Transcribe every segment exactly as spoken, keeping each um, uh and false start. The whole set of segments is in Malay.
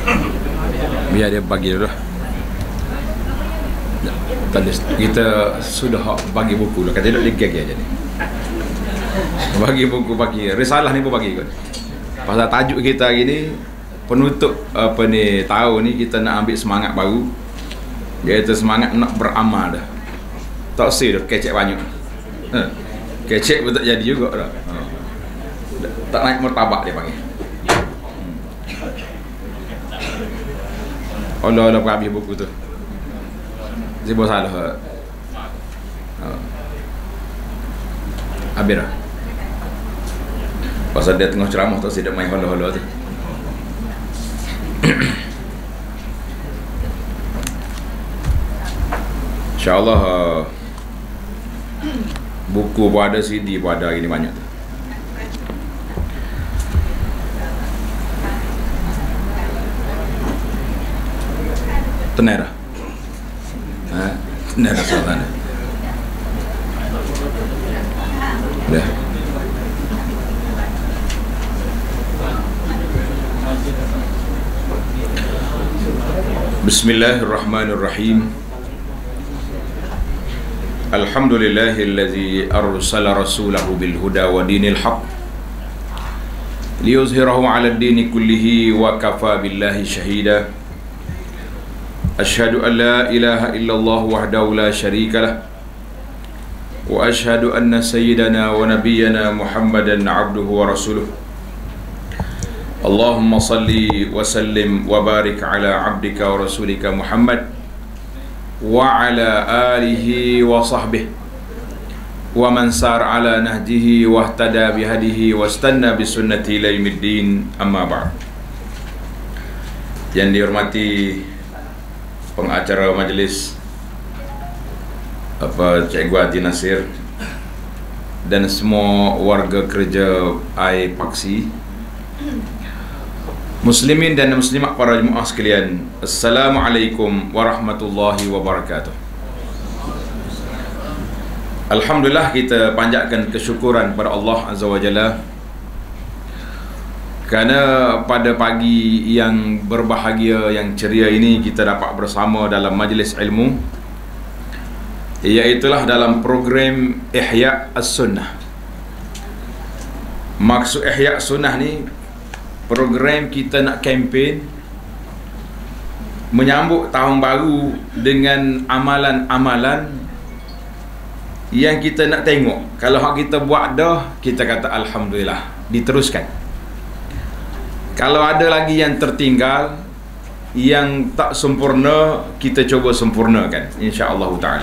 Biar dia bagi dulu. Tadi kita sudah bagi buku lah, kata dia gag aja ni. Bagi buku, bagi risalah ni pun bagi kot. Pasal tajuk kita hari ni, penutup apa ni tahun ni, kita nak ambil semangat baru, iaitu semangat nak beramal dah. Tak sih dah kecek banyak. Ha. Kecek pun tak jadi juga dah. Ha. Tak naik martabak dia panggil. Allah Allah habis buku tu. Zibo salah. Ha. Habis dah. Pasal dia tengah ceramah tak sedap main hola-hola tu. InsyaAllah uh, buku pun ada, C D pun ada hari ni banyak tu. Tenera. Ha? Tenera soalan. Dah. Bismillahirrahmanirrahim. Alhamdulillahilladzi arsala rasulahu bil huda wa dinil haq liyuzhirahu 'ala ad-dini kullihi wa kafa billahi shahida. Asyhadu an la ilaha illallah wahdahu la syarika lah wa asyhadu anna sayyidana wa nabiyyana Muhammadan 'abduhu wa rasuluh. Allahumma salli wa sallim wa barik ala 'abdika wa rasulika Muhammad wa ala alihi wa sahbihi wa man sar ala nahjihi wa ihtada bihadihi wa istanna bisunnati ila yaumiddin, amma ba'd. Yang dihormati pengacara majlis apa Cikgu Haji Nasir dan semua warga kerja I Paksi, muslimin dan muslimat para jemaah sekalian, Assalamualaikum warahmatullahi wabarakatuh. Alhamdulillah, kita panjatkan kesyukuran kepada Allah Azza wa Jalla kerana pada pagi yang berbahagia, yang ceria ini kita dapat bersama dalam majlis ilmu, iaitulah dalam program Ihya As-Sunnah. Maksud Ihya Sunnah ni, program kita nak kempen menyambut tahun baru dengan amalan-amalan yang kita nak tengok. Kalau hak kita buat dah, kita kata Alhamdulillah, diteruskan. Kalau ada lagi yang tertinggal, yang tak sempurna, kita cuba sempurnakan, insya-Allah ta'ala.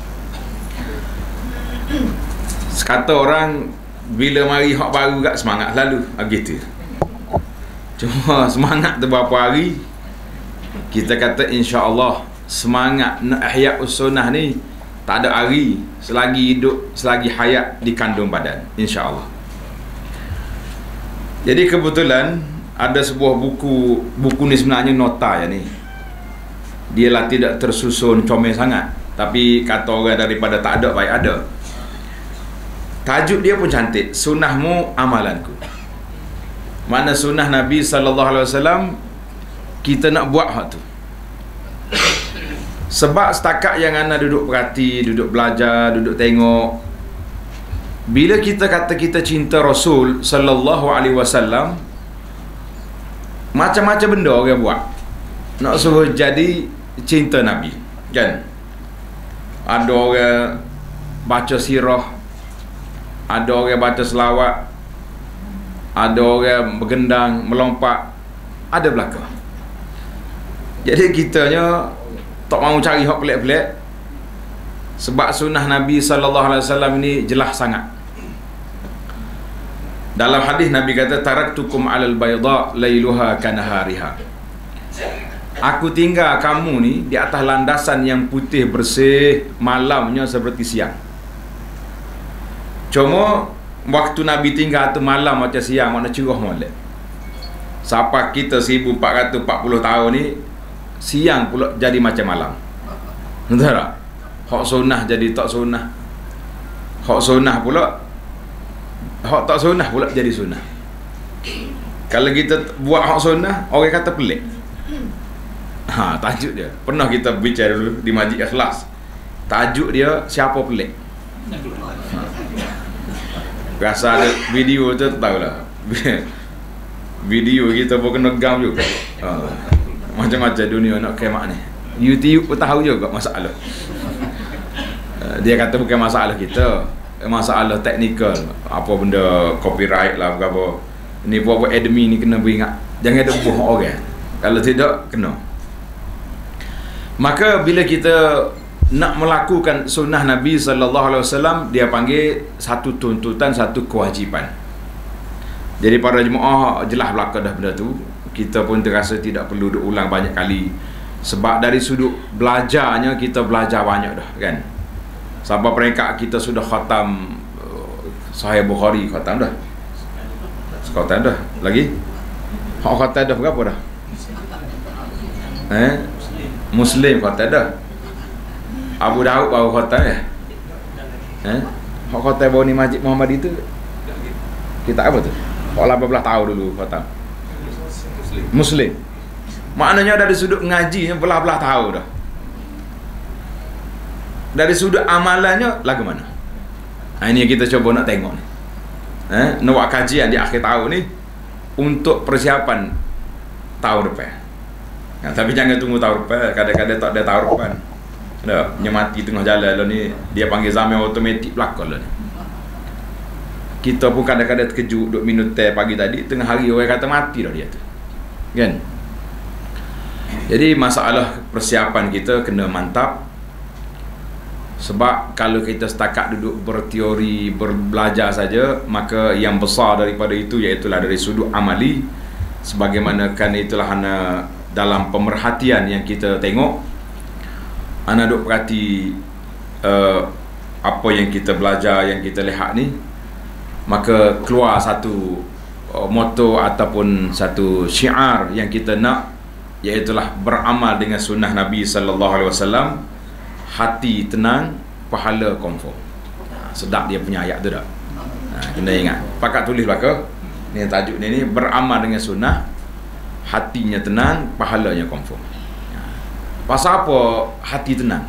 Sekata orang, bila mari hak baru kat semangat lalu, begitu. Cuma semangat tu berapa hari, kita kata insya-Allah semangat nak ihya sunnah ni tak ada hari selagi hidup, selagi hayat di kandung badan, insya-Allah. Jadi kebetulan ada sebuah buku, buku ni sebenarnya nota ya ni. Dia lah tidak tersusun comel sangat, tapi kata orang daripada tak ada baik ada. Tajuk dia pun cantik, Sunnahmu Amalanku. Mana sunnah Nabi sallallahu alaihi wasallam kita nak buat hak tu. Sebab setakat yang anda duduk perhati, duduk belajar, duduk tengok, bila kita kata kita cinta Rasul sallallahu alaihi wasallam, macam-macam benda orang buat nak suruh jadi cinta Nabi, kan? Ada orang baca sirah, ada orang baca selawat, ada orang bergendang, melompat, ada belaka. Jadi kitanya tak mahu cari hak pelik-pelik, sebab sunnah Nabi sallallahu alaihi wasallam ini jelas sangat. Dalam hadis Nabi kata, taraktukum alal bayda lailuha kanahariha. Aku tinggal kamu ni di atas landasan yang putih bersih, malamnya seperti siang. Cuma waktu Nabi tinggal tu malam macam siang, makna cerah molek. Siapa kita seribu empat ratus empat puluh tahun ni, siang pula jadi macam malam. Betul tak? Hak sunnah jadi tak sunnah. Hak sunnah pula, hak tak sunnah pula jadi sunnah. Kalau kita buat hak sunnah, orang kata pelik. Ha, tajuk dia. Pernah kita bicara dulu di Majlis Ikhlas. Tajuk dia siapa pelik. Ha. Rasa ada video tu tahulah. Video kita pun kena gam juga. Ha. Macam-macam dunia nak kemak ni. YouTube pun tahu juga masalah. Dia kata bukan masalah kita, masalah teknikal. Apa benda copyright lah apa. Ni buat-buat admin ni kena beringat. Jangan ada buah orang. Kalau tidak kena. Maka bila kita nak melakukan sunnah Nabi sallallahu alaihi wasallam, dia panggil satu tuntutan, satu kewajipan. Jadi para jemaah jelas belaka dah benda tu. Kita pun terasa tidak perlu diulang banyak kali. Sebab dari sudut belajarnya kita belajar banyak dah kan. Sampai peringkat kita sudah khatam uh, Sahih Bukhari khatam dah. Khatam dah. Lagi? Hak khatam dah berapa dah? Eh? Muslim khatam dah. Abu Daud baru khatam ya? Eh? Hak khatam baru ni Masjid Muhammad itu kita apa tu? Hak lapan belas tahun dulu khatam. Muslim. Maknanya dari sudut ngaji belah-belah tahu dah. Dari sudut amalannya lagu mana? Ha, ini kita cuba nak tengok ni. Eh, nak buat kajian di akhir tahun ni untuk persiapan tahun depan. Ha, tapi jangan tunggu tahun depan, kadang-kadang tak ada tahun depan. Dah nyemati tengah jalan lah ni, dia panggil zaman automatik belakang lah ni. Kita pun kadang-kadang terkejut duk minum teh pagi tadi, tengah hari orang kata mati dah dia tu. Kan? Jadi masalah persiapan kita kena mantap. Sebab kalau kita setakat duduk berteori, berbelajar saja, maka yang besar daripada itu iaitulah dari sudut amali. Sebagaimana kan itulah hanya dalam pemerhatian yang kita tengok. Ana duk perhati uh, apa yang kita belajar, yang kita lihat ni, maka keluar satu uh, moto ataupun satu syiar yang kita nak, iaitulah beramal dengan sunnah Nabi sallallahu alaihi wasallam. Hati tenang, pahala confirm. Ha, sedap dia punya ayat tu tak? Ha, kena ingat. Pakat tulis belaka. Ni tajuk ni ni beramal dengan sunnah, hatinya tenang, pahalanya confirm. Ha. Pasal apa hati tenang?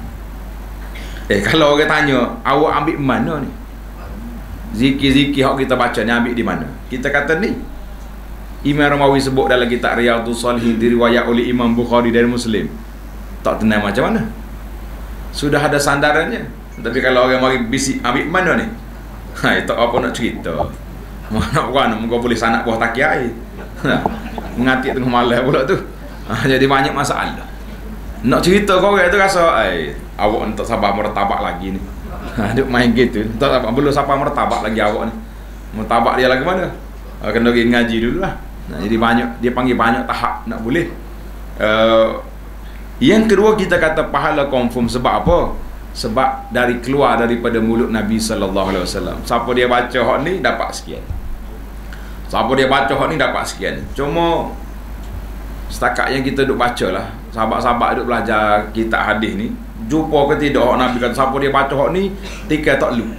Eh kalau orang tanya, awak ambil mana ni? Zikir-zikir yang kita baca ni ambil di mana? Kita kata ni Imam Ramawi sebut dalam kitab Riyadhus Shalihin, diriwayat oleh Imam Bukhari dan Muslim. Tak tenang macam mana? Sudah ada sandarannya. Tapi kalau orang mari bisik ambil mana ni? Ha, tak apa nak cerita. Mana orang nak boleh sanak buah taki air. Ha, mengatik tengah malam pula tu. Ha, jadi banyak masalah. Nak cerita kau orang tu rasa, ai, awak tak sabar mertabak lagi ni. Ha, duk main gitu. Tak sabar belum sabar mertabak lagi awak ni. Mertabak dia lagi mana? Ha, kena pergi ngaji dululah. Nah, jadi banyak, dia panggil banyak tahap nak boleh. Uh, Yang kedua kita kata pahala confirm sebab apa? Sebab dari keluar daripada mulut Nabi sallallahu alaihi wasallam. Siapa dia baca hak ni dapat sekian. Siapa dia baca hak ni dapat sekian. Cuma setakat yang kita duk baca lah, sahabat-sahabat duk belajar kitab hadis ni, jumpa ke tidak hak Nabi kata siapa dia baca hak ni tiga tak lu.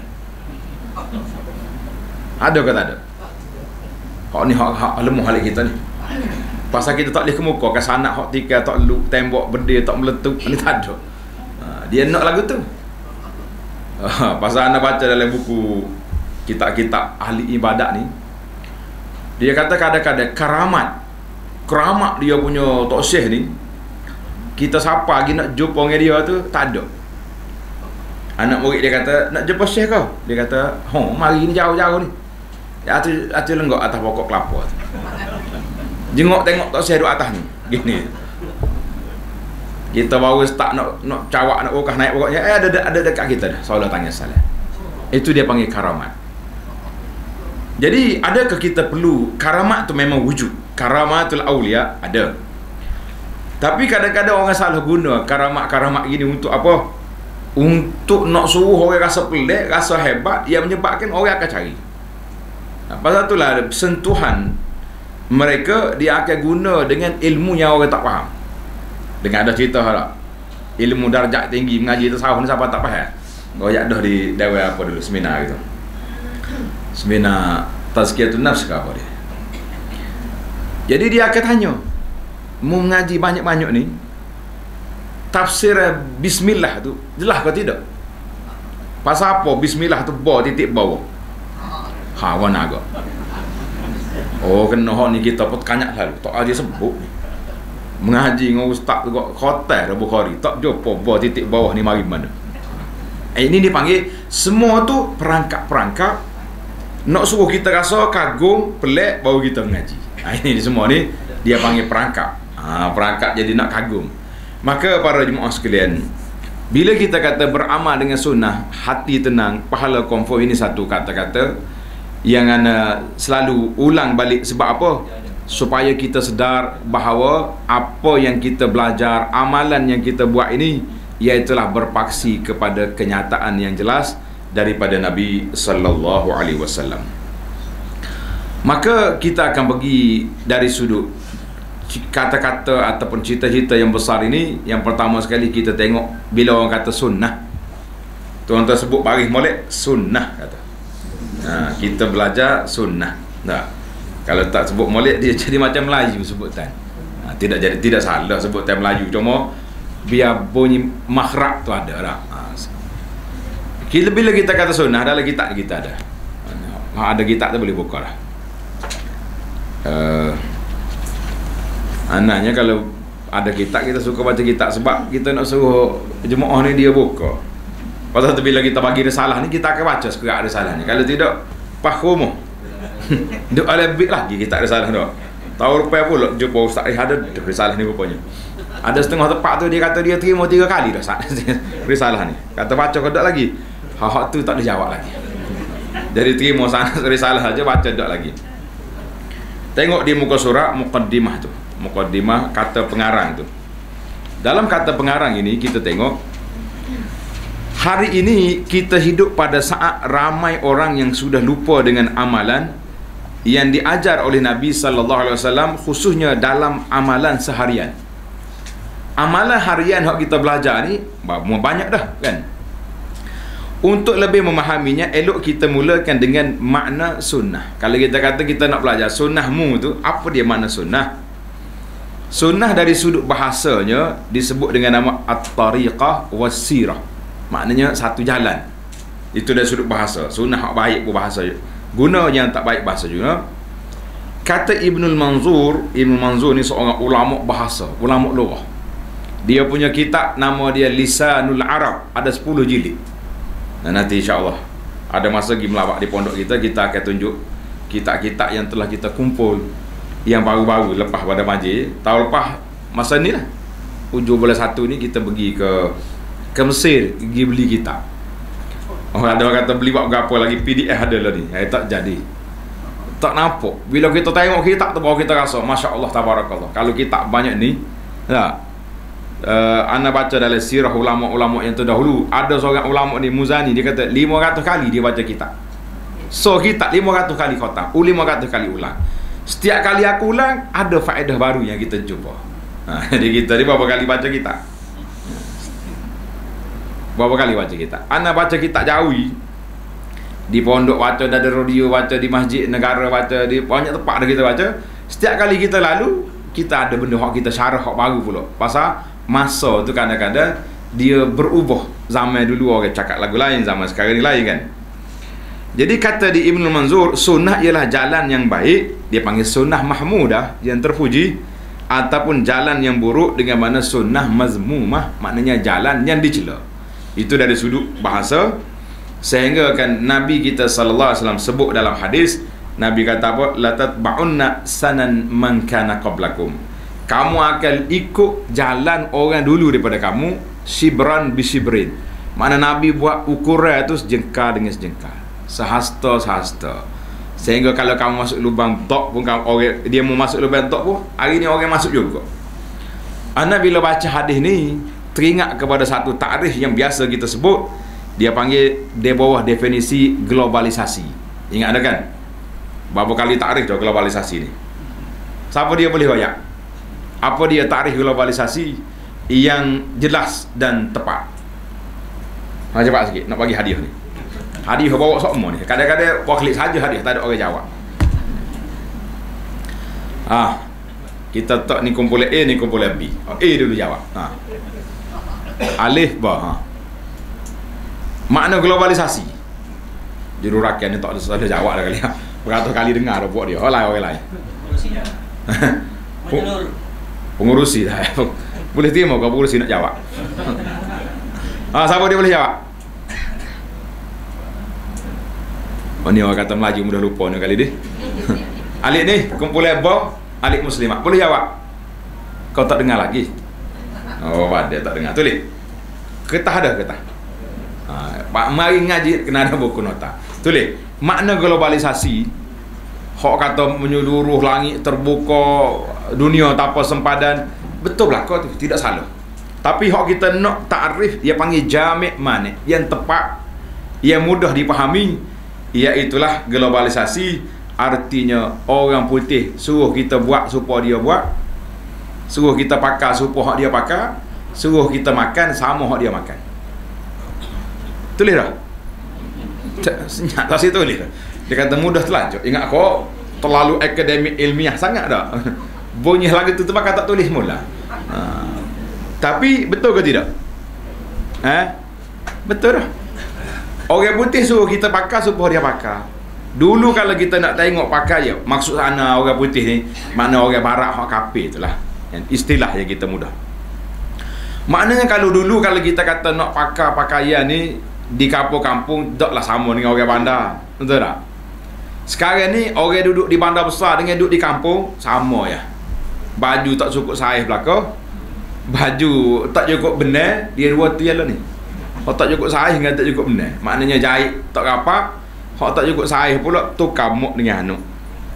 Ada ke tak ada? Hak ni hak, hak lemah halik kita ni. Pasal kita tak boleh kemuka ke sanak hak tiga tak luk tembok berdiri tak meletup ni tak ada. Ha, dia nak lagu tu. Ha, pasal anda baca dalam buku kitab-kitab ahli ibadat ni, dia kata kadang-kadang karamat keramat dia punya tok syekh ni, kita siapa lagi nak jumpa dengan dia tu tak ada. Anak murid dia kata nak jumpa syekh kau, dia kata ho mari ni jauh-jauh ni. Atu atu lenggok atas pokok kelapa tu. Jengok tengok tak saya duduk atas ni gini. Kita baru start nak nak cawak nak ukah naik pokoknya, eh ada ada dekat kita dah. Soalan tanya salah. Itu dia panggil karamat. Jadi adakah kita perlu karamat tu memang wujud? Karamatul aulia ada. Tapi kadang-kadang orang salah guna karamat-karamat gini untuk apa? Untuk nak suruh orang rasa pelik, rasa hebat, yang menyebabkan orang akan cari. Nah, pasal itulah sentuhan mereka dia akan guna dengan ilmu yang orang tak faham. Dengan ada cerita tak? Ilmu darjat tinggi mengaji tasawuf ni siapa tak faham? Goyak dah di dewan apa dulu seminar gitu. Seminar tazkiyatun nafs ke apa dia. Jadi dia akan tanya, mu mengaji banyak-banyak ni, tafsir bismillah tu jelas ke tidak? Pasal apa bismillah tu ba titik bawah? Ha, wana agak. Oh, kena hak ni kita pun kanyak lalu. Tak ada sebut. Mengaji dengan ustaz tu kok khotel Bukhari, tak jumpa ba titik bawah ni mari mana. Eh, ini dipanggil semua tu perangkap-perangkap nak suruh kita rasa kagum, pelik baru kita mengaji. Ha, ini semua ni dia panggil perangkap. Ha, perangkap jadi nak kagum. Maka para jemaah sekalian, bila kita kata beramal dengan sunnah, hati tenang, pahala confirm, ini satu kata-kata yang ana selalu ulang balik. Sebab apa? Supaya kita sedar bahawa apa yang kita belajar, amalan yang kita buat ini, iaitulah berpaksi kepada kenyataan yang jelas daripada Nabi sallallahu alaihi wasallam. Maka kita akan pergi dari sudut kata-kata ataupun cerita-cerita yang besar ini. Yang pertama sekali kita tengok bila orang kata sunnah, tuan-tuan sebut baris molek sunnah kata. Ha, kita belajar sunnah. Tak. Kalau tak sebut molek dia jadi macam Melayu sebutan. Ha, tidak jadi tidak salah sebutan Melayu, cuma biar bunyi makhraj tu ada tak. Ha, bila kita kata sunnah, dalam kitab kita ada. Ha, ada kitab tu boleh buka lah. Uh, anaknya kalau ada kitab, kita suka baca kitab sebab kita nak suruh jemaah ni dia buka. Pasal tu bila kita bagi risalah ni, kita akan baca sekerak risalah ni. Kalau tidak, fahum. Duk alabik lagi kitab risalah tu. Tahun lepas pula jumpa Ustaz eh, ada risalah ni rupanya. Ada setengah tempat tu dia kata dia terima tiga kali dah risalah ni. Kata baca ke tak lagi? Hak tu tak ada jawab lagi. Jadi terima sana risalah saja, baca tak lagi. Tengok di muka surat muqaddimah tu. Muqaddimah kata pengarang tu. Dalam kata pengarang ini kita tengok, hari ini kita hidup pada saat ramai orang yang sudah lupa dengan amalan yang diajar oleh Nabi sallallahu alaihi wasallam, khususnya dalam amalan seharian. Amalan harian yang kita belajar ni banyak dah kan. Untuk lebih memahaminya, elok kita mulakan dengan makna sunnah. Kalau kita kata kita nak belajar sunnahmu tu, apa dia makna sunnah? Sunnah dari sudut bahasanya disebut dengan nama at-tariqah was-sirah. Maknanya satu jalan. Itu dari sudut bahasa. Sunnah hak baik pun bahasa. Guna yang tak baik bahasa juga. Kata Ibnul Manzur, Ibnul Manzur ni seorang ulama bahasa, ulama lughah. Dia punya kitab nama dia Lisanul Arab, ada sepuluh jilid. Dan nanti insya-Allah ada masa pergi melawak di pondok kita, kita akan tunjuk kitab-kitab yang telah kita kumpul yang baru-baru lepas pada majlis. Tahun lepas masa ni lah, hujung bulan satu ni kita pergi ke ke Mesir, pergi beli kitab. Oh, ada orang kata beli buat berapa lagi, P D F ada lah ni. Eh, tak jadi. Tak nampak. Bila kita tengok kitab tu baru kita rasa masya-Allah tabarakallah. Kalau kitab banyak ni, tak. Uh, ana baca dalam sirah ulama-ulama yang terdahulu, ada seorang ulama ni Muzani, dia kata lima ratus kali dia baca kitab. So kitab lima ratus kali khatam, lima ratus kali ulang. Setiap kali aku ulang ada faedah baru yang kita jumpa. Ha, jadi kita ni berapa kali baca kitab? Berapa kali baca kitab? Ana baca kitab Jawi di pondok, baca ada radio, baca di masjid negara, baca di banyak tempat ada kita baca. Setiap kali kita lalu, kita ada benda hak kita syarah hak baru pula. Pasal masa tu kadang-kadang dia berubah. Zaman dulu orang cakap lagu lain, zaman sekarang ni lain kan. Jadi kata di Ibnu Manzur, sunnah ialah jalan yang baik, dia panggil sunnah mahmudah, yang terpuji, ataupun jalan yang buruk dengan mana sunnah mazmumah, maknanya jalan yang dicela. Itu dari sudut bahasa. Sehingga kan Nabi kita sallallahu alaihi wasallam sebut dalam hadis, Nabi kata apa? La tatba'unna sanan man kana qablakum. Kamu akan ikut jalan orang dulu daripada kamu, shibran bi shibrin. Mana Nabi buat ukuran tu sejengkal dengan sejengkal, sehasta sehasta. Sehingga kalau kamu masuk lubang tok pun, kamu orang dia mau masuk lubang tok pun, hari ni orang masuk juga. Ana bila baca hadis ni teringat kepada satu takrif yang biasa kita sebut, dia panggil di bawah definisi globalisasi. Ingat ada kan? Berapa kali takrif dah globalisasi ni? Siapa dia boleh banyak? Apa dia takrif globalisasi yang jelas dan tepat? Ha, cepat sikit nak bagi hadiah ni. Hadiah bawa semua ni. Kadang-kadang bawa klik saja hadiah, tak ada orang jawab. Ah. Kita tak ni kumpulan A, ni kumpulan B. A dulu jawab. Ha. Alif ba. Ha. Makna globalisasi. Juru rakyat ni tak ada jawab dah kali. Beratus kali dengar dah buat dia. Oh lain orang lain. Pengurusi dah. Boleh terima kau pengurusi nak jawab. Ah, siapa dia boleh jawab? Oh ni orang kata Melayu mudah lupa ni kali dia. Alik ni kumpulan ba, alik muslimat. Boleh jawab? Kau tak dengar lagi? Oh, ada tak dengar. Tulis. Ketah ada ketah. Ha, mari ngaji kena ada buku nota. Tulis. Makna globalisasi hak kata menyeluruh langit terbuka, dunia tanpa sempadan, betul belaka tu, tidak salah. Tapi hak kita nak takrif, dia panggil jami' mani, yang tepat, yang mudah dipahami, iaitulah globalisasi. Artinya orang putih suruh kita buat supaya dia buat, suruh kita pakai supaya hak dia pakai, suruh kita makan sama hak dia makan. Tulis dah. Senyap tak situ tulis. Dia kata mudah telanjut. Ingat kau terlalu akademik ilmiah sangat dah. Bunyi lagu tu tempat tak tulis mula. Ha. Tapi betul ke tidak? Eh? Betul dah. Orang putih suruh kita pakai supaya dia pakai. Dulu kalau kita nak tengok pakai ya, maksud sana orang putih ni, makna orang barat hak kafir itulah. Istilah yang kita mudah. Maknanya kalau dulu kalau kita kata nak pakai pakaian ni di kampung-kampung taklah sama dengan orang bandar. Betul tak? Sekarang ni orang duduk di bandar besar dengan duduk di kampung sama ya. Baju tak cukup saiz belaka. Baju tak cukup benar, dia dua tu jalan ni. Hak tak cukup saiz dengan tak cukup benar. Maknanya jahit tak rapat, hak tak cukup saiz pula tukar muk dengan anu.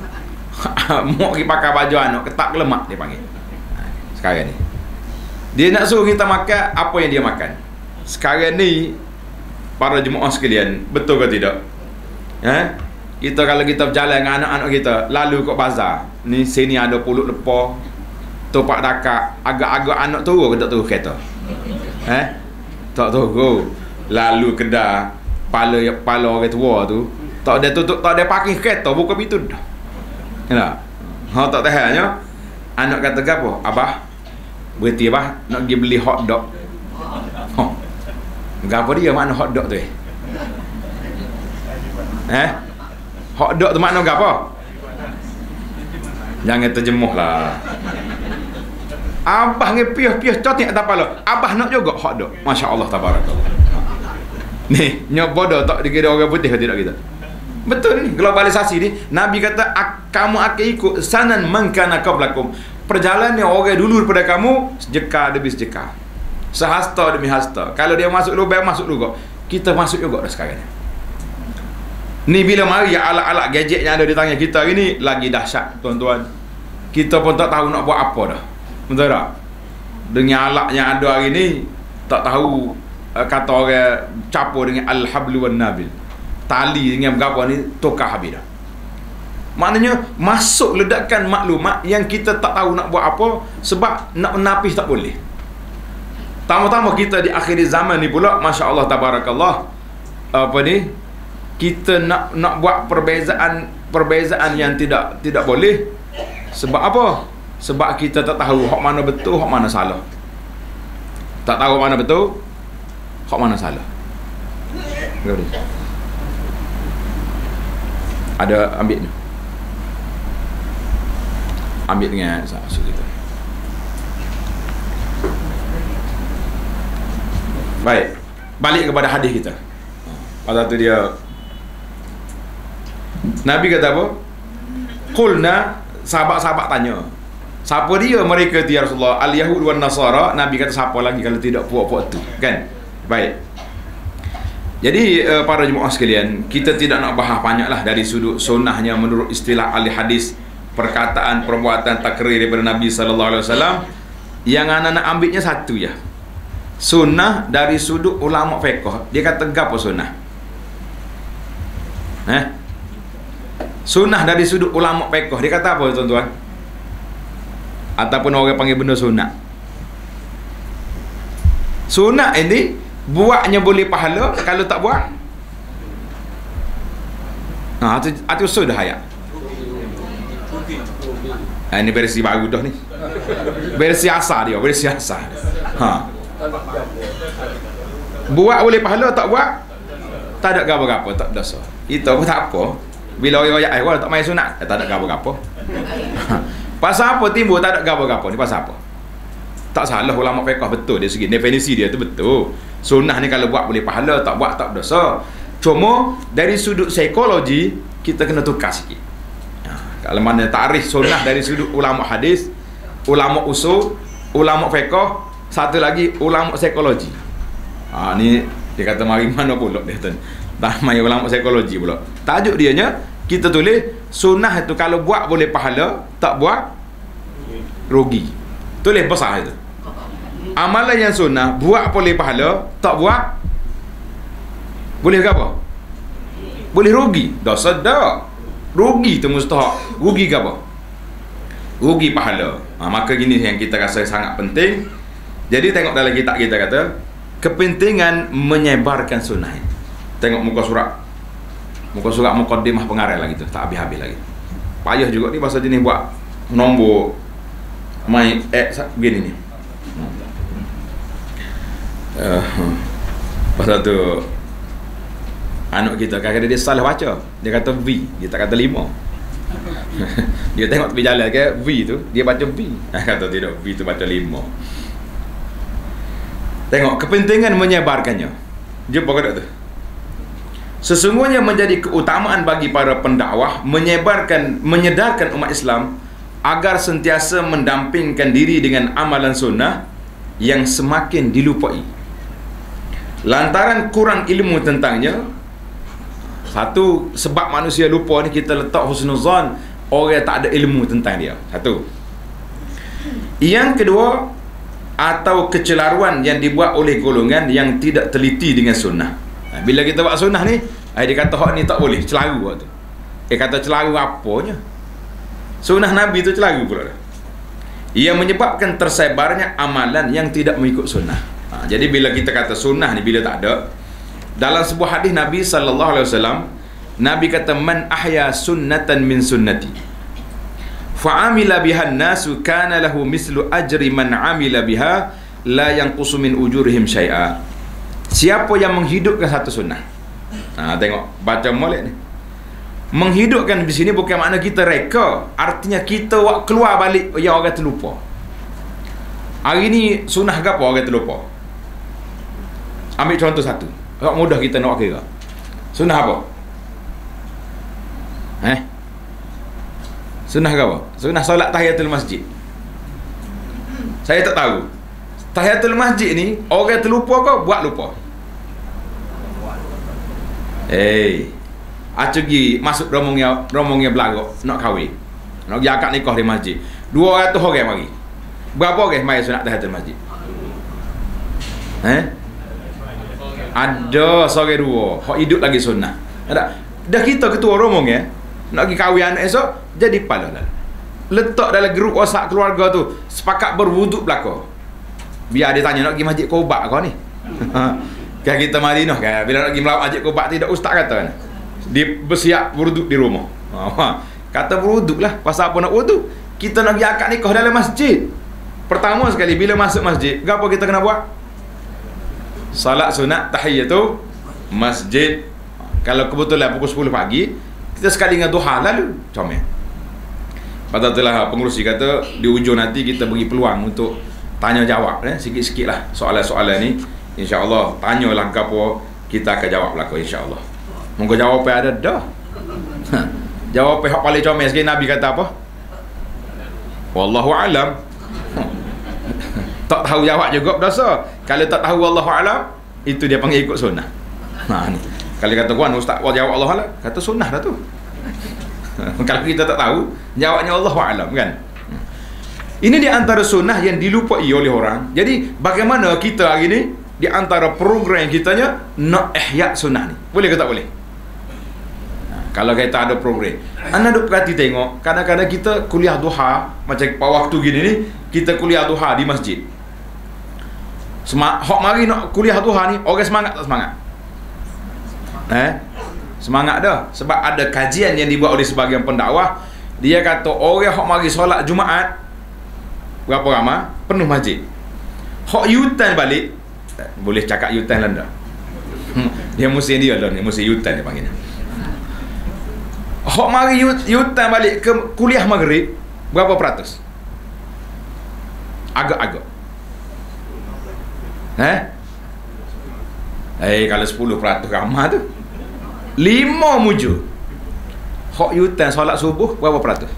Muk pergi pakai baju anu, ketak lemak dia panggil. Sekarang ni. Dia nak suruh kita makan apa yang dia makan. Sekarang ni para jemaah sekalian, betul ke tidak? Eh? Kita kalau kita berjalan dengan anak-anak kita, lalu kat bazar, ni sini ada pulut lepah, topak dakak, agak-agak anak turun ke tak turun kereta? Eh? Tak turun. Lalu kedai, pala pala orang tua tu, tak ada tutup, tak ada parking kereta, buka pintu dah. Kenapa? Ha tak tahannya. Anak kata apa? Abah, berhenti abah nak pergi beli hot dog. Ha. Gapo dia makna hot dog tu eh? Eh? Hot dog tu makna gapo? Jangan terjemuh lah. Abah ngepiah-piah cotik atas kepala. Abah nak juga hot dog. Masya-Allah tabarakallah. Ni, nyok bodoh tak dikira orang putih ke tidak kita? Betul ni, globalisasi ni. Nabi kata kamu akan ikut sanan man kana qablakum. Perjalanan orang dulu daripada kamu sejeka demi sejeka. Sehasta demi hasta. Kalau dia masuk lubang, masuk juga. Kita masuk juga dah sekarang ni. Bila mari alat-alat gadget yang ada di tangan kita hari ni lagi dahsyat tuan-tuan. Kita pun tak tahu nak buat apa dah. Betul tak? Dengan alat yang ada hari ni tak tahu uh, kata orang capur dengan al-hablu wan nabil. Tali dengan berapa ni tukar habis dah. Maknanya masuk ledakan maklumat yang kita tak tahu nak buat apa sebab nak menapis tak boleh. Tama-tama kita di akhir zaman ni pula, masya-Allah tabarakallah, apa ni, kita nak nak buat perbezaan perbezaan yang tidak tidak boleh. Sebab apa? Sebab kita tak tahu hak mana betul, hak mana salah. Tak tahu mana betul, hak mana salah. Ada ambil ni. Ambil dengan maksud kita. Baik, balik kepada hadis kita. Pasal tu dia Nabi kata apa? Qulna, sahabat-sahabat tanya, siapa dia mereka tu ya Rasulullah? Al-Yahud wan Nasara. Nabi kata siapa lagi kalau tidak puak-puak tu, kan? Baik. Jadi uh, para jemaah sekalian, kita tidak nak bahas banyaklah dari sudut sunnahnya menurut istilah ahli hadis, perkataan, perbuatan, takrir daripada Nabi sallallahu alaihi wasallam. Yang anak nak ambilnya satu je. Sunnah dari sudut ulama fiqh. Dia kata gapo sunnah? Eh? Sunnah dari sudut ulama fiqh. Dia kata apa tuan-tuan? Ataupun orang panggil benda sunnah. Sunnah ini buatnya boleh pahala, kalau tak buat nah, itu, itu sudah ayat. Ha, ini versi baru dah ni. Versi asal dia, versi asal. Ha. Buat boleh pahala, tak buat tak ada gapo-gapo, tak dosa. Itu pun tak apa. Bila orang royak, eh, orang tak main sunat, eh, tak ada gapo-gapo. Pasal apa timbul tak ada gapo-gapo ni? Pasal apa? Tak salah ulama fiqh, betul dari segi definisi dia tu betul. Sunnah ni kalau buat boleh pahala, tak buat tak dosa. Cuma dari sudut psikologi kita kena tukar sikit. Kalau mana tarikh sunnah dari sudut ulama hadis, ulama usul, ulama fiqh, satu lagi ulama psikologi. Ha, ni dia kata mari mana pula dia tu. Tak mai ulama psikologi pula. Tajuk dia nya kita tulis sunnah itu kalau buat boleh pahala, tak buat rugi. Tulis besar itu. Amalan yang sunnah buat boleh pahala, tak buat boleh ke apa? Boleh rugi. Dosa dah. Rugi tu mustahak. Rugi ke apa? Rugi pahala. Ha, maka gini yang kita rasa sangat penting. Jadi tengok dalam kitab kita kata kepentingan menyebarkan sunnah. Tengok muka surat. Muka surat muqaddimah pengarang lagi tu. Tak habis-habis lagi. Payah juga ni bahasa jenis buat nombor main eh begini ni. Uh, pasal tu anak kita kadang-kadang dia salah baca. Dia kata V, dia tak kata lima. Dia tengok tepi jalan ke V tu, dia baca V. Kata tidak, V tu baca lima. Tengok kepentingan menyebarkannya. Jumpa ke tak tu? Sesungguhnya menjadi keutamaan bagi para pendakwah menyebarkan, menyedarkan umat Islam agar sentiasa mendampingkan diri dengan amalan sunnah yang semakin dilupai. Lantaran kurang ilmu tentangnya. Satu sebab manusia lupa ni, kita letak husnuzan orang tak ada ilmu tentang dia. Satu. Yang kedua, atau kecelaruan yang dibuat oleh golongan yang tidak teliti dengan sunnah. Bila kita buat sunnah ni, dia kata hak ni tak boleh, celaru tu. Eh kata celaru apanya? Sunnah Nabi tu celaru pula. Ia menyebabkan tersebarnya amalan yang tidak mengikut sunnah. Ha, jadi bila kita kata sunnah ni bila tak ada, dalam sebuah hadis Nabi sallallahu alaihi wasallam, Nabi kata man ahya sunnatan min sunnati fa amila biha an-nasu kana lahu mislu ajri man amila biha la yanqusu min ujurihim syai'a. Siapa yang menghidupkan satu sunnah. Ha, tengok baca molek ni. Menghidupkan di sini bukan makna kita reka, artinya kita wak keluar balik yang orang terlupa. Hari ni sunnah ke apa orang terlupa? Ambil contoh satu. Tak mudah kita nak kira. Sunnah apa? Eh? Sunnah ke apa? Sunnah solat tahiyatul masjid. Saya tak tahu. Tahiyatul masjid ni orang terlupa ke buat lupa? Eh, hey, acu pergi masuk rombongnya rombongnya belagak nak kahwin. Nak pergi akad nikah di masjid. dua ratus orang mari. Berapa orang mai sunat tahiyatul masjid? Eh? Ada seorang dua hak hidup lagi sunnah. Ada. Dah kita ketua rombong ya. Nak pergi kahwin anak esok jadi pala dah. Letak dalam grup WhatsApp keluarga tu sepakat berwuduk belaka. Biar dia tanya nak pergi masjid Qobat kau ni. Kan kita Madinah kan bila nak pergi melawat masjid Qobat tidak ustaz kata kan. Dia bersiap berwuduk di rumah. Ha. Kata berwuduk lah. Pasal apa nak wuduk? Kita nak pergi akad nikah dalam masjid. Pertama sekali bila masuk masjid, apa kita kena buat? Salat sunat tahiyatul masjid. Kalau kebetulan pukul sepuluh pagi, kita sekali dengan duha lalu comel. Pada itulah pengurusi kata di ujung nanti kita bagi peluang untuk tanya jawab eh, sikit-sikit lah soalan-soalan ni. InsyaAllah tanyalah apa kita akan jawab belaka insyaAllah. Moga jawapan ada dah. Jawapan yang paling comel sekali Nabi kata apa? Wallahu alam. Tak tahu jawab juga berdosa. Kalau tak tahu wallahu alam, itu dia panggil ikut sunnah. Ha ni. Kalau kata kuan ustaz wa jawab Allah alam, kata sunnah dah tu. Kalau kita tak tahu, jawabnya Allahu alam kan. Ini di antara sunnah yang dilupai oleh orang. Jadi bagaimana kita hari ni di antara program kitanya nak ihya sunnah ni? Boleh ke tak boleh? Kalau kita ada program, anda duk perhati tengok, kadang-kadang kita kuliah duha macam waktu gini ni, kita kuliah duha di masjid. Semak, hok mari nak kuliah duha ni, orang semangat tak semangat? Eh? Semangat dah. Sebab ada kajian yang dibuat oleh sebahagian pendakwah, Dia kata orang hok mari solat Jumaat berapa ramai? Penuh masjid. Hok yutan balik, boleh cakap yutan lah tak? Dia musim dia lah ni, musim yutan dia panggilnya. Hok mari yutan balik ke kuliah maghrib berapa peratus? Agak-agak. Eh? Eh kalau sepuluh peratus ramah tu. Lima mujur. Hok yutan solat subuh berapa peratus?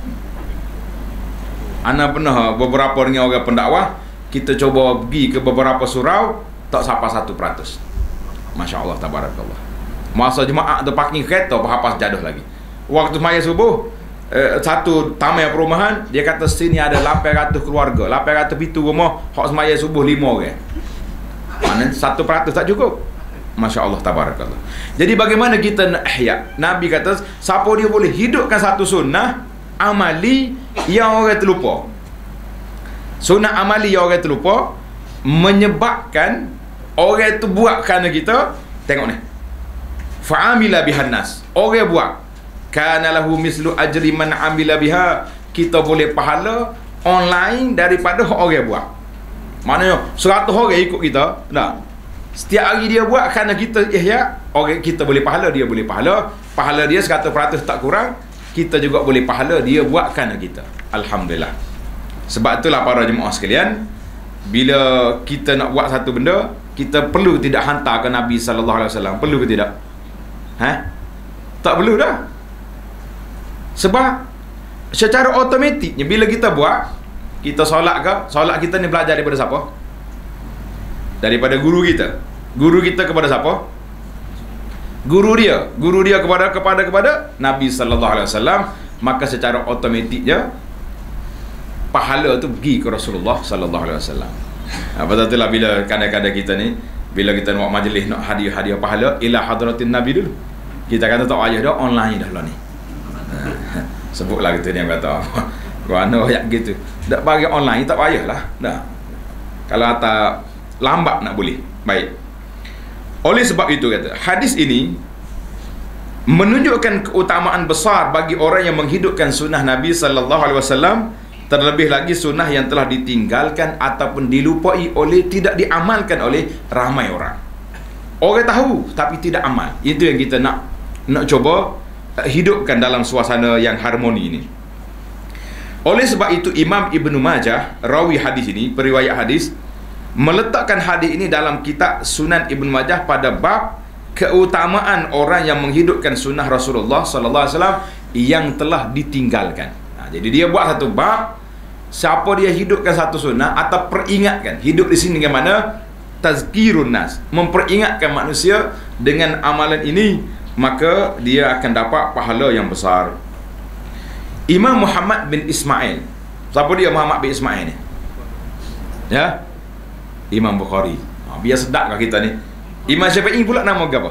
Ana pernah beberapa dengan orang pendakwah, kita cuba pergi ke beberapa surau, tak sampai satu peratus. Masya Allah, tabarakallah. Masa jemaah tu parking kereta, apa-apa sejadah lagi. Waktu semaya subuh, eh, satu taman perumahan, dia kata sini ada lapan ratus keluarga, lapan ratus pintu rumah, hok semaya subuh lima orang. Mana satu peratus tak cukup. Masya Allah, tabarakallah. Jadi bagaimana kita nak ihya? Nabi kata, siapa dia boleh hidupkan satu sunnah amali yang orang terlupa. Sunnah amali yang orang terlupa menyebabkan orang itu buat kerana kita. Tengok ni, fa'amila bihan nas, orang buat, kana lahu mislu ajri man amila biha, kita boleh pahala online daripada orang buat. Maknanya seratus orang ikut kita, tak? Setiap hari dia buat kerana kita ihya, orang kita boleh pahala, dia boleh pahala. Pahala dia seratus peratus tak kurang, kita juga boleh pahala dia buat kerana kita. Alhamdulillah. Sebab itulah para jemaah sekalian, bila kita nak buat satu benda, kita perlu tidak hantar ke Nabi sallallahu alaihi wasallam. Perlu ke tidak? Ha? Tak perlu dah. Sebab secara automatiknya bila kita buat, kita solat ke, solat kita ni belajar daripada siapa? Daripada guru kita. Guru kita kepada siapa? Guru dia. Guru dia kepada kepada kepada Nabi sallallahu alaihi wasallam. Maka secara automatiknya pahala tu pergi ke Rasulullah sallallahu alaihi wasallam. Ha, betul lah bila kadang-kadang kita ni, bila kita nak majlis nak hadiah-hadiah pahala ila hadratin Nabi dulu, kita kata tak payah dah, online dah lah ni. Ha, sebutlah kita ni yang kata kerana ayat gitu, tak bagi online tak payahlah dah. Kalau atas lambat nak boleh. Baik. Oleh sebab itu kata, hadis ini menunjukkan keutamaan besar bagi orang yang menghidupkan sunnah Nabi sallallahu alaihi wasallam, terlebih lagi sunnah yang telah ditinggalkan ataupun dilupai oleh, tidak diamalkan oleh ramai orang. Orang tahu tapi tidak amal. Itu yang kita nak nak cuba hidupkan dalam suasana yang harmoni ini. Oleh sebab itu Imam Ibnu Majah, rawi hadis ini, periwayat hadis, meletakkan hadis ini dalam kitab Sunan Ibnu Majah pada bab keutamaan orang yang menghidupkan sunnah Rasulullah sallallahu alaihi wasallam yang telah ditinggalkan. Nah, jadi dia buat satu bab, siapa dia hidupkan satu sunnah atau peringatkan. Hidup di sini dengan mana? Tazkirun nas, memperingatkan manusia dengan amalan ini, maka dia akan dapat pahala yang besar. Imam Muhammad bin Ismail. Siapa dia Muhammad bin Ismail ni? Ya? Imam Bukhari. Ha, biar sedap ke kita ni. Imam Syafi'i pula nama apa?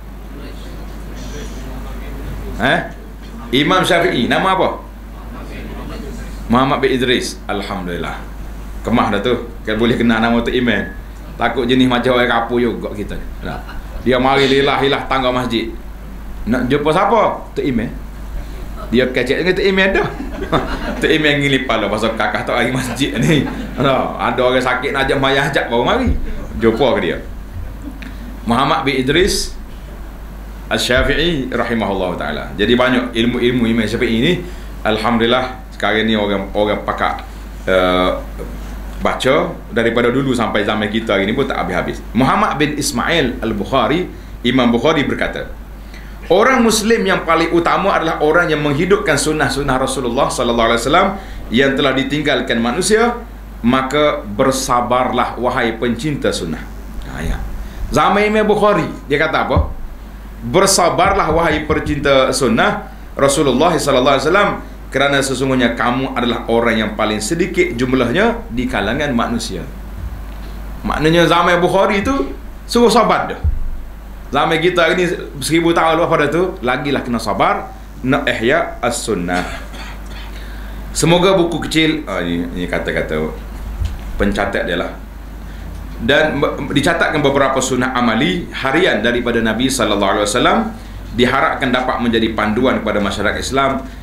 Eh? Imam Syafi'i nama apa? Muhammad bin Idris. Alhamdulillah. Kemah dah tu. Kan boleh kenal nama tu Imam. Takut jenis macam orang kapu juga kita. Nah. Dia mari lilah-lilah tangga masjid. Nak jumpa siapa? Tu Imam. Dia kecek dengan tu Imam dah. Tu Imam ngilip pala pasal kakak tak lagi masjid ni. Nah, ada orang sakit nak ajak mayah ajak baru mari. Jumpa ke dia. Muhammad bin Idris Al-Syafi'i rahimahullah ta'ala. Jadi banyak ilmu-ilmu Imam Syafi'i ni, alhamdulillah sekarang ni orang orang pakar uh, baca daripada dulu sampai zaman kita hari ni pun tak habis-habis. Muhammad bin Ismail Al-Bukhari, Imam Bukhari berkata, orang Muslim yang paling utama adalah orang yang menghidupkan sunnah-sunnah Rasulullah sallallahu alaihi wasallam yang telah ditinggalkan manusia, maka bersabarlah wahai pencinta sunnah. Ha, ya. Zaman Imam Bukhari dia kata apa? Bersabarlah wahai pencinta sunnah Rasulullah sallallahu alaihi wasallam, kerana sesungguhnya kamu adalah orang yang paling sedikit jumlahnya di kalangan manusia. Maknanya zaman Bukhari itu suruh sabar dah. Zaman kita ini seribu tahun lepas pada tu, lagilah kena sabar nak ihya as-sunnah. Semoga buku kecil, oh, ini, ini kata-kata pencatat dia lah, dan dicatatkan beberapa sunnah amali harian daripada Nabi sallallahu alaihi wasallam, diharapkan dapat menjadi panduan kepada masyarakat Islam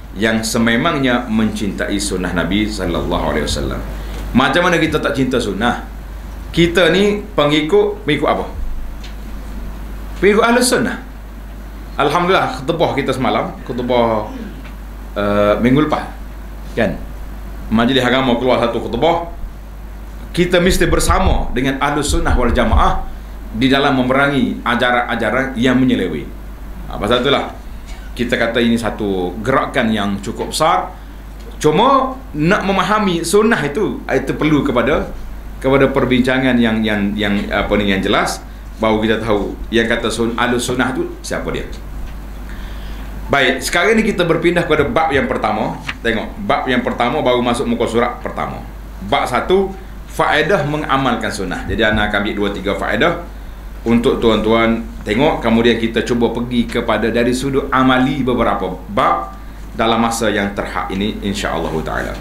yang sememangnya mencintai sunnah Nabi sallallahu alaihi wasallam. Macam mana kita tak cinta sunnah? Kita ni pengikut pengikut apa? Pengikut ahli sunnah. Alhamdulillah, khutbah kita semalam, khutbah uh, minggu lepas, kan? Majlis agama keluar satu khutbah. Kita mesti bersama dengan ahli sunnah wal jamaah di dalam memerangi ajaran-ajaran yang menyeleweng. Ha, pasal itulah kita kata ini satu gerakan yang cukup besar. Cuma nak memahami sunnah itu itu perlu kepada kepada perbincangan yang yang yang apa ni yang jelas, baru kita tahu yang kata sun, alus sunnah tu siapa dia. Baik, sekarang ni kita berpindah kepada bab yang pertama. Tengok, bab yang pertama baru masuk muka surat pertama. Bab satu, faedah mengamalkan sunnah. Jadi anak akan ambil dua tiga faedah untuk tuan-tuan tengok, kemudian kita cuba pergi kepada dari sudut amali beberapa bab dalam masa yang terhad ini, insya-Allah taala.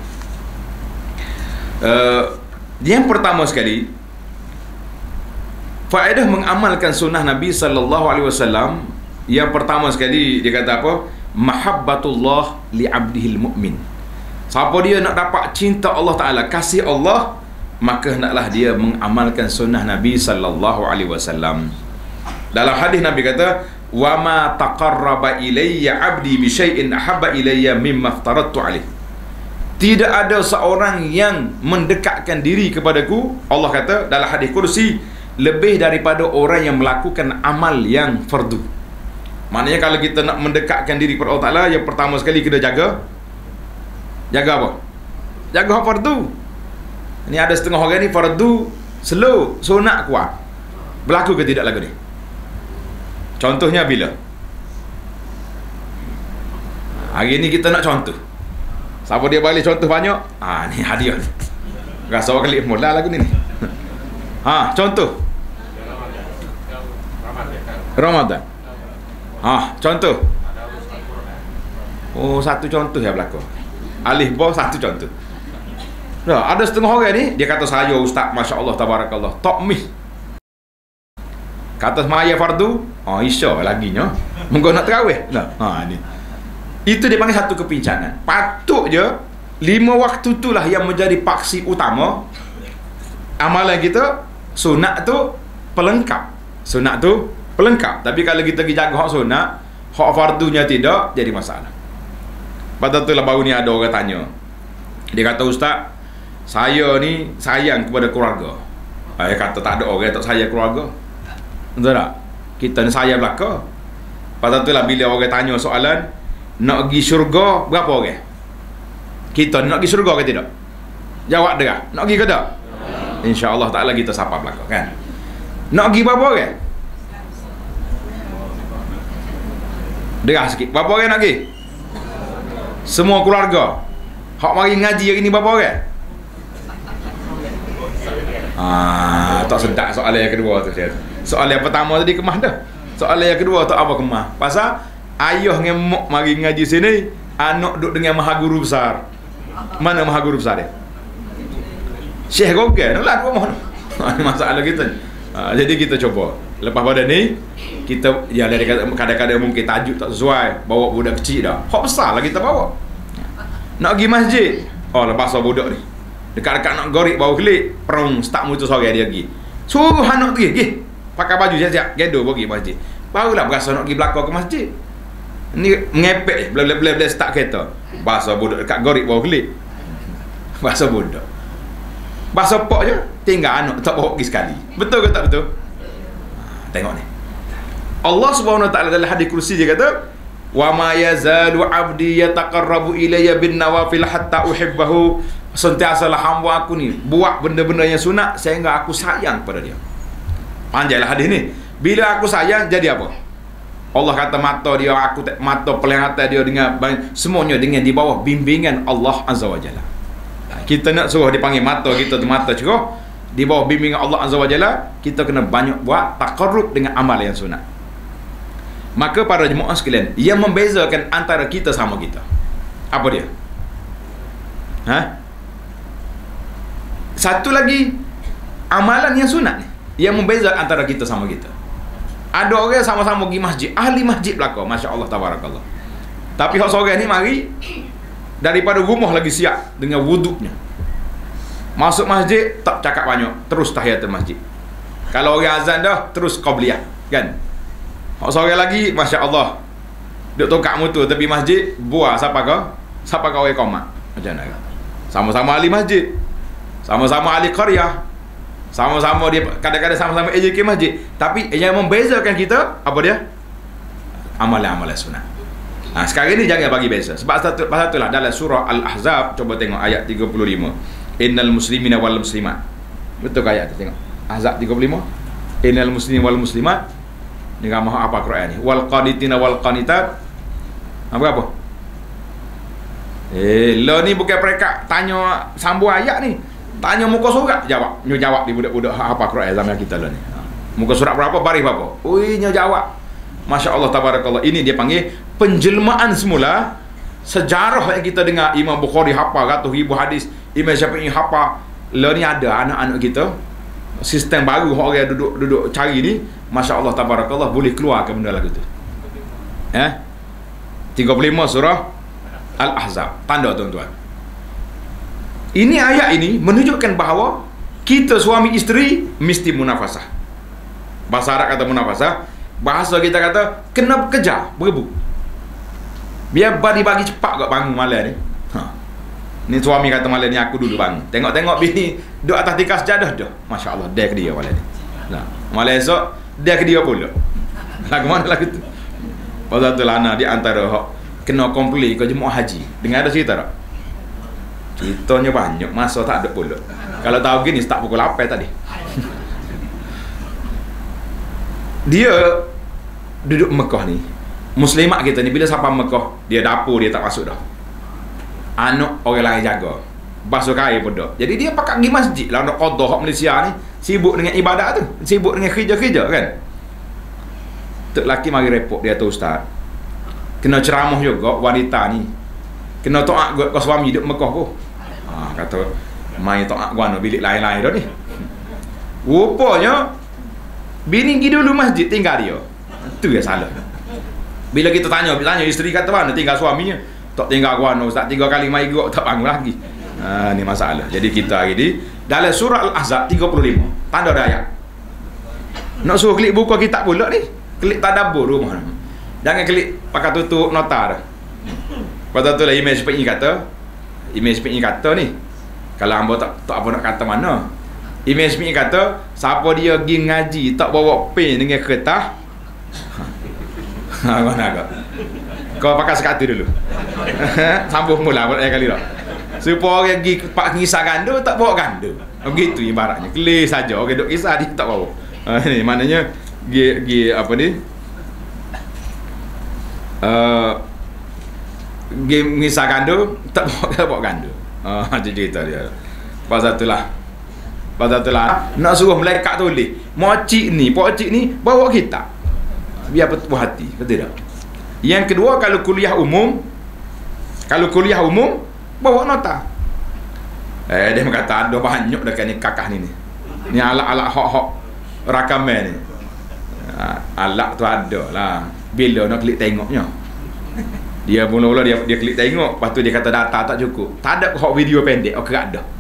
Uh, yang pertama sekali, faedah mengamalkan sunnah Nabi sallallahu alaihi wasallam. Yang pertama sekali dia kata apa? Mahabbatullah li 'abdihil mu'min. Siapa dia nak dapat cinta Allah Taala, kasih Allah, maka hendaklah dia mengamalkan sunnah Nabi sallallahu alaihi wasallam. Dalam hadis Nabi kata, "Wa ma taqarraba ilayya 'abdi bi syai'in ahabba ilayya mimma aftaradtu alaih." Tidak ada seorang yang mendekatkan diri kepadaku, Allah kata dalam hadis kursi, lebih daripada orang yang melakukan amal yang fardu. Maknanya kalau kita nak mendekatkan diri kepada Allah Taala, yang pertama sekali kita jaga jaga apa? Jaga hak fardu. Ini ada setengah orang ni fardu slow, sunat kuat. Berlaku ke tidak lagu ni? Contohnya bila? Hari ni kita nak contoh. Siapa dia balik contoh banyak? Ah, ni hadiah ni. Rasa orang klik mula lagu ni ni. Ha, contoh. Ramadan. Ha, contoh. Oh, satu contoh ya berlaku. Alif ba satu contoh. Nah, ada setengah orang ni dia kata saya ustaz, masya-Allah tabarakallah, takmih. Kata semaya fardu, oh isya lagi nya. Mungkin nak tarawih. Nah, ha ni. Itu dia panggil satu kepincangan. Patut je lima waktu itulah yang menjadi paksi utama. Amalan kita sunat tu pelengkap. Sunat tu pelengkap. Tapi kalau kita pergi jaga hak sunat, hak fardunya tidak, jadi masalah. Pada itulah baru ni ada orang tanya. Dia kata, ustaz, saya ni sayang kepada keluarga. Saya kata tak ada orang tak sayang keluarga. Betul tak? Kita ni sayang belaka. Pada itulah bila orang tanya soalan, nak pergi syurga berapa orang? Kita nak pergi syurga ke tidak? Jawab dia. Nak pergi ke tak? InsyaAllah ta'ala kita sapa belaka kan? Nak pergi berapa orang? Derah sikit. Berapa orang nak pergi? Semua keluarga. Hak mari ngaji hari ni berapa orang? Ah, tak sedap soalan yang kedua tu. Soalan yang pertama tadi kemah dah. Soalan yang kedua tak apa kemah. Pasal ayah dengan mak mari ngaji sini, anak duduk dengan maha guru besar. Mana maha guru besar dia? Syekh Gogen lah tu mohon. Ini masalah kita. Ha, jadi kita coba. Lepas pada ni kita ya dari kadang-kadang mungkin tajuk tak sesuai, bawa budak kecil dah. Hak besar lah kita bawa. Nak pergi masjid. Oh, lepas budak ni. Dekat-dekat nak gorik bawa kelik, perung start mutu sore dia pergi. Suruh anak pergi, pergi. Pakai baju siap-siap, gedo pergi masjid. Barulah berasa nak pergi belakang ke masjid. Ni ngepek bela-bela start kereta. Bahasa budak dekat gorik bawa kelik. Bahasa budak. Bahasa pak je, tinggal anak tak bawa pergi sekali. Betul ke tak betul? Ha, tengok ni. Allah Subhanahu Wa Taala dalam hadis kursi dia kata, "Wa ma yazalu 'abdi yataqarrabu ilayya bin nawafil hatta uhibbahu." Sentiasalah hamba aku ni buat benda-benda yang sunat sehingga aku sayang pada dia. Panjanglah hadis ni. Bila aku sayang jadi apa? Allah kata mata dia, aku mata pelihatan dia dengan semuanya dengan di bawah bimbingan Allah Azza wa Jalla. Kita nak suruh dipanggil mata kita tu mata cerah, di bawah bimbingan Allah Azza wa Jalla, kita kena banyak buat taqarrub dengan amal yang sunat. Maka para jemaah sekalian, yang membezakan antara kita sama kita, apa dia? Ha? Satu lagi amalan yang sunat ni yang membeza antara kita sama kita. Ada orang sama-sama pergi masjid, ahli masjid belaka, masya-Allah tabarakallah. Tapi hak sore ni mari daripada rumah lagi siap dengan wuduknya. Masuk masjid tak cakap banyak, terus tahiyatul masjid. Kalau orang azan dah, terus qabliyah, kan? Hak sore lagi, masya-Allah. Duk tongkat motor tepi masjid, buah siapa kau? Siapa kau iqamah? Macam mana? Sama-sama ahli masjid. Sama-sama ahli qaryah. Sama-sama dia kadang-kadang sama-sama A J K masjid. Tapi yang membezakan kita apa dia? Amalan-amalan sunat. Ha, sekarang ni jangan bagi beza. Sebab satu pasal itulah dalam surah Al-Ahzab, coba tengok ayat tiga puluh lima. Innal muslimina wal muslimat. Betul ke ayat tu tengok? Ahzab tiga puluh lima. Innal muslimin wal muslimat. Ni ramah apa Quran ni? Wal qanitina wal qanitat. Apa apa? Eh, lo ni bukan mereka tanya sambung ayat ni. Tanya muka surat, jawab. Nyo jawab di budak-budak apa Quran zaman kita lo ni. Muka surat berapa, baris berapa? Ui, nyo jawab. Masya Allah, tabarakallah. Ini dia panggil penjelmaan semula sejarah yang kita dengar. Imam Bukhari hafal ratus ribu hadis, Imam Syafi'i hafal. Lo ni ada anak-anak kita sistem baru orang duduk duduk cari ni. Masya Allah, tabarakallah, boleh keluar ke benda lagu tu. Eh? tiga puluh lima surah Al-Ahzab. Tanda tuan-tuan. Ini ayat ini menunjukkan bahawa kita suami isteri mesti munafasah. Bahasa Arab kata munafasah. Bahasa kita kata kena kejar, berebut. Biar bagi bagi cepat kau bangun malam ni. Ha. Ni suami kata malam ni aku dulu bangun. Tengok-tengok bini duduk atas tikar sejadah dah. Masya Allah, dia ke dia malam ni. Nah, malam esok dia ke dia pula. Lagu mana lagu tu? Pasal tu lana di antara hak kena komplain ke jemaah haji. Dengar ada cerita tak? Ceritanya banyak, masa tak ada pula. Kalau tahu gini start pukul lapan tadi. Dia duduk Mekah ni, muslimat kita ni, bila sampai Mekah, dia dapur dia tak masuk dah. Anak orang lain jaga, basuh kain pun dah. Jadi dia pakat pergi masjid lah. Nak qada hak Malaysia ni sibuk dengan ibadat tu, sibuk dengan kerja-kerja kan. Tok laki mari repot dia tu ustaz. Kena ceramah juga wanita ni. Kena taat kau suami duduk Mekah ko. Ha, kata mai taat gua no bilik lain-lain dah ni. Rupanya bini pergi dulu masjid tinggal dia. Itu yang salah. Bila kita tanya, tanya isteri kata mana tinggal suaminya. Tak tinggal gua no ustaz, tiga kali mai gua tak bangun lagi. Ha, ni masalah. Jadi kita hari ni dalam surah Al-Ahzab tiga puluh lima, tanda ayat. Nak suruh klik buku kitab pula ni. Klik tadabbur rumah. Jangan klik pakai tutup nota dah. Pasal tu lah Imam Syafi'i kata, Imam Syafi'i kata ni, kalau hamba tak tak apa nak kata mana. Imam Syafi'i kata, siapa dia pergi ngaji tak bawa pen dengan kertas, ha, mana kau? Kau pakai sekatu dulu. Sambung mula buat ayat kali dah. Supaya orang pergi pak kisah ganda tak bawa ganda. Begitu ibaratnya. Clear saja orang duk kisah dia tak bawa. Ha, ni maknanya gi gi apa ni? Uh, game ngisah ganda tak bawa tak bawa ganda. Ah, uh, cerita dia. Pasal itulah. Pasal itulah nak suruh malaikat tulis. Mocik ni, pocik ni bawa kitab. Biar berpuas hati, betul tak? Yang kedua, kalau kuliah umum, kalau kuliah umum bawa nota. Eh dia kata ada banyak dekat ni kakak ni ni. Ni alat-alat hok-hok rakaman ni. Ha, alat tu ada lah. Bila nak klik tengoknya. Dia mula-mula dia dia klik tengok, lepas tu dia kata data tak cukup. Tak ada hok video pendek, oh kerak dah.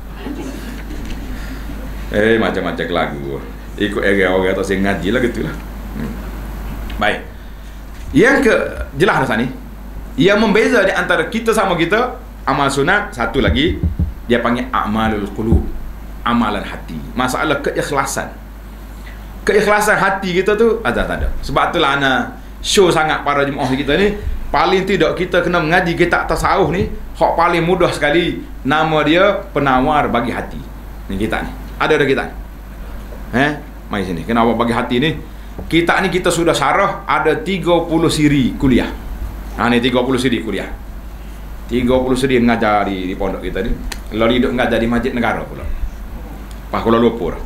Eh macam-macam lagu. Ikut area orang tak saya ngaji lah gitulah. Hmm. Baik. Yang ke jelas dah ni. Yang membeza di antara kita sama kita, amal sunat, satu lagi dia panggil amalul qulub, amalan hati. Masalah keikhlasan. Keikhlasan hati kita tu ada tak ada. Sebab itulah ana show sangat para jemaah kita ni, paling tidak kita kena mengaji kitab tasawuf ni, hak paling mudah sekali, nama dia penawar bagi hati. Ni kitab ni. Ada ada kitab. Eh, mai sini. Kenapa bagi hati ni? Kitab ni kita sudah syarah ada tiga puluh siri kuliah. Ha ni tiga puluh siri kuliah. tiga puluh siri mengajar di, di pondok kita ni. Lalu hidup mengajar di Masjid Negara pula. Pas Kuala Lumpur.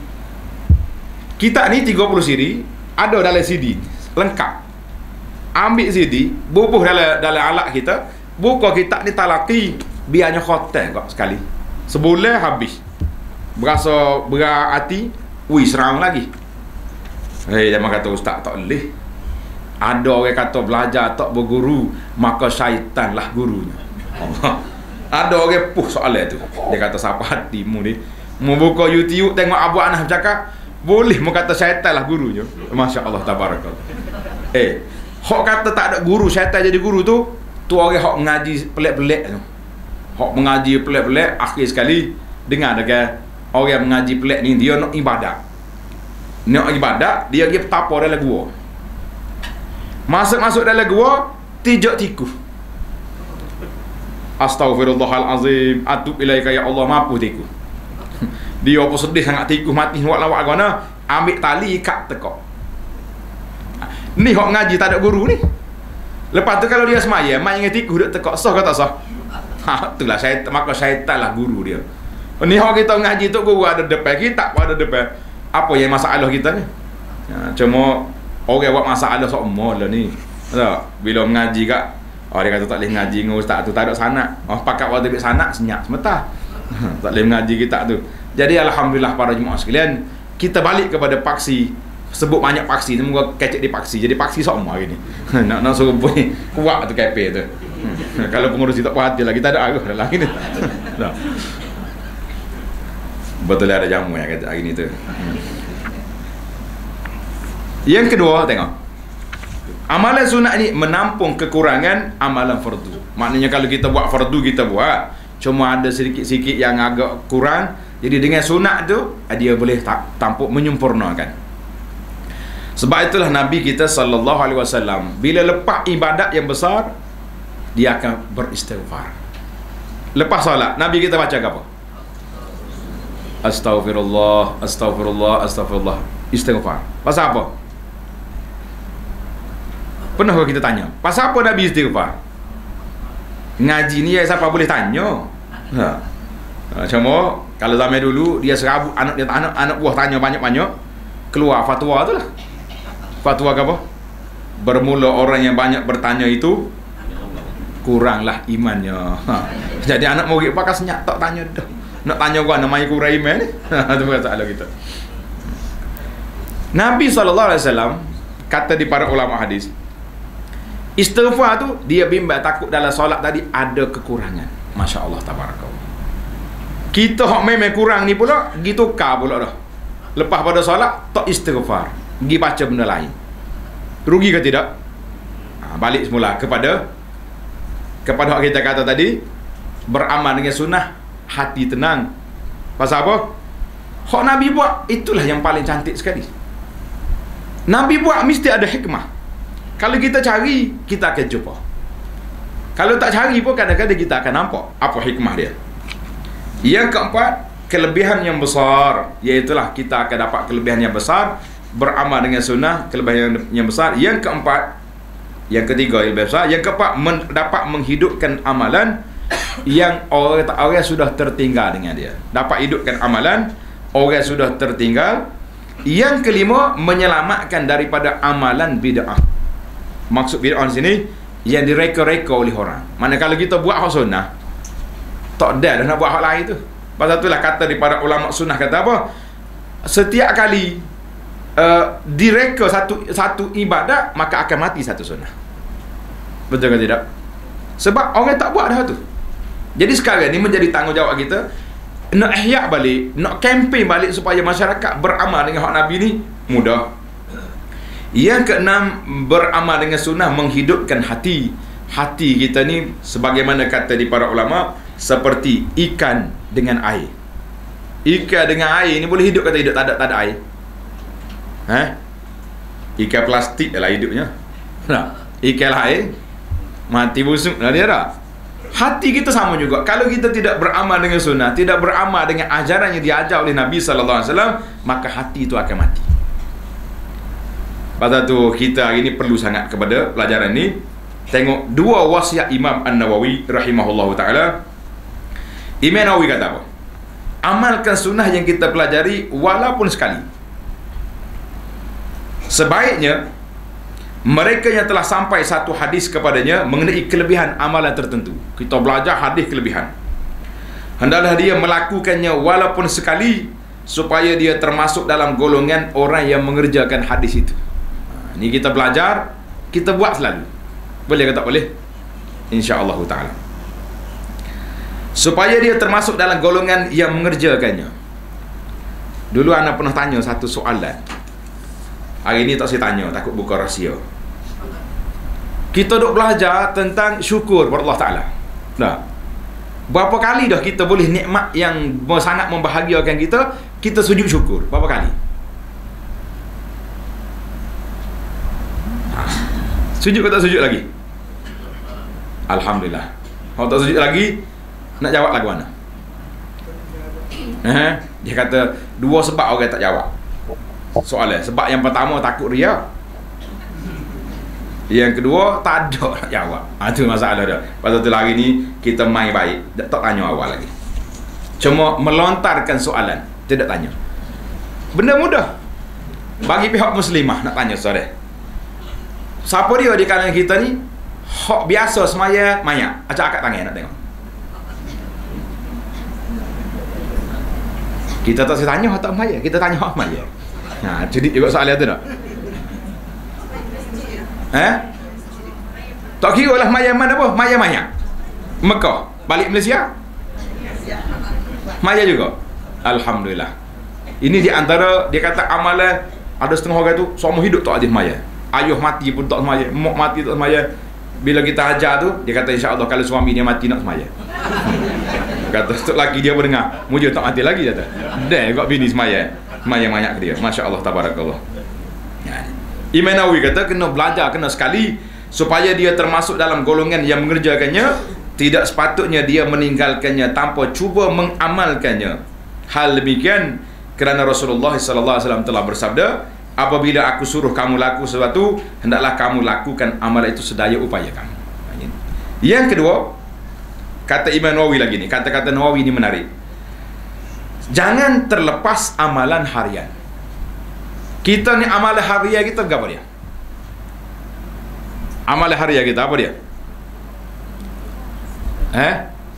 Kitab ni tiga puluh siri ada dalam C D lengkap. Ambil C D, bubuh dalam dalam alat kita, buka kitab ni talaqi, biarnya khotel kok sekali. Sebulan habis. Berasa berat hati, wih serang lagi. Eh, dia kata ustaz tak boleh. Ada orang kata belajar tak berguru, maka syaitanlah gurunya. Ada orang puh soalan tu. Dia kata siapa hatimu ni? Mu buka YouTube tengok Abu Anas bercakap, boleh mu kata syaitanlah gurunya. Masya-Allah tabarakallah. Eh, hok kata tak ada guru, syaitan jadi guru tu, tu orang hok mengaji pelik-pelik tu. Hok mengaji pelik-pelik, akhir sekali dengar dekat orang mengaji pelik ni dia nak ibadat. Nak ibadat, dia pergi petapa dalam gua. Masuk-masuk dalam gua, tijak tikus. Astaghfirullahalazim, atub ilaika ya Allah, mampu tikus. Dia apa sedih sangat tikus mati buat lawak agama, ambil tali ikat tekak. Ni hok ngaji tak ada guru ni. Lepas tu kalau dia semaya, main dengan tikus duk tekak, sah ke tak sah? Ha, itulah syaitan, maka syaitanlah guru dia. Ni hok kita ngaji tu guru ada depan, kita pun ada depan. Apa yang masalah kita ni? Ha, cuma orang buat masalah semua lah ni. Tak? Bila mengaji kat, oh dia kata tak boleh ngaji dengan ustaz tu, tak ada sanak. Oh pakat waktu ambil sanak, senyap sementara. Tak boleh mengaji kita tu. Jadi alhamdulillah para jemaah sekalian, kita balik kepada paksi. Sebut banyak paksi, semoga kecek di paksi. Jadi paksi semua hari ni. nak nak suruh punya kuat tu kafe tu. Kalau pengurusi tak puas hati lah, kita ada arah dalam ni. Tak. Betul ada jamu yang kata hari ni tu. Yang kedua, tengok. Amalan sunat ni menampung kekurangan amalan fardu. Maknanya kalau kita buat fardu, kita buat, cuma ada sedikit-sedikit yang agak kurang. Jadi dengan sunat tu, dia boleh tampuk menyempurnakan. Sebab itulah Nabi kita sallallahu alaihi wasallam bila lepas ibadat yang besar, dia akan beristighfar. Lepas solat, Nabi kita baca apa? Astaghfirullah, astaghfirullah, astaghfirullah. Istighfar. Pasal apa? Pernah kita tanya, pasal apa Nabi istighfar? Ngaji ni siapa boleh tanya? Ha. Cuma kalau zaman dulu dia serabut anak dia anak anak buah tanya banyak-banyak, keluar fatwa tu lah. Fatwa apa? Bermula orang yang banyak bertanya itu kuranglah imannya. Ha. Jadi anak murid pakai senyap tak tanya dah. Nak tanya gua namanya kurang iman ni. Itu masalah kita. Nabi sallallahu alaihi wasallam kata di para ulama hadis, istighfar tu dia bimbang takut dalam solat tadi ada kekurangan. Masya-Allah tabarakallah. Kita hok memang kurang ni pula, gi tukar pula dah. Lepas pada solat tak istighfar, gi baca benda lain. Rugi ke tidak? Ha, balik semula kepada kepada hak kita kata tadi, beramal dengan sunnah, hati tenang. Pasal apa? Hak Nabi buat itulah yang paling cantik sekali. Nabi buat mesti ada hikmah. Kalau kita cari, kita akan jumpa. Kalau tak cari pun kadang-kadang kita akan nampak apa hikmah dia. Yang keempat, kelebihan yang besar, iaitulah kita akan dapat kelebihan yang besar beramal dengan sunnah, kelebihan yang, yang besar. Yang keempat, yang ketiga yang besar, yang keempat men, dapat menghidupkan amalan yang orang orang sudah tertinggal dengan dia. Dapat hidupkan amalan orang sudah tertinggal. Yang kelima, menyelamatkan daripada amalan bid'ah. Maksud bid'ah di sini yang direka-reka oleh orang. Mana kalau kita buat hak sunnah, tak ada dah nak buat hak lain tu. Pasal itulah kata di para ulama sunnah kata apa? Setiap kali uh, direka satu satu ibadat, maka akan mati satu sunnah. Betul ke tidak? Sebab orang tak buat dah tu. Jadi sekarang ni menjadi tanggungjawab kita nak ihya balik, nak kempen balik supaya masyarakat beramal dengan hak Nabi ni mudah. Yang keenam, beramal dengan sunnah menghidupkan hati. Hati kita ni sebagaimana kata di para ulama, seperti ikan dengan air. Ikan dengan air ni boleh hidup kata hidup tak ada, tak ada air. Ha? Ikan plastik lah hidupnya. Nah, ikan air mati busuk lah dia dah. Hati kita sama juga. Kalau kita tidak beramal dengan sunnah, tidak beramal dengan ajaran yang diajar oleh Nabi sallallahu alaihi wasallam, maka hati itu akan mati. Pasal tu kita hari ini perlu sangat kepada pelajaran ni. Tengok dua wasiat Imam An-Nawawi rahimahullahu taala. Imam Nawawi kata apa? Amalkan sunnah yang kita pelajari walaupun sekali. Sebaiknya mereka yang telah sampai satu hadis kepadanya mengenai kelebihan amalan tertentu. Kita belajar hadis kelebihan. Hendaklah dia melakukannya walaupun sekali, supaya dia termasuk dalam golongan orang yang mengerjakan hadis itu. Ini kita belajar kita buat selalu. Boleh ke tak boleh? Insya-Allah taala. Supaya dia termasuk dalam golongan yang mengerjakannya. Dulu anak pernah tanya satu soalan. Hari ni tak saya tanya, takut buka rahsia. Kita duk belajar tentang syukur kepada Allah Taala. Nah. Berapa kali dah kita boleh nikmat yang sangat membahagiakan kita, kita sujud syukur? Berapa kali? Ha. Sujud ke tak sujud lagi? Alhamdulillah. Kalau tak sujud lagi, nak jawab lagu mana? Eh, dia kata dua sebab orang tak jawab soalan. Sebab yang pertama takut ria. Yang kedua tak ada nak jawab. Ha, tu masalah dia. Pasal tu hari ni kita main baik, tak tanya awal lagi. Cuma melontarkan soalan, tidak tanya. Benda mudah. Bagi pihak muslimah nak tanya saudara. Siapa dia di kalangan kita ni? Hak biasa semaya maya. Acak akak tangan nak tengok. Kita tak saya tanya hak tak maya, kita tanya hak maya. Ha, jadi juga soalan tu tak? Eh? Tak kira lah maya mana apa? Maya-maya Mekah, balik Malaysia maya juga. Alhamdulillah. Ini di antara dia kata amalan. Ada setengah orang tu semua hidup tak ada maya. Ayuh mati pun tak semaya, mak mati tak semaya. Bila kita ajar tu, dia kata insya-Allah kalau suami dia mati nak semaya. Kata satu lagi dia berdengar, muja tak mati lagi kata. Dah kau bini semaya. Semaya-maya ke dia. Masya-Allah tabarakallah. Ya. Imam Nawawi kata kena belajar, kena sekali supaya dia termasuk dalam golongan yang mengerjakannya. Tidak sepatutnya dia meninggalkannya tanpa cuba mengamalkannya. Hal demikian kerana Rasulullah sallallahu alaihi wasallam telah bersabda, apabila aku suruh kamu lakukan sesuatu, hendaklah kamu lakukan amal itu sedaya upaya kamu. Yang kedua, kata Imam Nawawi lagi ni, kata-kata Nawawi ni menarik. Jangan terlepas amalan harian. Kita ni amalan harian kita apa dia? Amalan harian kita apa dia? Eh?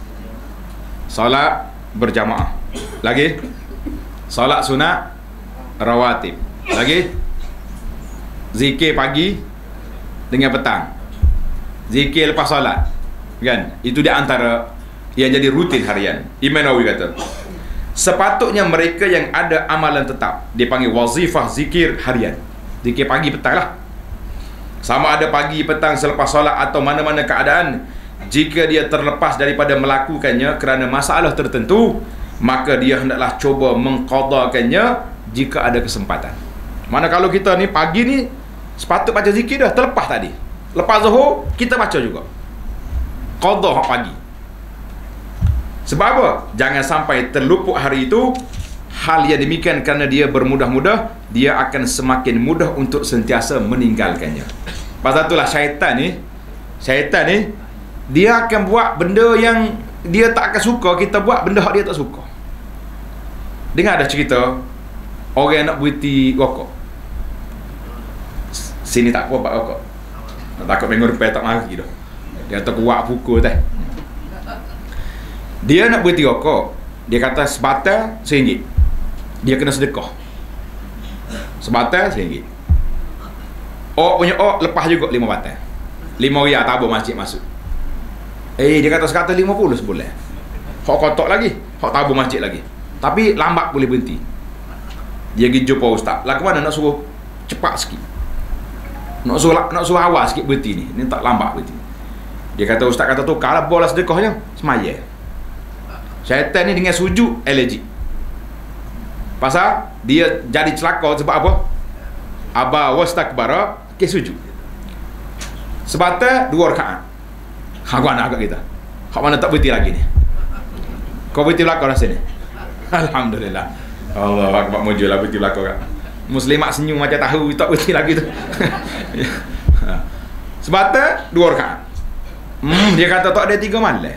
Salat berjamaah. Lagi? Salat sunat rawatib. Lagi? Zikir pagi dengan petang. Zikir lepas salat. Kan? Itu di antara yang jadi rutin harian. Imam Nawawi kata, sepatutnya mereka yang ada amalan tetap dipanggil wazifah zikir harian. Zikir pagi petang lah. Sama ada pagi, petang, selepas solat atau mana-mana keadaan, jika dia terlepas daripada melakukannya kerana masalah tertentu, maka dia hendaklah cuba mengqadakannya jika ada kesempatan. Mana kalau kita ni pagi ni sepatut baca zikir dah, terlepas tadi. Lepas zuhur kita baca juga. Qada hak pagi. Sebab apa? Jangan sampai terluput hari itu. Hal yang demikian kerana dia bermudah-mudah, dia akan semakin mudah untuk sentiasa meninggalkannya. Pasal itulah syaitan ni, syaitan ni dia akan buat benda yang dia tak akan suka kita buat, benda hak dia tak suka. Dengar ada cerita orang nak berhenti rokok. Sini tak apa buat rokok. Takut minggu depan tak mari dah. Dia kata kuat pukul teh. Dia nak berhenti rokok. Dia kata sebatang seringgit. Dia kena sedekah. Sebatang seringgit. Ok punya ok lepas juga lima batang. Lima riyal tabur masjid masuk. Eh dia kata sekata lima puluh sebulan. Hak kotak lagi, hak tabur masjid lagi. Tapi lambat boleh berhenti. Dia pergi jumpa ustaz. Lah ke mana nak suruh cepat sikit. Nak suruh nak suruh awal sikit berhenti ni. Ni tak lambat berhenti. Dia kata ustaz kata tu kalau bola sedekahnya semaya. Syaitan ni dengan sujud allergic. Pasal dia jadi celaka sebab apa? Aba wastakbara ke sujud. Sebab dua rakaat. Hak mana agak kita? Hak mana tak berhenti lagi ni? Kau berhenti belakang rasa ni? Alhamdulillah. Allah akbar, mujulah berhenti belakang. Muslimat senyum macam tahu tak berhenti lagi tu. Sebab dua rakaat. Hmm, dia kata tak ada tiga malam.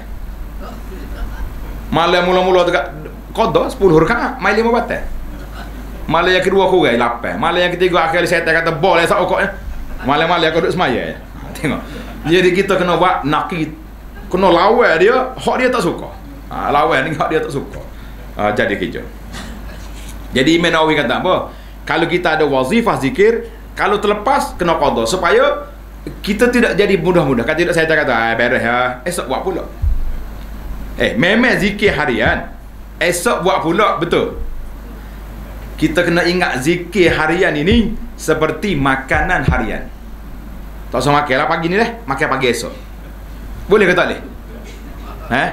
Malam mula-mula dekat qada sepuluh rakaat, mai lima batang. Malam yang kedua kurang lapan. Malam yang ketiga akhir syaitan kata boleh sak okoknya. Malam-malam aku duduk semaya. Tengok. Jadi kita kena buat nakid. Kena lawan dia, hak dia tak suka. Ha, lawan ni hak dia tak suka. Ha, jadi kerja. Jadi Imam Nawawi kata apa? Kalau kita ada wazifah zikir, kalau terlepas kena qada supaya kita tidak jadi mudah-mudah. Kan tidak saya kata, ah, beres ya, esok buat pula. Eh, memang zikir harian, esok buat pula, betul. Kita kena ingat zikir harian ini seperti makanan harian. Tak usah makan lah pagi ni dah, makan pagi esok. Boleh ke tak boleh? Eh?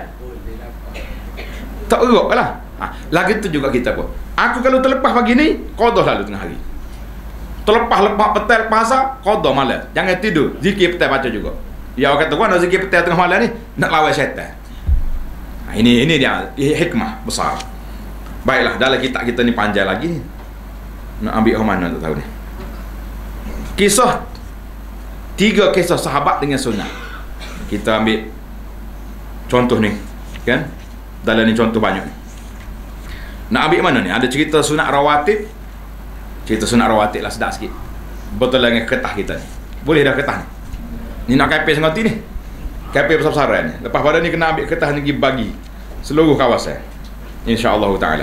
Tak erok lah. Ha, lagi tu juga kita pun. Aku kalau terlepas pagi ni, qada lalu tengah hari. Terlepas-lepas petang pasar, qada malam. Jangan tidur, zikir petang baca juga. Ya orang kata, kau nak zikir petang tengah malam ni, nak lawan syaitan. Ha, ini ini dia hikmah besar. Baiklah, dalam kitab kita ni panjang lagi. Nak ambil ke mana tak tahu ni. Kisah tiga kisah sahabat dengan sunnah. Kita ambil contoh ni, kan? Dalam ni contoh banyak ni. Nak ambil mana ni? Ada cerita sunat rawatib. Cerita sunat rawatib lah, sedap sikit. Betul lah dengan ketah kita ni. Boleh dah ketah ni. Ni nak kapil sengoti ni. Kapil besar-besaran ni. Lepas pada ni kena ambil ketah ni pergi bagi seluruh kawasan. InsyaAllah ta'ala.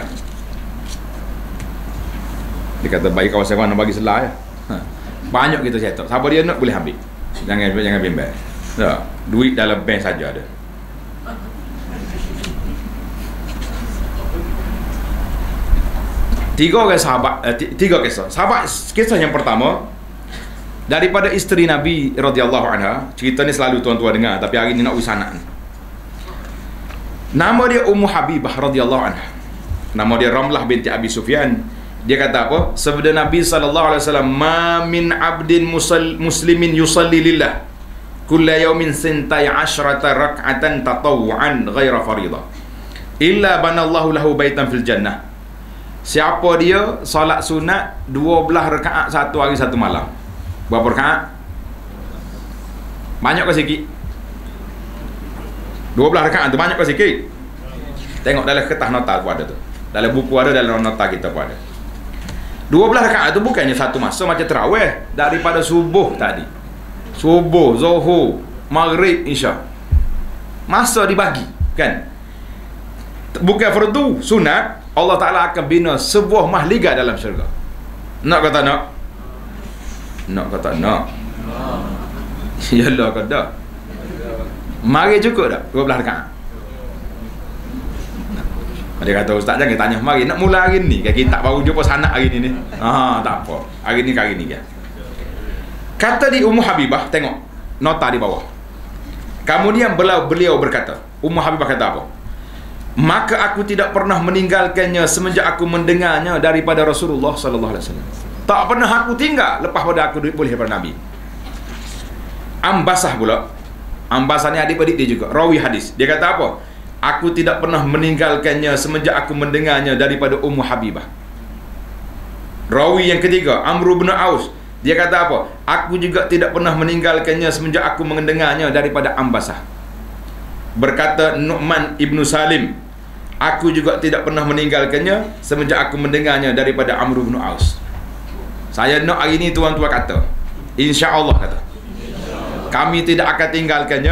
Dia kata bagi kawasan mana bagi selah ya. Ha. Banyak kita cetak. Siapa dia nak boleh ambil. Jangan jangan bimbang. Ya, duit dalam bank saja ada. Tiga orang sahabat, eh, tiga kisah. Sahabat kisah yang pertama daripada isteri Nabi radhiyallahu anha. Cerita ni selalu tuan-tuan dengar, tapi hari ni nak usanak. Nama dia Ummu Habibah radhiyallahu anha. Nama dia Ramlah binti Abi Sufyan. Dia kata apa? Sabda Nabi sallallahu alaihi wasallam, "Ma min 'abdin muslimin yusalli lillah kulla yawmin sintai asyrata rak'atan tatawwu'an ghaira faridah illa banallahu lahu baitan fil jannah." Siapa dia solat sunat dua belas rakaat satu hari satu malam. Berapa rakaat? Banyak ke sikit? dua belas rakaat tu banyak ke sikit? Tengok dalam kertas nota pun ada tu. Dalam buku ada, dalam nota kita pun ada. dua belas rakaat tu bukannya satu masa macam tarawih. Daripada subuh tadi. Subuh, zuhur, maghrib, isya. Masa dibagi, kan? Bukan fardu, sunat. Allah Ta'ala akan bina sebuah mahliga dalam syurga. Nak kata nak? Nak kata nak? Yalah kata. Mari cukup tak? dua belas rakaat. Dia kata, ustaz jangan tanya mari. Nak mula hari ni. Kita baru jumpa sanak hari ni ni. Ah, tak apa. Hari ni hari ni kan. Kata di Ummu Habibah, tengok nota di bawah. Kemudian beliau, beliau berkata, Ummu Habibah kata apa? Maka aku tidak pernah meninggalkannya semenjak aku mendengarnya daripada Rasulullah sallallahu alaihi wasallam. Tak pernah aku tinggal lepas pada aku boleh daripada Nabi. Ambasah pula. Ambasah ni adik-adik dia juga, rawi hadis. Dia kata apa? Aku tidak pernah meninggalkannya semenjak aku mendengarnya daripada Ummu Habibah. Rawi yang ketiga, Amr bin Aus. Dia kata apa? Aku juga tidak pernah meninggalkannya semenjak aku mendengarnya daripada Ambasah. Berkata Nu'man ibnu Salim, aku juga tidak pernah meninggalkannya semenjak aku mendengarnya daripada Amr bin Aus. Saya nak hari ni tuan-tuan kata, insya-Allah kata, kami tidak akan tinggalkannya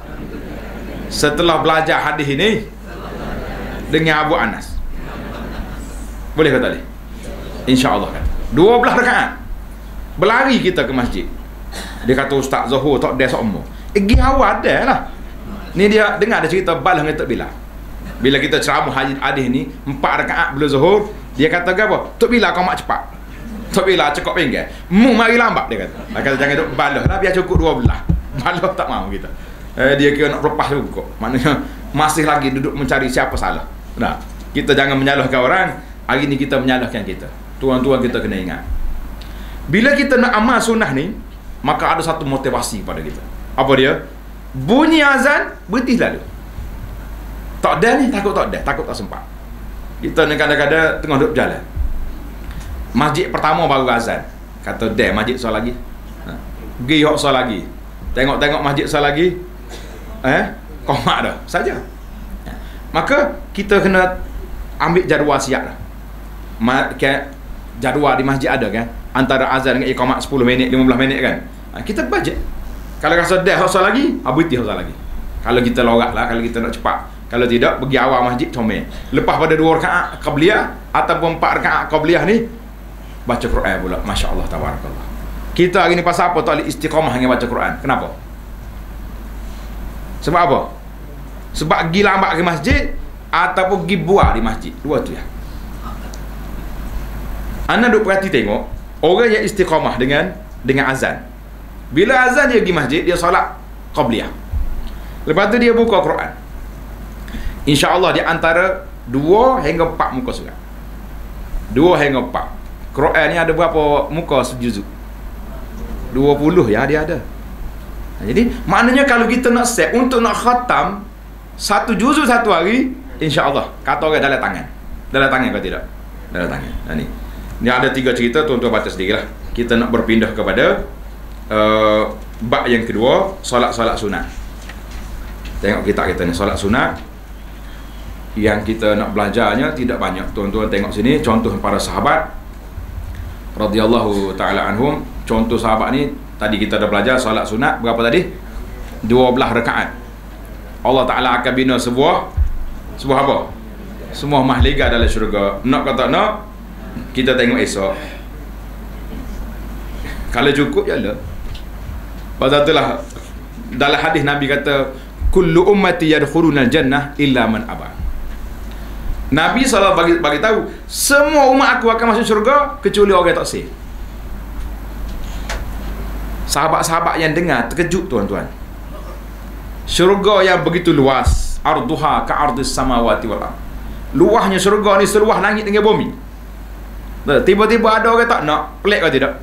setelah belajar hadis ini dengan Abu Anas. Boleh kata ni? InsyaAllah kan. dua belas rakaat. Berlari kita ke masjid. Dia kata Ustaz Zuhur tak ada seumur. Eh, pergi awal ada lah. Ni dia dengar ada cerita balah dengan Tok Bilal. Bila kita ceramah hadis ni empat rakaat bila Zuhur, dia kata apa? Tok Bilal kau mak cepat. Tok Bilal cekok pinggir. Mu mari lambat dia kata. Dia kata jangan duk balah lah, biar cukup dua belas. Balah tak mau kita. Eh, dia kira nak lepas juga. Maknanya masih lagi duduk mencari siapa salah. Nah, kita jangan menyalahkan orang. Hari ni kita menyalahkan kita. Tuan-tuan kita kena ingat. Bila kita nak amal sunnah ni, maka ada satu motivasi pada kita. Apa dia? Bunyi azan, berhenti lalu. Tak ada ni, takut tak ada. Takut tak sempat. Kita ni kadang-kadang tengah duduk berjalan. Masjid pertama baru azan. Kata, dah masjid soal lagi. Ha. Pergi hok soal lagi. Tengok-tengok masjid soal lagi. Eh, komak dah. Saja. Maka, kita kena ambil jadual siap dah. Ma- jadual di masjid ada kan? Antara azan dengan iqamat sepuluh minit, lima belas minit kan? Ha, kita bajet. Kalau rasa dah hok soal lagi, berhenti hok soal lagi. Kalau kita lorak lah, kalau kita nak cepat. Kalau tidak, pergi awal masjid, comel. Lepas pada dua rakaat qabliyah ataupun empat rakaat qabliyah ni, baca Quran pula. Masya Allah, tabarakallah. Kita hari ni pasal apa tak boleh istiqamah dengan baca Quran? Kenapa? Sebab apa? Sebab pergi lambat ke masjid ataupun pergi buah di masjid. Dua tu ya. Anda duk perhati tengok orang yang istiqamah dengan dengan azan. Bila azan dia pergi masjid, dia solat qabliyah. Lepas tu dia buka Quran. InsyaAllah di antara dua hingga empat muka surat. Dua hingga empat. Quran ni ada berapa muka sejuzuk? Dua puluh ya dia ada. Jadi maknanya kalau kita nak set untuk nak khatam satu juzuk satu hari, insya-Allah kata orang dalam tangan. Dalam tangan ke tidak? Dalam tangan. Nah ni. Ni ada tiga cerita, tuan-tuan baca sendirilah. Kita nak berpindah kepada uh, bab yang kedua, solat-solat sunat. Tengok kita kita ni solat sunat yang kita nak belajarnya tidak banyak. Tuan-tuan tengok sini contoh para sahabat radhiyallahu taala anhum. Contoh sahabat ni tadi kita dah belajar solat sunat berapa tadi? dua belas rakaat. Allah Taala akan bina sebuah sebuah apa? Semua mahliga dalam syurga. Nak kata nak, kita tengok esok. Kalau cukup yalah. Pasal itulah dalam hadis Nabi kata kullu ummati yadkhuluna jannah illa man aba. Nabi sallallahu bagi bagi tahu semua umat aku akan masuk syurga kecuali orang yang tak sah. Sahabat-sahabat yang dengar terkejut tuan-tuan. Syurga yang begitu luas, arduha ka ardis samawati wal ard. Luahnya syurga ni seluas langit dengan bumi. Tiba-tiba ada orang tak nak, pelik ke tidak?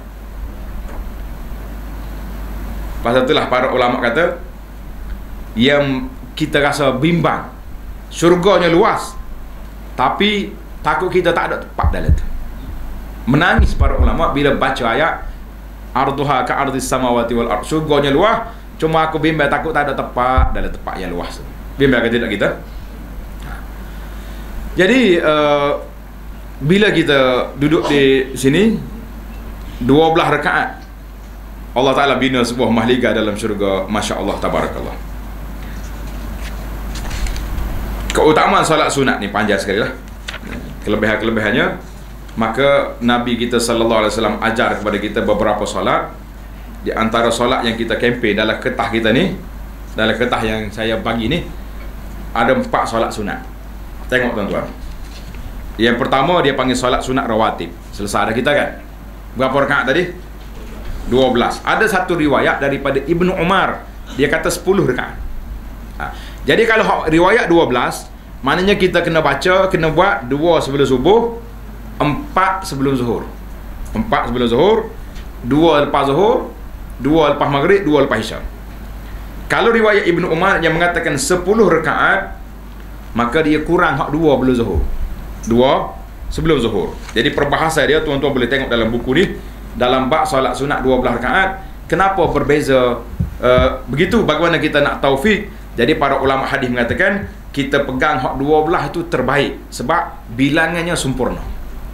Pasal itulah para ulama kata yang kita rasa bimbang, syurganya luas tapi takut kita tak ada tempat dalam tu. Menangis para ulama bila baca ayat arduha ka ardis samawati wal ard. Syurganya luas, cuma aku bimbang takut tak ada tempat dalam tempat yang luas. Bimbang ke tidak kita? Jadi uh, bila kita duduk di sini dua belas rakaat, Allah Ta'ala bina sebuah mahliga dalam syurga. Masya Allah, tabarakallah. Keutamaan solat sunat ni panjang sekali lah. Kelebihan-kelebihannya, maka Nabi kita sallallahu alaihi wasallam ajar kepada kita beberapa solat. Di antara solat yang kita kempen dalam ketah kita ni, dalam ketah yang saya bagi ni, ada empat solat sunat. Tengok tuan-tuan. Yang pertama dia panggil solat sunat rawatib. Selesai ada kita kan? Berapa rakaat tadi? dua belas. Ada satu riwayat daripada Ibnu Umar, dia kata sepuluh rakaat. Ha. Jadi kalau riwayat dua belas, maknanya kita kena baca, kena buat dua sebelum subuh, empat sebelum zuhur. Empat sebelum zuhur, dua lepas zuhur, dua lepas maghrib, dua lepas isya. Kalau riwayat Ibnu Umar yang mengatakan sepuluh rakaat, maka dia kurang hak dua belum zuhur. Dua sebelum zuhur. Jadi perbahasan dia tuan-tuan boleh tengok dalam buku ni, dalam bab solat sunat dua belas rakaat. Kenapa berbeza uh, begitu? Bagaimana kita nak taufik? Jadi para ulama hadis mengatakan kita pegang hak dua belas itu terbaik sebab bilangannya sempurna.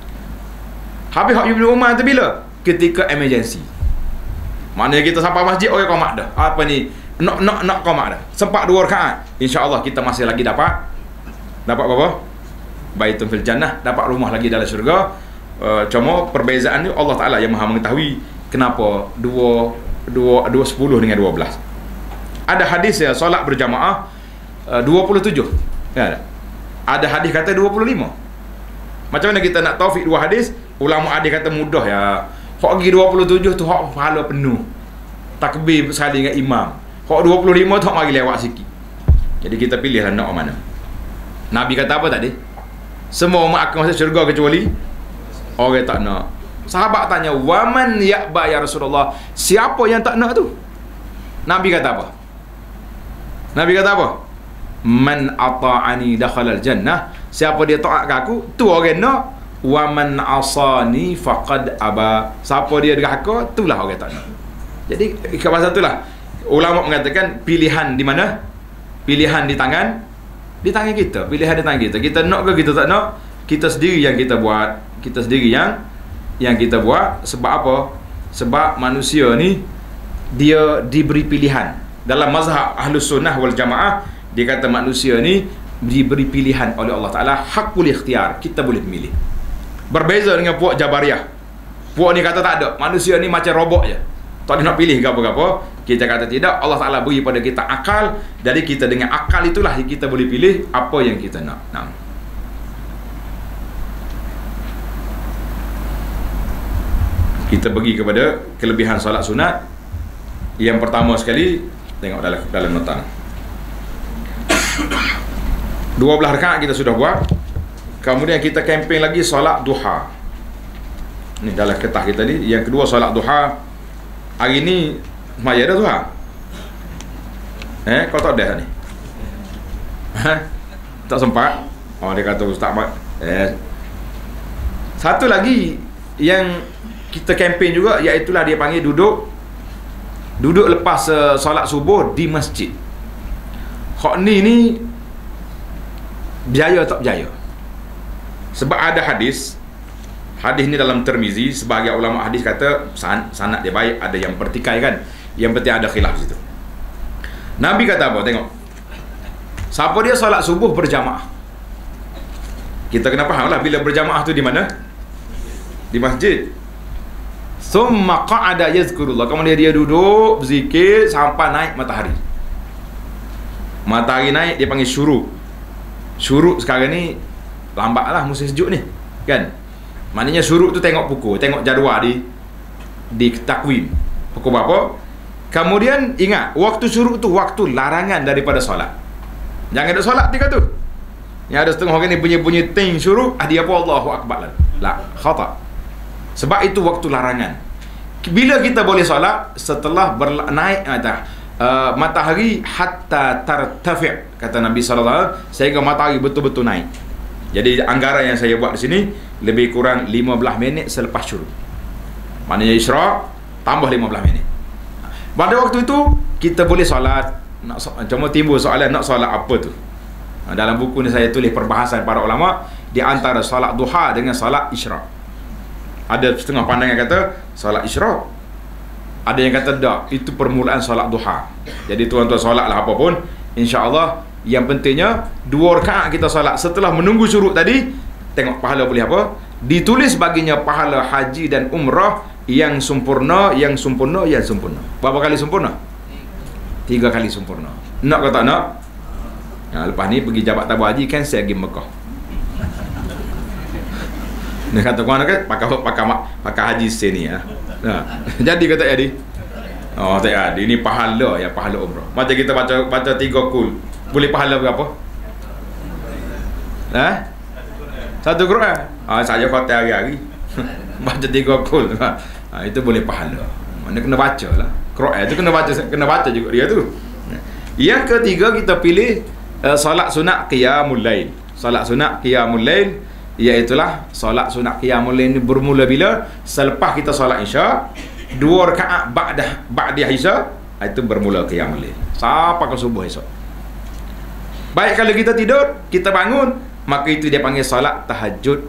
Habis hak Ibnu Umar tu bila? Ketika emergency. Maknanya kita sampai masjid orang qomat dah. Apa ni? Nak nak nak qomat dah. Sempat dua rakaat. Insya-Allah kita masih lagi dapat dapat berapa? Baitun fil jannah, dapat rumah lagi dalam syurga. Uh, cuma perbezaan ni Allah Taala yang Maha mengetahui kenapa dua dua dua sepuluh dengan dua belas. Ada hadis ya solat berjamaah uh, dua puluh tujuh. Ya. Ada hadis kata dua puluh lima. Macam mana kita nak taufik dua hadis? Ulama ada kata mudah ya. Hak pergi dua puluh tujuh tu hak pahala penuh. Takbir sekali dengan imam. Hak dua puluh lima tu hak mari lewat sikit. Jadi kita pilihlah nak mana. Nabi kata apa tadi? Semua umat akan masuk syurga kecuali orang tak nak. Sahabat tanya, "Waman ya'ba ya Rasulullah?" Siapa yang tak nak tu? Nabi kata apa? Nabi kata apa? "Man ata'ani dakhala al-jannah." Siapa dia taat ke aku, tu orang nak. "Wa man asani faqad aba." Siapa dia derhaka, itulah orang tak nak. Jadi ke pasal itulah ulama mengatakan pilihan di mana? Pilihan di tangan di tangan kita. Pilihan di tangan kita. Kita nak ke kita tak nak, kita sendiri yang kita buat. Kita sendiri yang yang kita buat. Sebab apa? Sebab manusia ni dia diberi pilihan. Dalam mazhab Ahlus Sunnah wal Jamaah, dia kata manusia ni diberi pilihan oleh Allah Ta'ala, hakul ikhtiar. Kita boleh memilih. Berbeza dengan puak Jabariyah. Puak ni kata tak ada, manusia ni macam robot je, tak ada nak pilih ke apa-apa. Kita kata tidak, Allah Ta'ala beri pada kita akal. Jadi kita dengan akal itulah kita boleh pilih apa yang kita nak. Nah. Kita pergi kepada kelebihan solat sunat. Yang pertama sekali, tengok dalam dalam nota. dua belas rakaat kita sudah buat. Kemudian kita kempen lagi solat duha. Ni dalam ketah kita ni. Yang kedua solat duha. Hari ni maya dah duha. Eh, kau tak ada ni? Tak sempat. Oh, dia kata Ustaz Mat. Eh. Satu lagi yang kita kempen juga, iaitulah dia panggil duduk duduk lepas uh, solat subuh di masjid. Hak ni ni berjaya tak berjaya? Sebab ada hadis. Hadis ni dalam Tirmizi, sebagai ulama hadis kata san, sanad dia baik, ada yang pertikai kan. Yang penting ada khilaf situ. Nabi kata apa? Tengok. Siapa dia solat subuh berjamaah? Kita kena faham lah, bila berjamaah tu di mana? Di masjid. Summa qa'ada yazkurullah. Kemudian dia duduk berzikir sampai naik matahari. Matahari naik dia panggil syuruk. Syuruk sekarang ni lambat lah musim sejuk ni, kan? Maknanya syuruk tu tengok pukul, tengok jadual di di takwim pukul berapa. Kemudian ingat, waktu syuruk tu waktu larangan daripada solat. Jangan ada solat ketika tu. Yang ada setengah orang ni bunyi-bunyi ting syuruk, ah dia apa Allahu akbar lah. La, khata. Sebab itu waktu larangan. Bila kita boleh solat? Setelah bernaik atas uh, matahari hatta tartafi', kata Nabi sallallahu alaihi wasallam, sehingga matahari betul-betul naik. Jadi anggaran yang saya buat di sini lebih kurang lima belas minit selepas syuruk. Maknanya isyraq tambah lima belas minit. Pada waktu itu kita boleh solat. Nak so, cuma timbul soalan nak solat apa tu? Dalam buku ni saya tulis perbahasan para ulama di antara solat duha dengan solat isyraq. Ada setengah pandangan kata solat isyraq. Ada yang kata tak, itu permulaan solat duha. Jadi tuan-tuan solatlah apapun, insya-Allah. Yang pentingnya dua rakaat kita solat setelah menunggu syuruk tadi, tengok pahala boleh apa? Ditulis baginya pahala haji dan umrah yang sempurna, yang sempurna, yang sempurna. Berapa kali sempurna? Tiga kali sempurna. Nak ke tak nak? Nah, lepas ni pergi jabat tabur haji kan saya pergi Mekah. Dia kata kau nak pakai pakai pakai haji sini ya. Nah, jadi ke tak jadi? Oh, tak jadi. Ini pahala ya, pahala umrah. Macam kita baca baca tiga kul. Boleh pahala berapa? Eh? Satu Quran. Ah, saya khatam hari-hari. Baca tiga kul. Ha, itu boleh pahala. Mana kena baca lah. Quran itu kena baca kena baca juga dia tu. Yang ketiga kita pilih uh, solat sunat qiyamul lail. Solat sunat qiyamul lail iaitulah solat sunat qiyamul lail ni bermula bila? Selepas kita solat Isya, dua rakaat ba'da ba'da Isya, itu bermula qiyamul lail. Sampai ke subuh esok. Baik kalau kita tidur, kita bangun, maka itu dia panggil salat tahajud.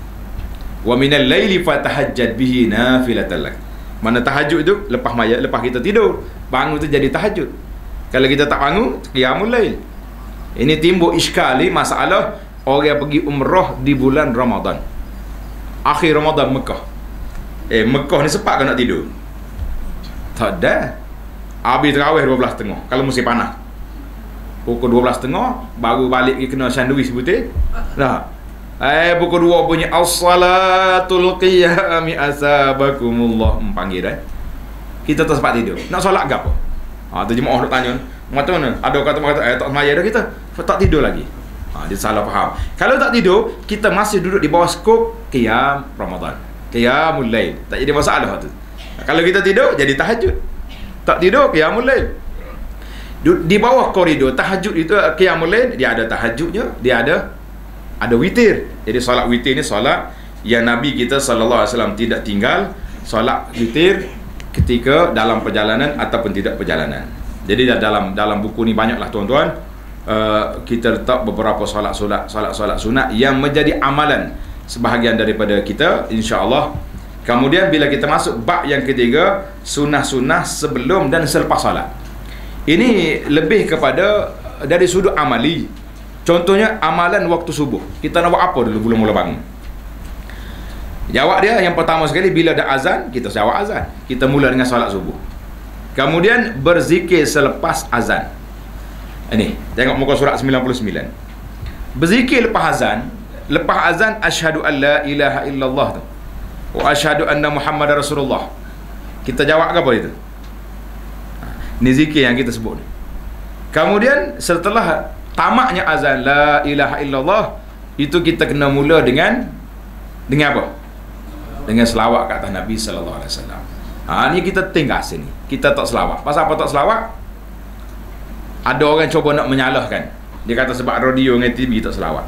Wa minal laili fatahajjad bihi nafilatan lak. Mana tahajud itu lepas maya, lepas kita tidur, bangun tu jadi tahajud. Kalau kita tak bangun, qiyamul lail. Ini timbul iskali masalah orang pergi umrah di bulan Ramadan. Akhir Ramadan Mekah. Eh Mekah ni sempat ke nak tidur? Tak ada. Habis tarawih dua belas tiga puluh kalau musim panas. Pukul dua belas tiga puluh baru balik pergi kena sandwich putih. Nah. Eh pukul dua bunyi as-salatul qiyami asabakumullah, panggil dah. Kita tak sempat tidur. Nak solat ke apa? Ha tu jemaah nak tanya, macam mana? Ada kata kata eh tak semaya dah kita. Tak tidur lagi. Ha dia salah faham. Kalau tak tidur, kita masih duduk di bawah skop qiyam Ramadan. Qiyamul lail. Tak jadi masalah tu. Kalau kita tidur jadi tahajud. Tak tidur qiyamul lail. Di bawah koridor tahajud itu qiyamul lail, dia ada tahajudnya, dia ada ada witir. Jadi solat witir ni solat yang Nabi kita sallallahu alaihi wasallam tidak tinggal solat witir ketika dalam perjalanan ataupun tidak perjalanan. Jadi dalam dalam buku ni banyaklah tuan-tuan, uh, kita letak beberapa solat-solat solat-solat sunat yang menjadi amalan sebahagian daripada kita, insya-Allah. Kemudian bila kita masuk bab yang ketiga, sunah-sunah sebelum dan selepas solat. Ini lebih kepada dari sudut amali. Contohnya amalan waktu subuh. Kita nak buat apa dulu mula-mula bangun? Jawab dia yang pertama sekali, bila ada azan, kita jawab azan. Kita mula dengan solat subuh. Kemudian berzikir selepas azan. Ini, tengok muka surat sembilan puluh sembilan. Berzikir lepas azan, lepas azan asyhadu an la ilaha illallah tu. Wa asyhadu anna Muhammadar Rasulullah. Kita jawab ke apa itu? Ini zikir yang kita sebut. Kemudian setelah tamatnya azan la ilaha illallah, itu kita kena mula dengan dengan apa? Dengan selawat ke atas Nabi sallallahu alaihi wasallam. Ha, ni kita tinggal sini. Kita tak selawat. Pasal apa tak selawat? Ada orang cuba nak menyalahkan. Dia kata sebab radio dengan T V tak selawat.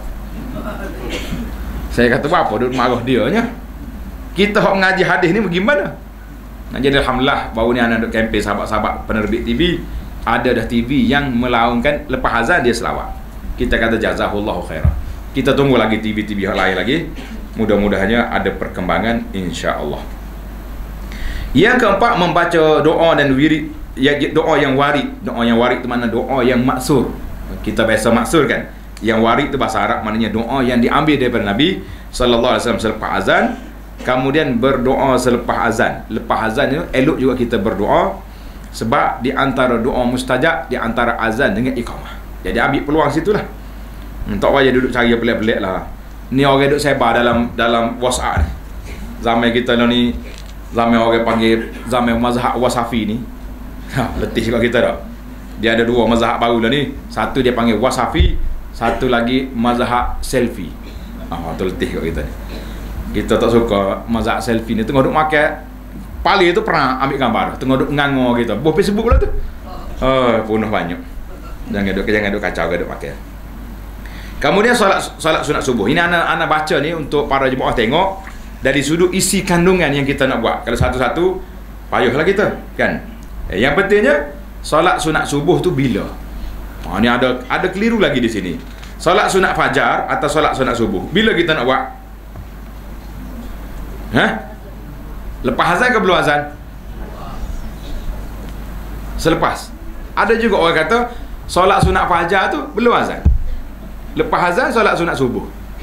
Saya kata apa? Duduk marah dia nya. Kita hok mengaji hadis ni bagaimana? Nah, jadi alhamdulillah baru ni anak duk kempen sahabat-sahabat penerbit T V, ada dah T V yang melaungkan lepas azan dia selawat. Kita kata jazahullahu khairan. Kita tunggu lagi T V-T V lain lagi. Mudah-mudahannya ada perkembangan insya-Allah. Yang keempat, membaca doa dan wirid, ya, doa yang warid. Doa yang warid itu makna doa yang maksur. Kita biasa maksur kan. Yang warid itu bahasa Arab, maknanya doa yang diambil daripada Nabi sallallahu alaihi wasallam selepas azan. Kemudian berdoa selepas azan. Lepas azan itu elok juga kita berdoa, sebab di antara doa mustajab di antara azan dengan iqamah. Jadi ambil peluang situlah. Tak payah duduk cari pelik-pelik lah. Ni orang duduk sebar dalam dalam WhatsApp ni. Zaman kita ni, zaman orang panggil zaman mazhab wasafi ni. Ha, letih juga kita dah. Dia ada dua mazhab baru lah ni. Satu dia panggil wasafi, satu lagi mazhab selfie. Ah, tu letih juga kita ni. Kita tak suka mazhab selfie ni. Tengok duk makan pali tu pernah ambil gambar. Tengok duk ngangor kita. Buh Facebook pula tu. Oh, punuh banyak. Jangan duk jangan duk kacau ke duk makan. Kemudian solat solat sunat subuh. Ini anak anak baca ni untuk para jemaah tengok dari sudut isi kandungan yang kita nak buat. Kalau satu-satu payahlah kita, kan? Eh, yang pentingnya solat sunat subuh tu bila? Ha, ni ada ada keliru lagi di sini. Solat sunat fajar atau solat sunat subuh, bila kita nak buat? Hah? Lepas azan ke belum azan? Selepas. Ada juga orang kata solat sunat fajar tu belum azan. Lepas azan solat sunat subuh.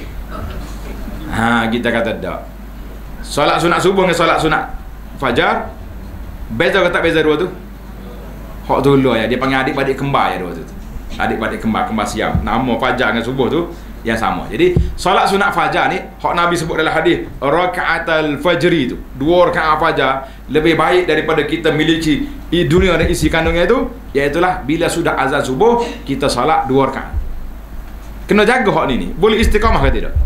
Ha, kita kata tak. Solat sunat subuh dengan solat sunat fajar beza ke tak beza dua tu? Hak dulu ya, dia panggil adik-adik kembar ya dua tu. Adik-adik kembar, kembar siam. Nama fajar dengan subuh tu yang sama. Jadi solat sunat fajar ni hak Nabi sebut dalam hadis rakaatul fajri tu, dua rakaat fajar lebih baik daripada kita miliki di dunia dan isi kandungnya itu, iaitulah bila sudah azan subuh kita solat dua rakaat. Kena jaga hak ni ni. Boleh istiqamah ke tidak?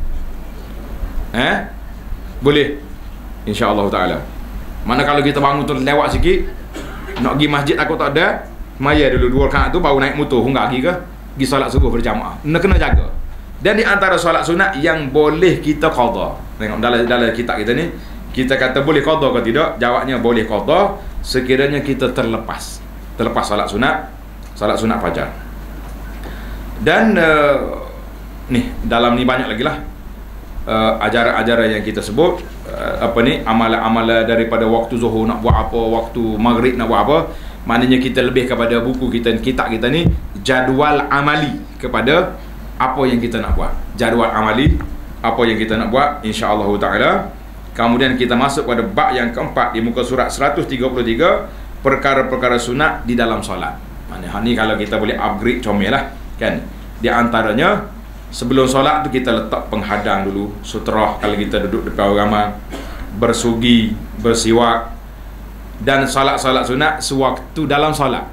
Eh? Boleh. Insya-Allah taala. Mana kalau kita bangun tu lewat sikit, nak pergi masjid takut tak ada, maya dulu dua rakaat tu baru naik motor hunggah pergi ke? Pergi solat subuh berjamaah. Nak kena jaga. Dan di antara solat sunat yang boleh kita qada. Tengok dalam dalam kitab kita ni, kita kata boleh qada ke tidak? Jawabnya boleh qada sekiranya kita terlepas. Terlepas solat sunat, solat sunat fajar. Dan uh, ni dalam ni banyak lagi lah uh, ajaran-ajaran yang kita sebut, uh, apa ni, amalan-amalan daripada waktu zuhur nak buat apa, waktu maghrib nak buat apa. Maknanya kita lebih kepada buku kita, kitab kita ni jadual amali, kepada apa yang kita nak buat, jadual amali apa yang kita nak buat insya-Allah taala. Kemudian kita masuk pada bab yang keempat di muka surat seratus tiga puluh tiga, perkara-perkara sunat di dalam solat. Maknanya ni kalau kita boleh upgrade comel lah, kan. Di antaranya sebelum solat tu kita letak penghadang dulu, sutrah kalau kita duduk depan orang ramai, bersugi, bersiwak, dan solat-solat sunat sewaktu dalam solat.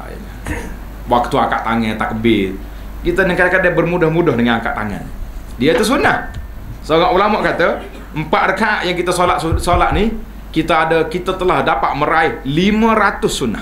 Waktu angkat tangan, takbir, kita kadang-kadang bermudah-mudah dengan angkat tangan. Dia tu sunnah. Seorang ulama kata empat rakaat yang kita solat solat ni, kita ada kita telah dapat meraih lima ratus sunnah.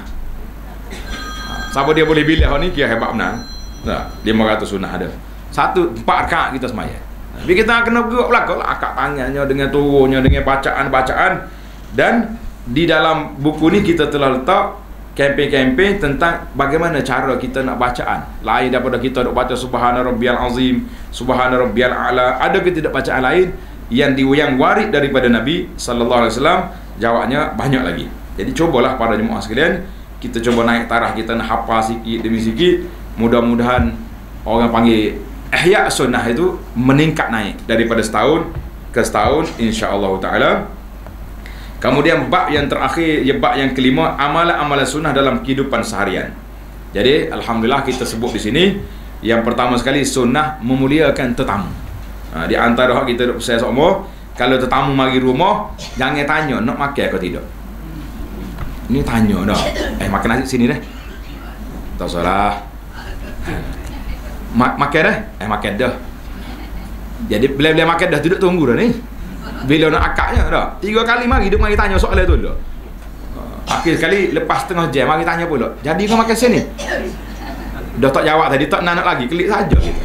Siapa dia boleh bilik ni kira hebat benar. Nah, lima ratus sunnah ada. Satu empat rakaat kita sembahyang. Tapi kita kena gerak belakang lah, angkat tangannya dengan turunnya, dengan bacaan-bacaan. Dan di dalam buku ni kita telah letak kempen-kempen tentang bagaimana cara kita nak bacaan. Lain daripada kita nak baca subhana rabbiyal azim, subhana rabbiyal a'la. Ada ke tidak bacaan lain yang di yang warid daripada Nabi sallallahu alaihi wasallam? Jawabnya banyak lagi. Jadi cubalah para jemaah sekalian, kita cuba naik taraf kita nak hafal sikit demi sikit. Mudah-mudahan orang panggil ihya sunnah itu meningkat naik daripada setahun ke setahun insya-Allah taala. Kemudian bab yang terakhir, ya bab yang kelima, amalan-amalan sunnah dalam kehidupan seharian. Jadi alhamdulillah kita sebut di sini yang pertama sekali sunnah memuliakan tetamu. Ha, di antara hak kita duk pesan semua, kalau tetamu mari rumah jangan tanya nak makan ke tidak. Ini tanya dah. Eh makan nasi sini dah. Tak salah. Ma makan dah? Eh makan dah. Jadi bila-bila makan dah duduk tunggu dah ni. Bila nak akaknya dah. Tiga kali mari duk mari tanya soalan tu dah. Akhir sekali lepas setengah jam mari tanya pula. Jadi kau makan sini? Dah tak jawab tadi, tak nak lagi, klik saja kita.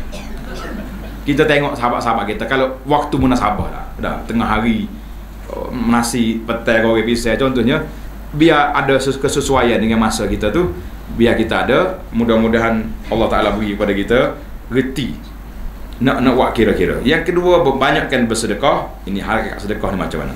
Kita tengok sahabat-sahabat kita kalau waktu munasabah dah. Dah tengah hari nasi petai goreng pisang contohnya, biar ada kesesuaian dengan masa kita tu, biar kita ada, mudah-mudahan Allah Taala beri kepada kita reti nak nak buat kira-kira. Yang kedua, banyakkan bersedekah. Ini hakikat sedekah ni macam mana.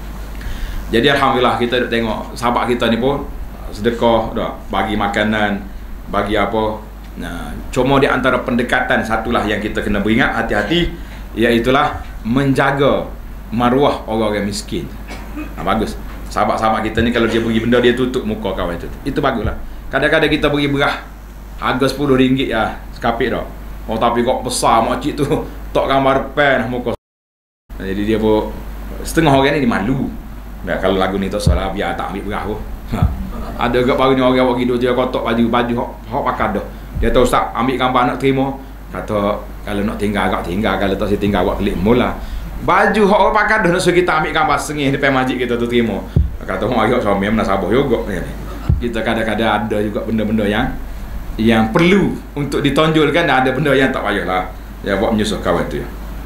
Jadi alhamdulillah kita duk tengok sahabat kita ni pun sedekah dah, bagi makanan, bagi apa. Nah, cuma di antara pendekatan satulah yang kita kena beringat hati-hati, iaitulah menjaga maruah orang yang miskin. Nah, bagus. Sahabat-sahabat kita ni kalau dia bagi benda dia tutup muka kawan itu. Itu baguslah. Kadang-kadang kita bagi berah harga sepuluh ringgit ya, sekapit dah. Oh tapi kok besar makcik tu tok gambar pen muka. Jadi dia pun setengah orang ni dia malu. Nah, kalau lagu ni tak salah biar tak ambil berah pun. Ha. Ada gak baru ni orang bagi dua dia kotak baju baju hok hok pakai dah. Dia tahu ustaz ambil gambar nak terima. Kata kalau nak tinggal agak tinggal, kalau tak saya tinggal buat klik mula. Baju hok orang pakai dah nak suruh kita ambil gambar sengih depan masjid kita tu terima. Kata orang ayat suami mana sabah juga ni. Kita kadang-kadang ada juga benda-benda yang yang perlu untuk ditonjolkan, dan ada benda yang tak payahlah ya buat menyusah kawan tu ya.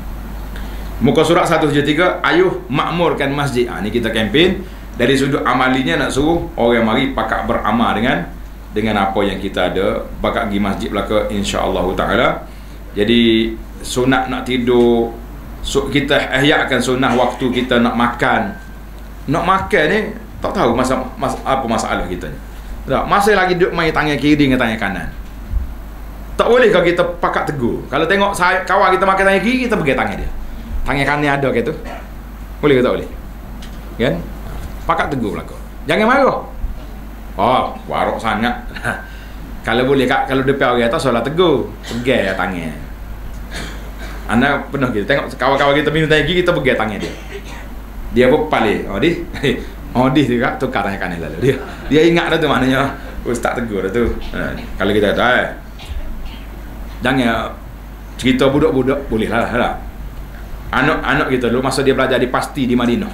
Muka surat seratus tujuh puluh tiga, ayuh makmurkan masjid. Ha, ni kita kempen dari sudut amalinya nak suruh orang mari pakak beramal dengan dengan apa yang kita ada, pakak pergi masjid belaka insya-Allah taala. Jadi sunat nak tidur, so, kita ihyakan sunnah waktu kita nak makan. Nak makan ni tak tahu masa, masa apa masalah kita ni. Tak, masa lagi duduk main tangan kiri dengan tangan kanan. Tak boleh kalau kita pakak tegur. Kalau tengok saya, kawan kita makan tangan kiri, kita pegang tangan dia. Tangan kanan ada ke tu? Boleh ke tak boleh? Kan? Pakak tegur belaka. Jangan marah. Oh, warok sangat. Kalau boleh kak, kalau depan orang atas solat tegur, pegang tangan. Anda pernah kita tengok kawan-kawan kita minum tangan kiri, kita pegang tangan dia. Dia pun palik. Oh di. Oh di juga tukar tangan kanan lalu. Dia dia ingat dah tu maknanya ustaz tegur dah tu. Ha, kalau kita kata eh, jangan cerita budak-budak boleh lah, lah. Anak-anak kita dulu masa dia belajar di Pasti di Madinah.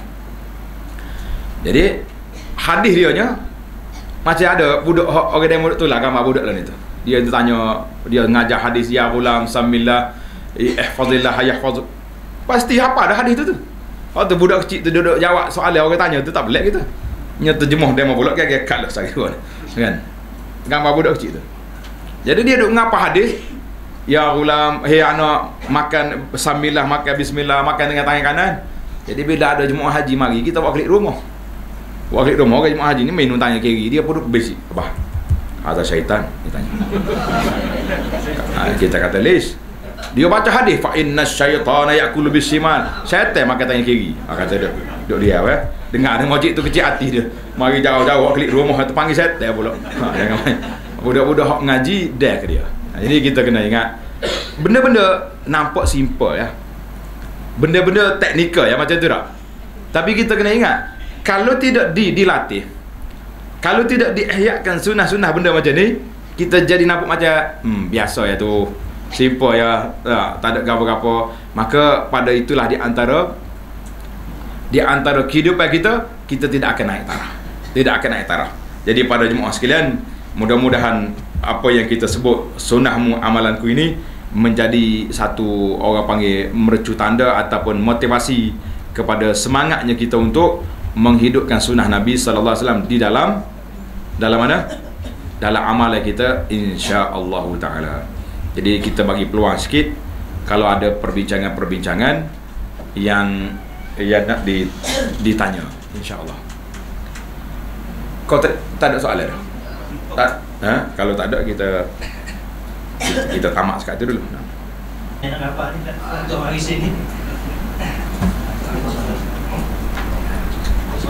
Jadi hadis dia nya macam ada budak orang demo tu lah, gambar budak lah ni tu. Dia tanya, dia ngajar hadis ya ulam samillah ihfazillah yahfaz. Pasti apa dah hadis tu tu. Oh tu budak kecil tu duduk jawab soalan orang tanya tu tak pelik kita. Nya terjemah demo pula gagak kat lah saya kan. Gambar budak kecil tu. Jadi dia duk ngapa hadis ya ulam, hei anak makan sambillah, makan bismillah, makan dengan tangan kanan. Jadi bila ada jemaah haji mari, kita buat klik rumah. Buat klik rumah orang jemaah haji ni minum tangan kiri, dia pun basic. Apa? Ada syaitan dia tanya. Ha, kita kata lis. Dia baca hadis fa inna syaitana yakulu bisimal. Syaitan makan tangan kiri. Ha, kata dia. Duk dia eh. Dengar dia mojik tu kecil hati dia. Mari jauh-jauh klik rumah tu panggil syaitan pula. Ha, jangan main. Budak-budak hok ngaji dah ke dia. Ha, jadi kita kena ingat benda-benda nampak simple ya. Benda-benda teknikal ya macam tu tak. Tapi kita kena ingat kalau tidak di, dilatih, kalau tidak diihyakan sunnah-sunnah benda macam ni, kita jadi nampak macam hmm, biasa ya tu, simple ya, ya tak ada apa-apa. Maka pada itulah di antara di antara kehidupan kita, kita tidak akan naik taraf. Tidak akan naik taraf. Jadi pada jemaah sekalian, mudah-mudahan apa yang kita sebut sunnahmu amalanku ini menjadi satu orang panggil mercu tanda ataupun motivasi kepada semangatnya kita untuk menghidupkan sunnah Nabi sallallahu alaihi wasallam di dalam dalam mana? Dalam amalan kita insya-Allah taala. Jadi kita bagi peluang sikit kalau ada perbincangan-perbincangan yang yang nak ditanya insya-Allah. Kau tak, tak ada soalan dah? Tak, ha? Kalau tak ada kita kita, kita tamat sekat tu dulu. Nak apa ni untuk hari sini?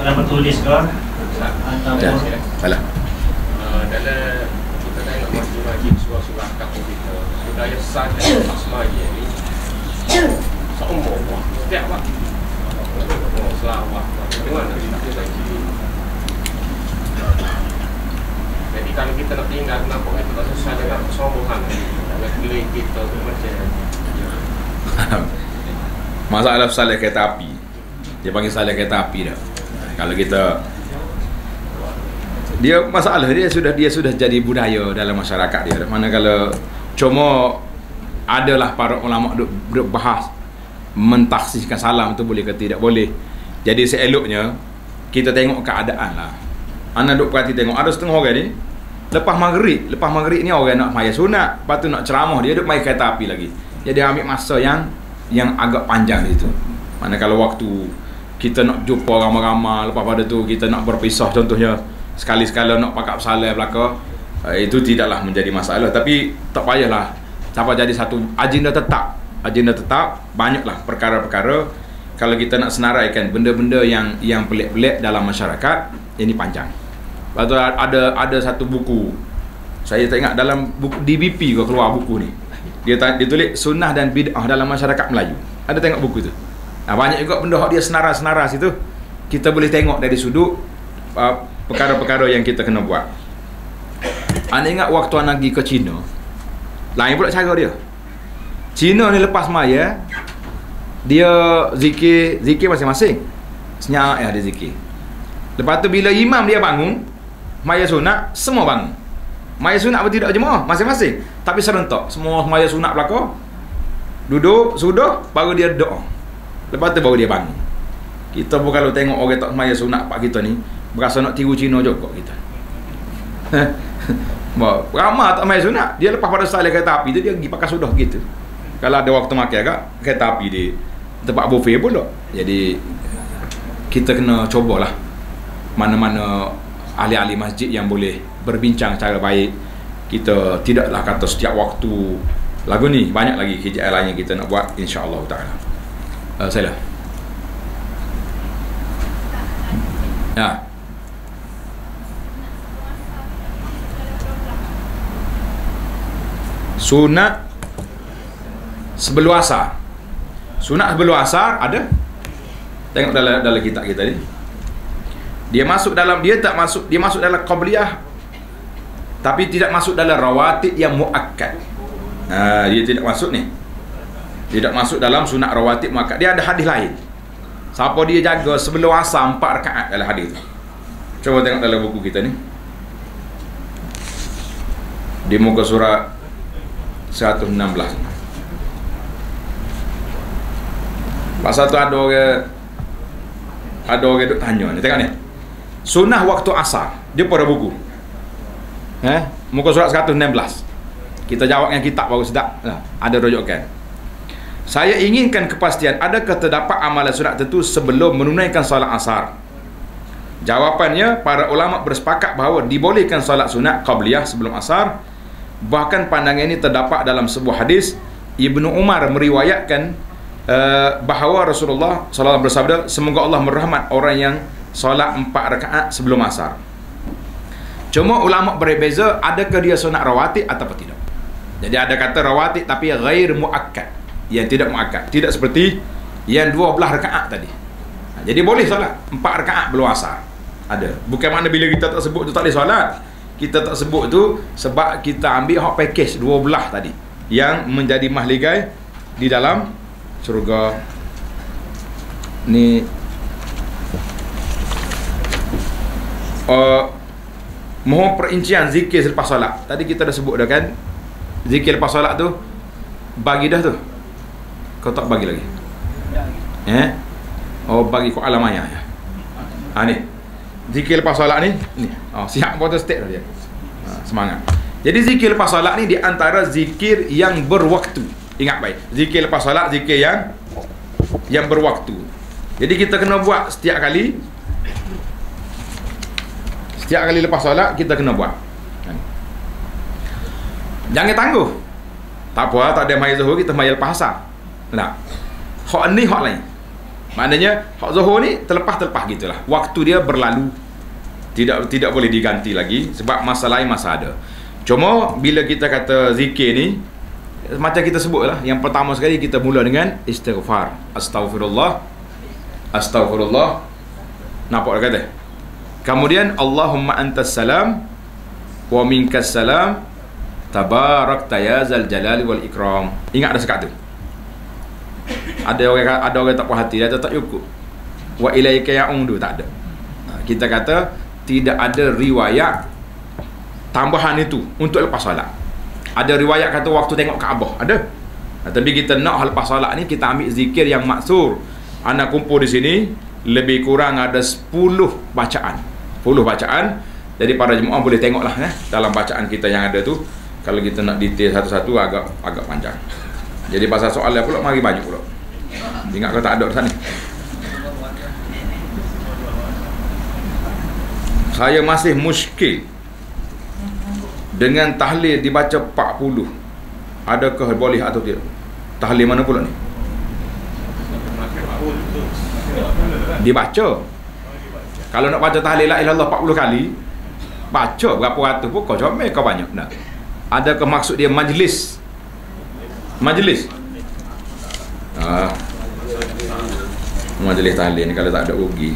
soalan bertulis ke ataupun Ya, salah. Uh, dalam kita tengok masjid-masjid surah-surah kampung kita, budaya sah dan asmaya ni seumur wah, setiap waktu. Oh, selawat. Bagaimana kita bagi? Jadi kalau kita nak tinggal, kenapa kita tak sesuai dengan kesombongan dengan nilai kita tu macam Masalah salah kereta api. Dia panggil salah kereta api dah. Kalau kita dia masalah dia sudah dia sudah jadi budaya dalam masyarakat dia. Mana kalau cuma adalah para ulama duk, duk bahas mentaksihkan salam tu boleh ke tidak boleh. Jadi seeloknya kita tengok keadaan lah. Ana duk perhati tengok ada setengah orang ni lepas maghrib, lepas maghrib ni orang nak maya sunat, lepas tu nak ceramah dia duk main kereta api lagi. Jadi ambil masa yang yang agak panjang itu. Mana kalau waktu kita nak jumpa ramai-ramai, lepas pada tu kita nak berpisah contohnya sekali-sekala nak pakai salam belaka, itu tidaklah menjadi masalah. Tapi tak payahlah dapat jadi satu agenda tetap. Agenda tetap banyaklah perkara-perkara. Kalau kita nak senaraikan benda-benda yang yang pelik-pelik dalam masyarakat, ini panjang. Lepas tu ada ada satu buku, saya tak ingat dalam buku D B P ke keluar buku ni. Dia dia tulis sunnah dan bid'ah dalam masyarakat Melayu. Ada tengok buku tu? Nah, banyak juga benda dia senaras-senaras itu. Kita boleh tengok dari sudut uh, perkara-perkara yang kita kena buat. Anda ingat waktu anda pergi ke China, lain pula cara dia. China ni lepas maya, dia zikir, zikir masing-masing. Senyak ya dia zikir. Lepas tu bila imam dia bangun, maya sunat, semua bangun. Maya sunat pun tidak jemaah, masing-masing. Tapi serentak, semua maya sunat belaka. Duduk, sudah, baru dia doa. Lepas tu baru dia bangun. Kita pun kalau tengok orang tak maya sunat pak kita ni, berasa nak tiru Cina juga kita. Ramah tak maya sunat, dia lepas pada salat kereta api tu dia pergi pakai sudah gitu. Kalau ada waktu makan agak kereta api di tempat buffet pula. Jadi kita kena cubalah mana-mana ahli-ahli masjid yang boleh berbincang secara baik. Kita tidaklah kata setiap waktu lagu ni, banyak lagi kerjaan lain yang kita nak buat insya-Allah taala. Uh, saya lah. Ya. Sunat sebelum asar. Sunat sebelum asar ada. Tengok dalam dalam kitab kita ni. Dia masuk dalam dia tak masuk dia masuk dalam qabliyah tapi tidak masuk dalam rawatib yang muakkad. Ha, dia tidak masuk ni. Tidak masuk dalam sunat rawatib muakkad. Dia ada hadis lain. Siapa dia jaga sebelum asar empat rakaat dalam hadis tu. Cuba tengok dalam buku kita ni. Di muka surat seratus enam belas. Pasal tu ada orang ada orang duk tanya ni. Tengok ni. Sunnah waktu asar. Dia pada buku. Eh, muka surat seratus enam belas. Kita jawab dengan kitab baru sedap. Nah, ada rujukan. Saya inginkan kepastian adakah terdapat amalan sunat tertentu sebelum menunaikan solat asar. Jawapannya, para ulama bersepakat bahawa dibolehkan solat sunat qabliyah sebelum asar. Bahkan pandangan ini terdapat dalam sebuah hadis. Ibnu Umar meriwayatkan uh, bahawa Rasulullah sallallahu alaihi wasallam bersabda, semoga Allah merahmat orang yang solat empat rakaat sebelum asar. Cuma ulama berbeza adakah dia sunat rawatib atau tidak. Jadi ada kata rawatib tapi ghair muakkad, yang tidak muakkad, tidak seperti yang dua belas rakaat tadi. Jadi boleh solat empat rakaat belum asar. Ada. Bukan makna bila kita tak sebut tu tak boleh solat. Kita tak sebut tu sebab kita ambil hak package dua belas tadi yang menjadi mahligai di dalam syurga ni. Uh, mohon perincian zikir selepas solat. Tadi kita dah sebut dah kan, zikir lepas solat tu bagi dah tu. Kau tak bagi lagi? Eh? Oh, bagi kau alam ayah ya. Ha ni. Zikir lepas solat ni, ni. Oh, siap photo state dah dia. Ha, semangat. Jadi zikir lepas solat ni di antara zikir yang berwaktu. Ingat baik. Zikir lepas solat zikir yang yang berwaktu. Jadi kita kena buat setiap kali Setiap kali lepas solat kita kena buat. Jangan tangguh. Tak apa, tak ada maya zuhur kita maya lepas asar. Tak. Hak ni hak lain. Maknanya hak zuhur ni terlepas-terlepas gitulah. Waktu dia berlalu. Tidak tidak boleh diganti lagi sebab masa lain masa ada. Cuma bila kita kata zikir ni, macam kita sebutlah, yang pertama sekali kita mula dengan istighfar. Astaghfirullah. Astaghfirullah. Nampak dah kata? Kemudian Allahumma antas salam wa minkas salam tabarakta ya zal jalali wal ikram. Ingat dah sekat tu. Ada orang ada orang tak puas hati, dia tak cukup. Wa ilaika ya'udu, tak ada. Kita kata tidak ada riwayat tambahan itu untuk lepas solat. Ada riwayat kata waktu tengok Kaabah, ada. Tapi kita nak lepas solat ni kita ambil zikir yang maksur. Anak kumpul di sini lebih kurang ada sepuluh bacaan. sepuluh bacaan. Jadi para jemaah boleh tengoklah eh, dalam bacaan kita yang ada tu. Kalau kita nak detail satu-satu agak agak panjang. Jadi pasal soalan pula mari baju pula. Ingat kau tak ada di sana. Saya masih muskil dengan tahlil dibaca empat puluh. Adakah boleh atau tidak? Tahlil mana pula ni? Dibaca. Kalau nak baca tahlil la ilaha illallah empat puluh kali, baca berapa ratus pun kau comel kau banyak dah. Adakah maksud dia majlis? Majlis. Ah. Majlis tahlil ni kalau tak ada rugi.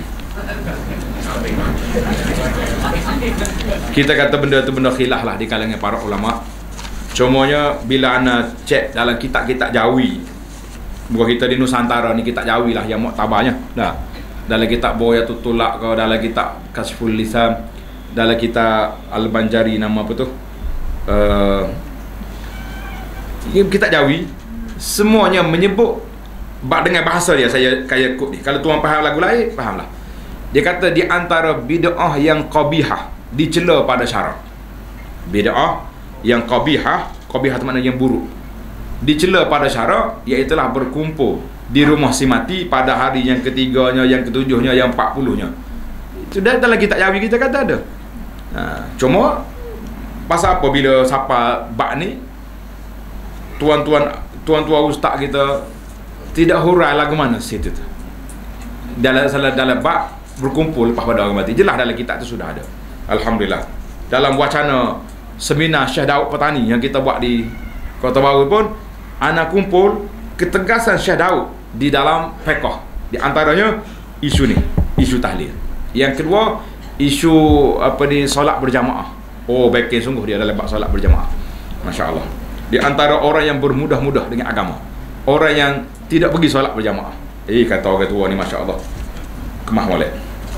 Kita kata benda tu benda khilaf lah di kalangan para ulama. Cumanya bila ana cek dalam kitab-kitab Jawi, bukan kita di Nusantara ni kitab Jawi lah yang muktabarnya. Dah. Dalam kitab Boyatul Tulak kau, dalam kitab Kasful Lisan, dalam kitab Al-Banjari nama apa tu? Uh, kitab Jawi semuanya menyebut dengan bahasa dia. Saya kaya kut ni. Kalau tuan faham lagu lain, fahamlah. Dia kata di antara bid'ah yang qabihah, dicela pada syarak. Bid'ah yang qabihah, qabihah tu maknanya yang buruk, dicela pada syarak, iaitu berkumpul di rumah si mati pada hari yang ketiganya, yang ketujuhnya, yang empat puluhnya. Itu dah dalam kitab Jawi kita kata ada. Ha, cuma pasal apa bila siapa bab ni tuan-tuan tuan-tuan ustaz kita tidak hurai lagu mana situ tu. Dalam salah dalam bab berkumpul lepas pada orang mati. Jelas dalam kitab tu sudah ada. Alhamdulillah. Dalam wacana seminar Syekh Daud Petani yang kita buat di Kota Baru pun ana kumpul ketegasan Syekh Daud di dalam fiqh. Di antaranya isu ni, isu tahlil. Yang kedua, isu apa ni, solat berjamaah. Oh, backing sungguh dia dalam bab solat berjamaah. Masya-Allah. Di antara orang yang bermudah-mudah dengan agama, orang yang tidak pergi solat berjamaah. Eh, kata orang tua ni masya-Allah, kemah molek.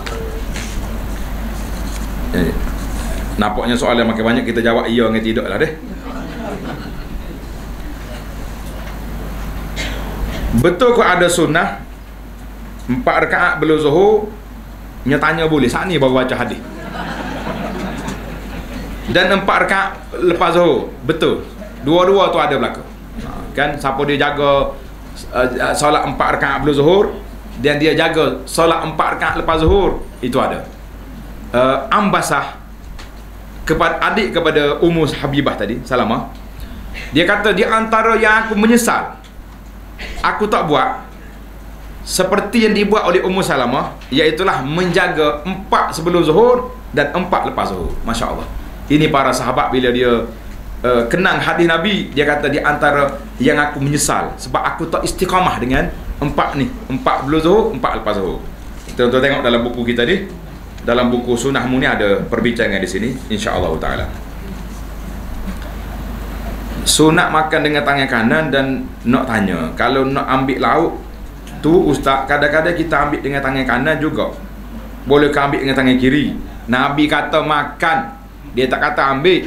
Eh, nampaknya soalan makin banyak, kita jawab iya dengan tidak lah deh. Betul ke ada sunnah empat rakaat belum zuhur? Nya tanya boleh. Saat ni baru baca hadis. Dan empat rakaat lepas zuhur. Betul. Dua-dua tu ada berlaku. Kan siapa dia jaga uh, solat empat rakaat belum zuhur dan dia jaga solat empat rakaat lepas zuhur, itu ada. Uh, ambasah kepada adik kepada Ummu Habibah tadi, Salamah. Dia kata di antara yang aku menyesal aku tak buat seperti yang dibuat oleh Ummu Salamah, iaitulah menjaga empat sebelum zuhur dan empat lepas zuhur. Masya Allah. Ini para sahabat bila dia uh, kenang hadis Nabi, dia kata di antara yang aku menyesal sebab aku tak istiqamah dengan empat ni, empat sebelum zuhur, empat lepas zuhur. Tuan-tuan tengok dalam buku kita ni, dalam buku Sunnahmu ni ada perbincangan di sini, insya-Allah taala. Sunat makan dengan tangan kanan, dan nak tanya, kalau nak ambil lauk tu ustaz, kadang-kadang kita ambil dengan tangan kanan juga. Boleh ke ambil dengan tangan kiri? Nabi kata makan, dia tak kata ambil.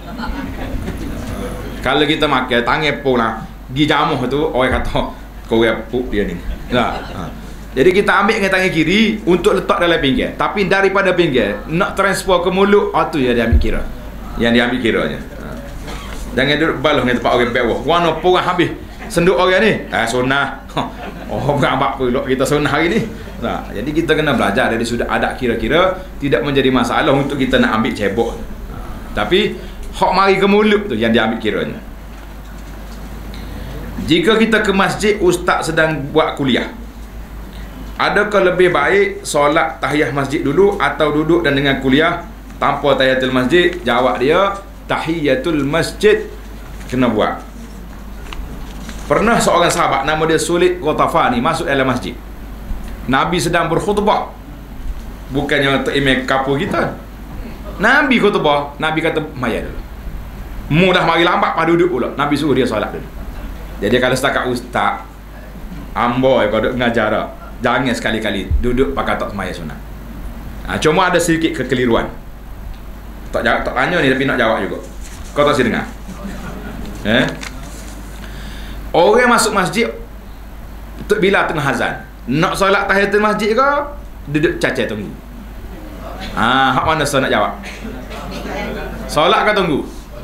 Kalau kita makan tangan pun lah, pergi jamuh tu orang kata kau repuk dia ni. Nah, ha. Jadi kita ambil dengan tangan kiri untuk letak dalam pinggir. Tapi daripada pinggir nak transfer ke mulut, oh tu yang dia ambil kira. Yang dia ambil kiranya. Ha. Jangan duduk balah dengan tempat orang bawah. Warna pun habis. Senduk orang ni. Ah sunnah. Oh bukan apa pula kita sunnah hari ni. Nah, jadi kita kena belajar dari sudah ada kira-kira, tidak menjadi masalah untuk kita nak ambil cebok. Ha. Tapi hak mari ke mulut tu yang dia ambil kiranya. Jika kita ke masjid, ustaz sedang buat kuliah, Adakah lebih baik solat tahiyah masjid dulu atau duduk dan dengan kuliah tanpa tahiyatul masjid? Jawab dia, tahiyatul masjid kena buat. Pernah seorang sahabat nama dia Sulid Ghotafani masuk dalam masjid. Nabi sedang berkhutbah. Bukannya untuk imam kapur kita. Nabi khutbah, Nabi kata maya dulu. Mudah mari lambat pada duduk pula. Nabi suruh dia solat dulu. Jadi kalau setakat ustaz amboi kau duk mengajar dah. Jangan sekali-kali duduk pakai tak semaya sunat. Ha, cuma ada sedikit kekeliruan. Tak jawab, tak tanya ni tapi nak jawab juga. Kau tak si dengar? Eh? Orang masuk masjid untuk bila tengah azan, nak solat tahiyatul masjid ke? Duduk cacat tunggu. Ah, hak mana saya nak jawab? Solat ke tunggu?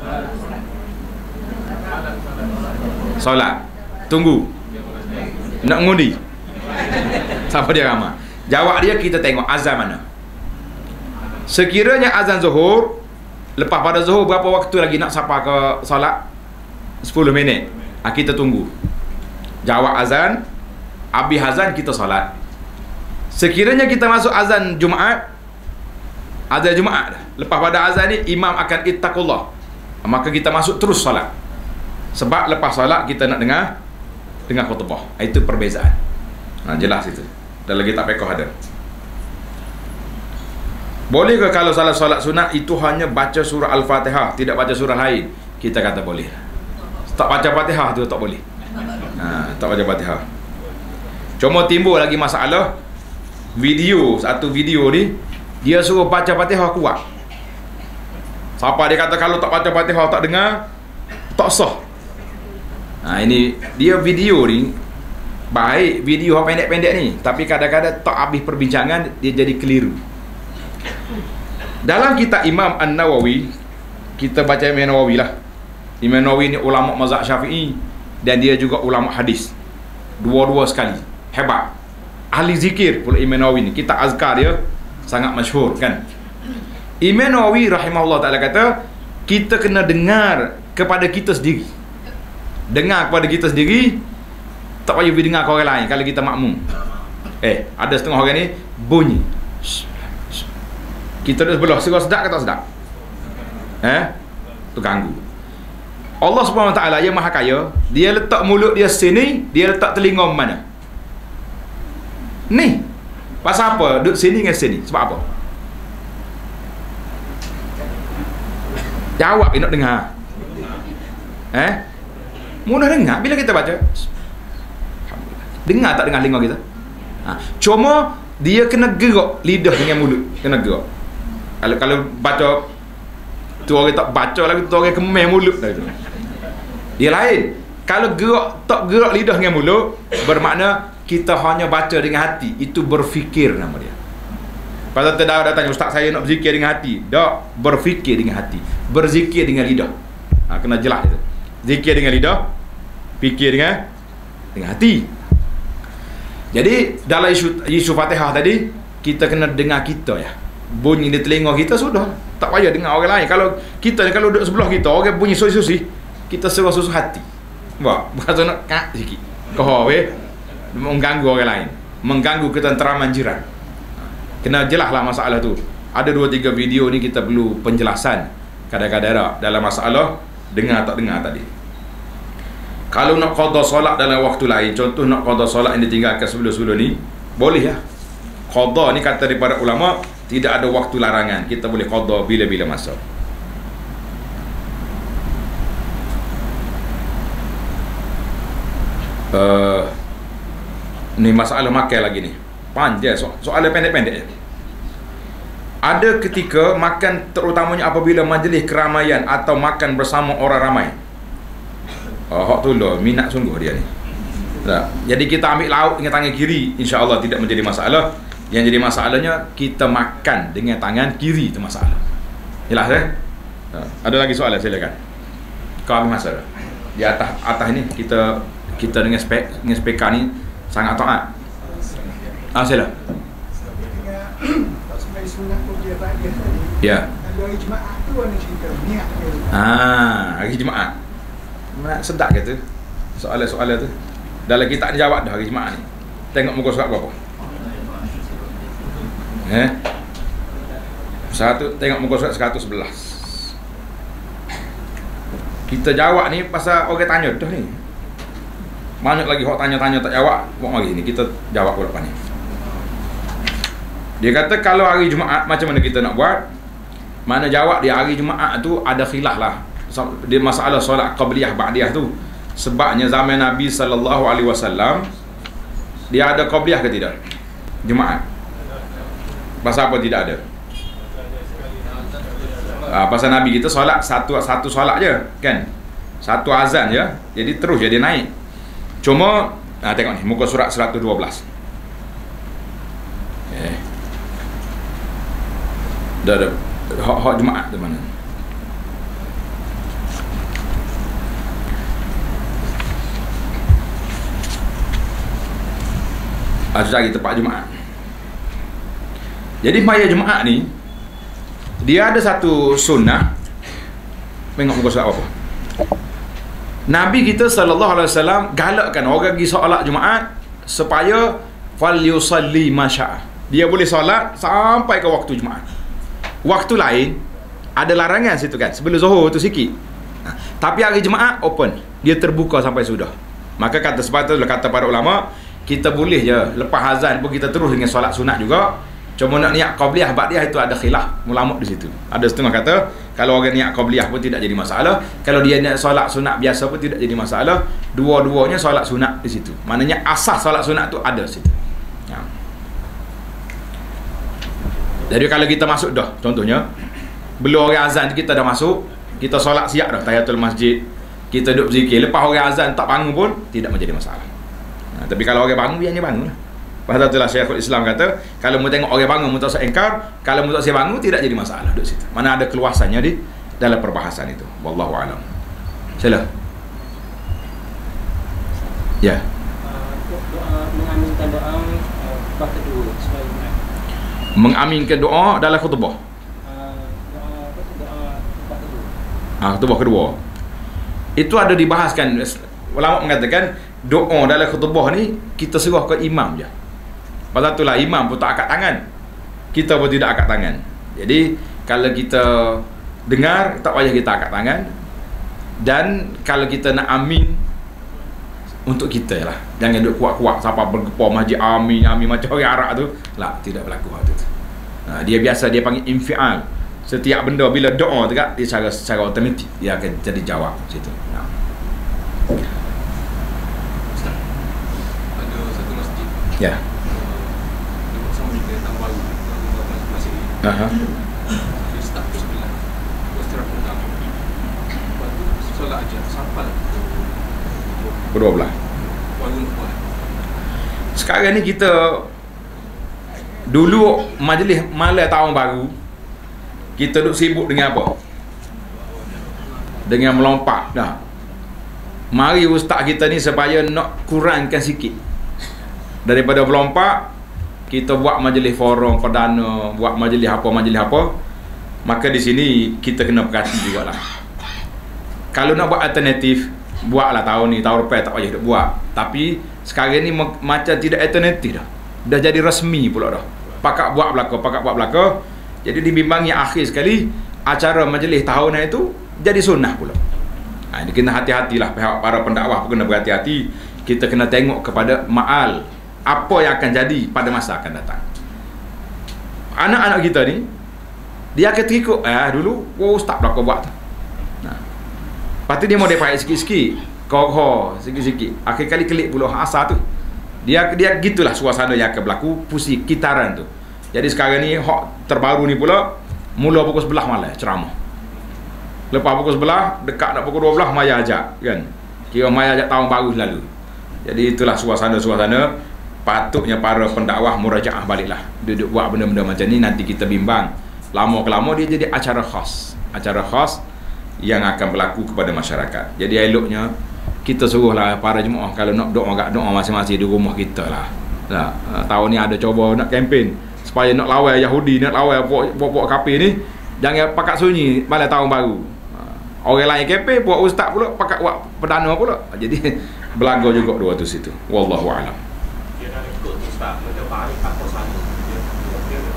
Solat. Tunggu. Nak ngundi. Siapa dia ramai? Jawab dia, kita tengok azan mana. Sekiranya azan zuhur, lepas pada zuhur berapa waktu lagi nak sampai ke solat? sepuluh minit. Ha, kita tunggu. Jawab azan, habis azan kita solat. Sekiranya kita masuk azan Jumaat, azan Jumaat dah. Lepas pada azan ni imam akan ittaqullah. Maka kita masuk terus solat. Sebab lepas solat kita nak dengar dengar khutbah. Itu perbezaan. Ha, jelas itu. Dan lagi tak pekoh ada. Boleh ke kalau salah solat sunat itu hanya baca surah Al-Fatihah, tidak baca surah lain? Kita kata boleh. Tak baca Fatihah tu tak boleh. Ha, tak baca Fatihah. Cuma timbul lagi masalah video, satu video ni dia suruh baca Fatihah kuat. Siapa dia kata kalau tak baca Fatihah tak dengar, tak sah. Ha, ini dia video ni baik, video pendek-pendek ni, tapi kadang-kadang tak habis perbincangan dia jadi keliru. Dalam kitab Imam An-Nawawi, kita baca Imam Nawawi lah. Imam Nawawi ni ulama mazhab Syafi'i dan dia juga ulama hadis. Dua-dua sekali. Hebat. Ahli zikir pula Imam Nawawi ni. Kitab azkar dia sangat masyhur kan. Imam Nawawi rahimahullah taala kata, kita kena dengar kepada kita sendiri. Dengar kepada kita sendiri, tak payah pergi dengar ke orang lain kalau kita makmum. Eh, ada setengah orang ni bunyi. Kita duduk sebelah, serah sedap ke tak sedap? Eh? Tu ganggu. Allah Subhanahu Wa Taala yang Maha Kaya, dia letak mulut dia sini, dia letak telinga mana? Ni. Pasal apa? Duduk sini dengan sini. Sebab apa? Jawab dia nak dengar. Eh? Mudah dengar bila kita baca. Dengar tak dengar telinga kita? Ha. Cuma dia kena gerak lidah dengan mulut, kena gerak. Kalau kalau baca tu orang tak baca lagi, tu orang kemeh mulut dah itu. Dia lain. Kalau gerak tak gerak lidah dengan mulut, bermakna kita hanya baca dengan hati. Itu berfikir nama dia. Pasal terdakwa datang, ustaz saya nak berzikir dengan hati. Tak, berfikir dengan hati. Berzikir dengan lidah. Ha, kena jelas itu. Zikir dengan lidah, fikir dengan dengan hati. Jadi dalam isu, isu Fatihah tadi, kita kena dengar kita ya. Bunyi di telinga kita sudah. Tak payah dengar orang lain. Kalau kita ni kalau duduk sebelah kita, orang bunyi susi-susi, kita serah susu hati. Buat, bukan nak kak sikit. Kau weh mengganggu orang lain, mengganggu ketenteraman jiran. Kena jelaslah masalah tu. Ada dua tiga video ni kita perlu penjelasan kadang-kadang dalam masalah dengar tak dengar tadi. Kalau nak qada solat dalam waktu lain, contoh nak qada solat yang ditinggalkan sebelum-sebelum ni, boleh ya. Qada ni kata daripada ulama, tidak ada waktu larangan. Kita boleh qada bila-bila masa. Uh, ni masalah makan lagi ni. Panjang so soalan pendek-pendek je. Ada ketika makan, terutamanya apabila majlis keramaian atau makan bersama orang ramai. Oh, hak tu lah, minat sungguh dia ni. Tak. Jadi kita ambil lauk dengan tangan kiri, insya-Allah tidak menjadi masalah. Yang jadi masalahnya kita makan dengan tangan kiri, itu masalah. Jelas eh? Tak. Ada lagi soalan, silakan. Kau ambil masa dah. Di atas atas ni kita kita dengan spek dengan speaker ni sangat taat. Ah, sila. Ya. Hari Jumaat tu ada cerita niat dia. Ah, hari Jumaat. Nak sedap ke tu? Soalan-soalan tu. Dalam kita tak jawab dah hari Jumaat ni. Tengok muka surat berapa. Eh? Satu, tengok muka surat seratus sebelas. Kita jawab ni pasal orang tanya dah ni. Banyak lagi orang tanya-tanya tak jawab. Buat mari ni kita jawab pula depan ni. Dia kata kalau hari Jumaat macam mana kita nak buat? Mana jawab dia hari Jumaat tu ada khilaf lah. Dia masalah solat qabliyah ba'diyah tu. Sebabnya zaman Nabi sallallahu alaihi wasallam dia ada qabliyah ke tidak? Jumaat. Pasal apa tidak ada? Ah, pasal Nabi kita solat satu satu solat je, kan? Satu azan je. Jadi terus je dia naik. Cuma ah, tengok ni muka surat seratus dua belas. Eh. Dah dah hak-hak Jumaat tu mana? Ah, cari tempat Jumaat. Jadi maya Jumaat ni dia ada satu sunnah. Tengok muka surat apa? Nabi kita sallallahu alaihi wasallam galakkan orang pergi solat Jumaat supaya fal yusalli masya'a. Dia boleh solat sampai ke waktu Jumaat. Waktu lain ada larangan situ kan, sebelum Zuhur tu sikit. Tapi hari Jumaat open, dia terbuka sampai sudah. Maka kata sebab tu kata para ulama, kita boleh je lepas azan pun kita terus dengan solat sunat juga. Cuma nak niat qabliyah ba'diyah itu ada khilaf ulama di situ. Ada setengah kata kalau orang niat qabliyah pun tidak jadi masalah, kalau dia niat solat sunat biasa pun tidak jadi masalah. Dua-duanya solat sunat di situ. Maknanya asas solat sunat tu ada di situ. Ya. Jadi kalau kita masuk dah, contohnya belum orang azan kita dah masuk, kita solat siap dah tahiyatul masjid, kita duduk berzikir, lepas orang azan tak bangun pun tidak menjadi masalah. Nah, tapi kalau orang bangun biarnya bangun lah. Pasal itulah Syekhul Islam kata, kalau mu tengok orang bangun mu tak usah engkar, kalau mu tak usah bangun tidak jadi masalah duduk situ. Mana ada keluasannya di dalam perbahasan itu. Wallahu a'lam. Sila. Ya. Mengaminkan doa khutbah kedua sebelum Jumaat. Mengaminkan doa dalam khutbah. Doa khutbah kedua. Ah, khutbah kedua. Itu ada dibahaskan. Ulama mengatakan doa dalam khutbah ni kita serah ke imam je. Pasal itulah imam pun tak angkat tangan, kita pun tidak angkat tangan. Jadi kalau kita dengar tak payah kita angkat tangan. Dan kalau kita nak amin untuk kita lah, jangan duk kuat-kuat siapa bergepar masjid amin amin macam orang Arab tu lah, tidak berlaku hal tu. Nah, dia biasa dia panggil infial. Setiap benda bila doa tu kan dia secara secara automatik dia akan jadi jawab situ. Nah. Ustaz, ada satu masjid. Ya. Aha. Dia start pukul sembilan. Terus terang petang. Lepas tu solat ajar sampai Kedua belah. Baru nak buat. Sekarang ni kita dulu majlis malam tahun baru kita duk sibuk dengan apa? Dengan melompat dah. Mari ustaz kita ni supaya nak kurangkan sikit daripada melompat, kita buat majlis forum perdana, buat majlis apa majlis apa. Maka di sini kita kena perhati jugalah. Kalau nak buat alternatif, buatlah tahun ni, tahun lepas tak payah duk buat. Tapi sekarang ni macam tidak alternatif dah. Dah jadi rasmi pula dah. Pakak buat belaka, pakak buat belaka. Jadi dibimbangi akhir sekali acara majlis tahunan itu jadi sunnah pula. Ha, ini kena hati-hatilah, pihak para pendakwah pun kena berhati-hati. Kita kena tengok kepada ma'al, apa yang akan jadi pada masa akan datang. Anak-anak kita ni dia akan terikut eh dulu oh ustaz belaka buat tu. Nah. Lepas tu dia mau dia pakai sikit-sikit, kokoh sikit-sikit. Akhir kali kelik pula asar tu. Dia dia gitulah suasana yang akan berlaku, pusing kitaran tu. Jadi sekarang ni hak terbaru ni pula mula pukul sebelas malam ceramah. Lepas pukul sebelas dekat nak pukul dua belas maya ajak kan. Kira maya ajak tahun baru lalu. Jadi itulah suasana-suasana. Patutnya para pendakwah murajaah baliklah. Duduk buat benda-benda macam ni nanti kita bimbang. Lama ke lama dia jadi acara khas. Acara khas yang akan berlaku kepada masyarakat. Jadi eloknya kita suruhlah para jemaah kalau nak doa agak doa masing-masing di rumah kita lah. Nah, tahun ni ada cuba nak kempen supaya nak lawan Yahudi, nak lawan buat-buat kafir ni jangan pakat sunyi malam tahun baru. Orang lain kempen buat ustaz pula pakat buat perdana pula. Jadi berlagu juga dua tu situ. Wallahu a'lam. Dia dah ikut ustaz, macam baik apa sana. Dia dia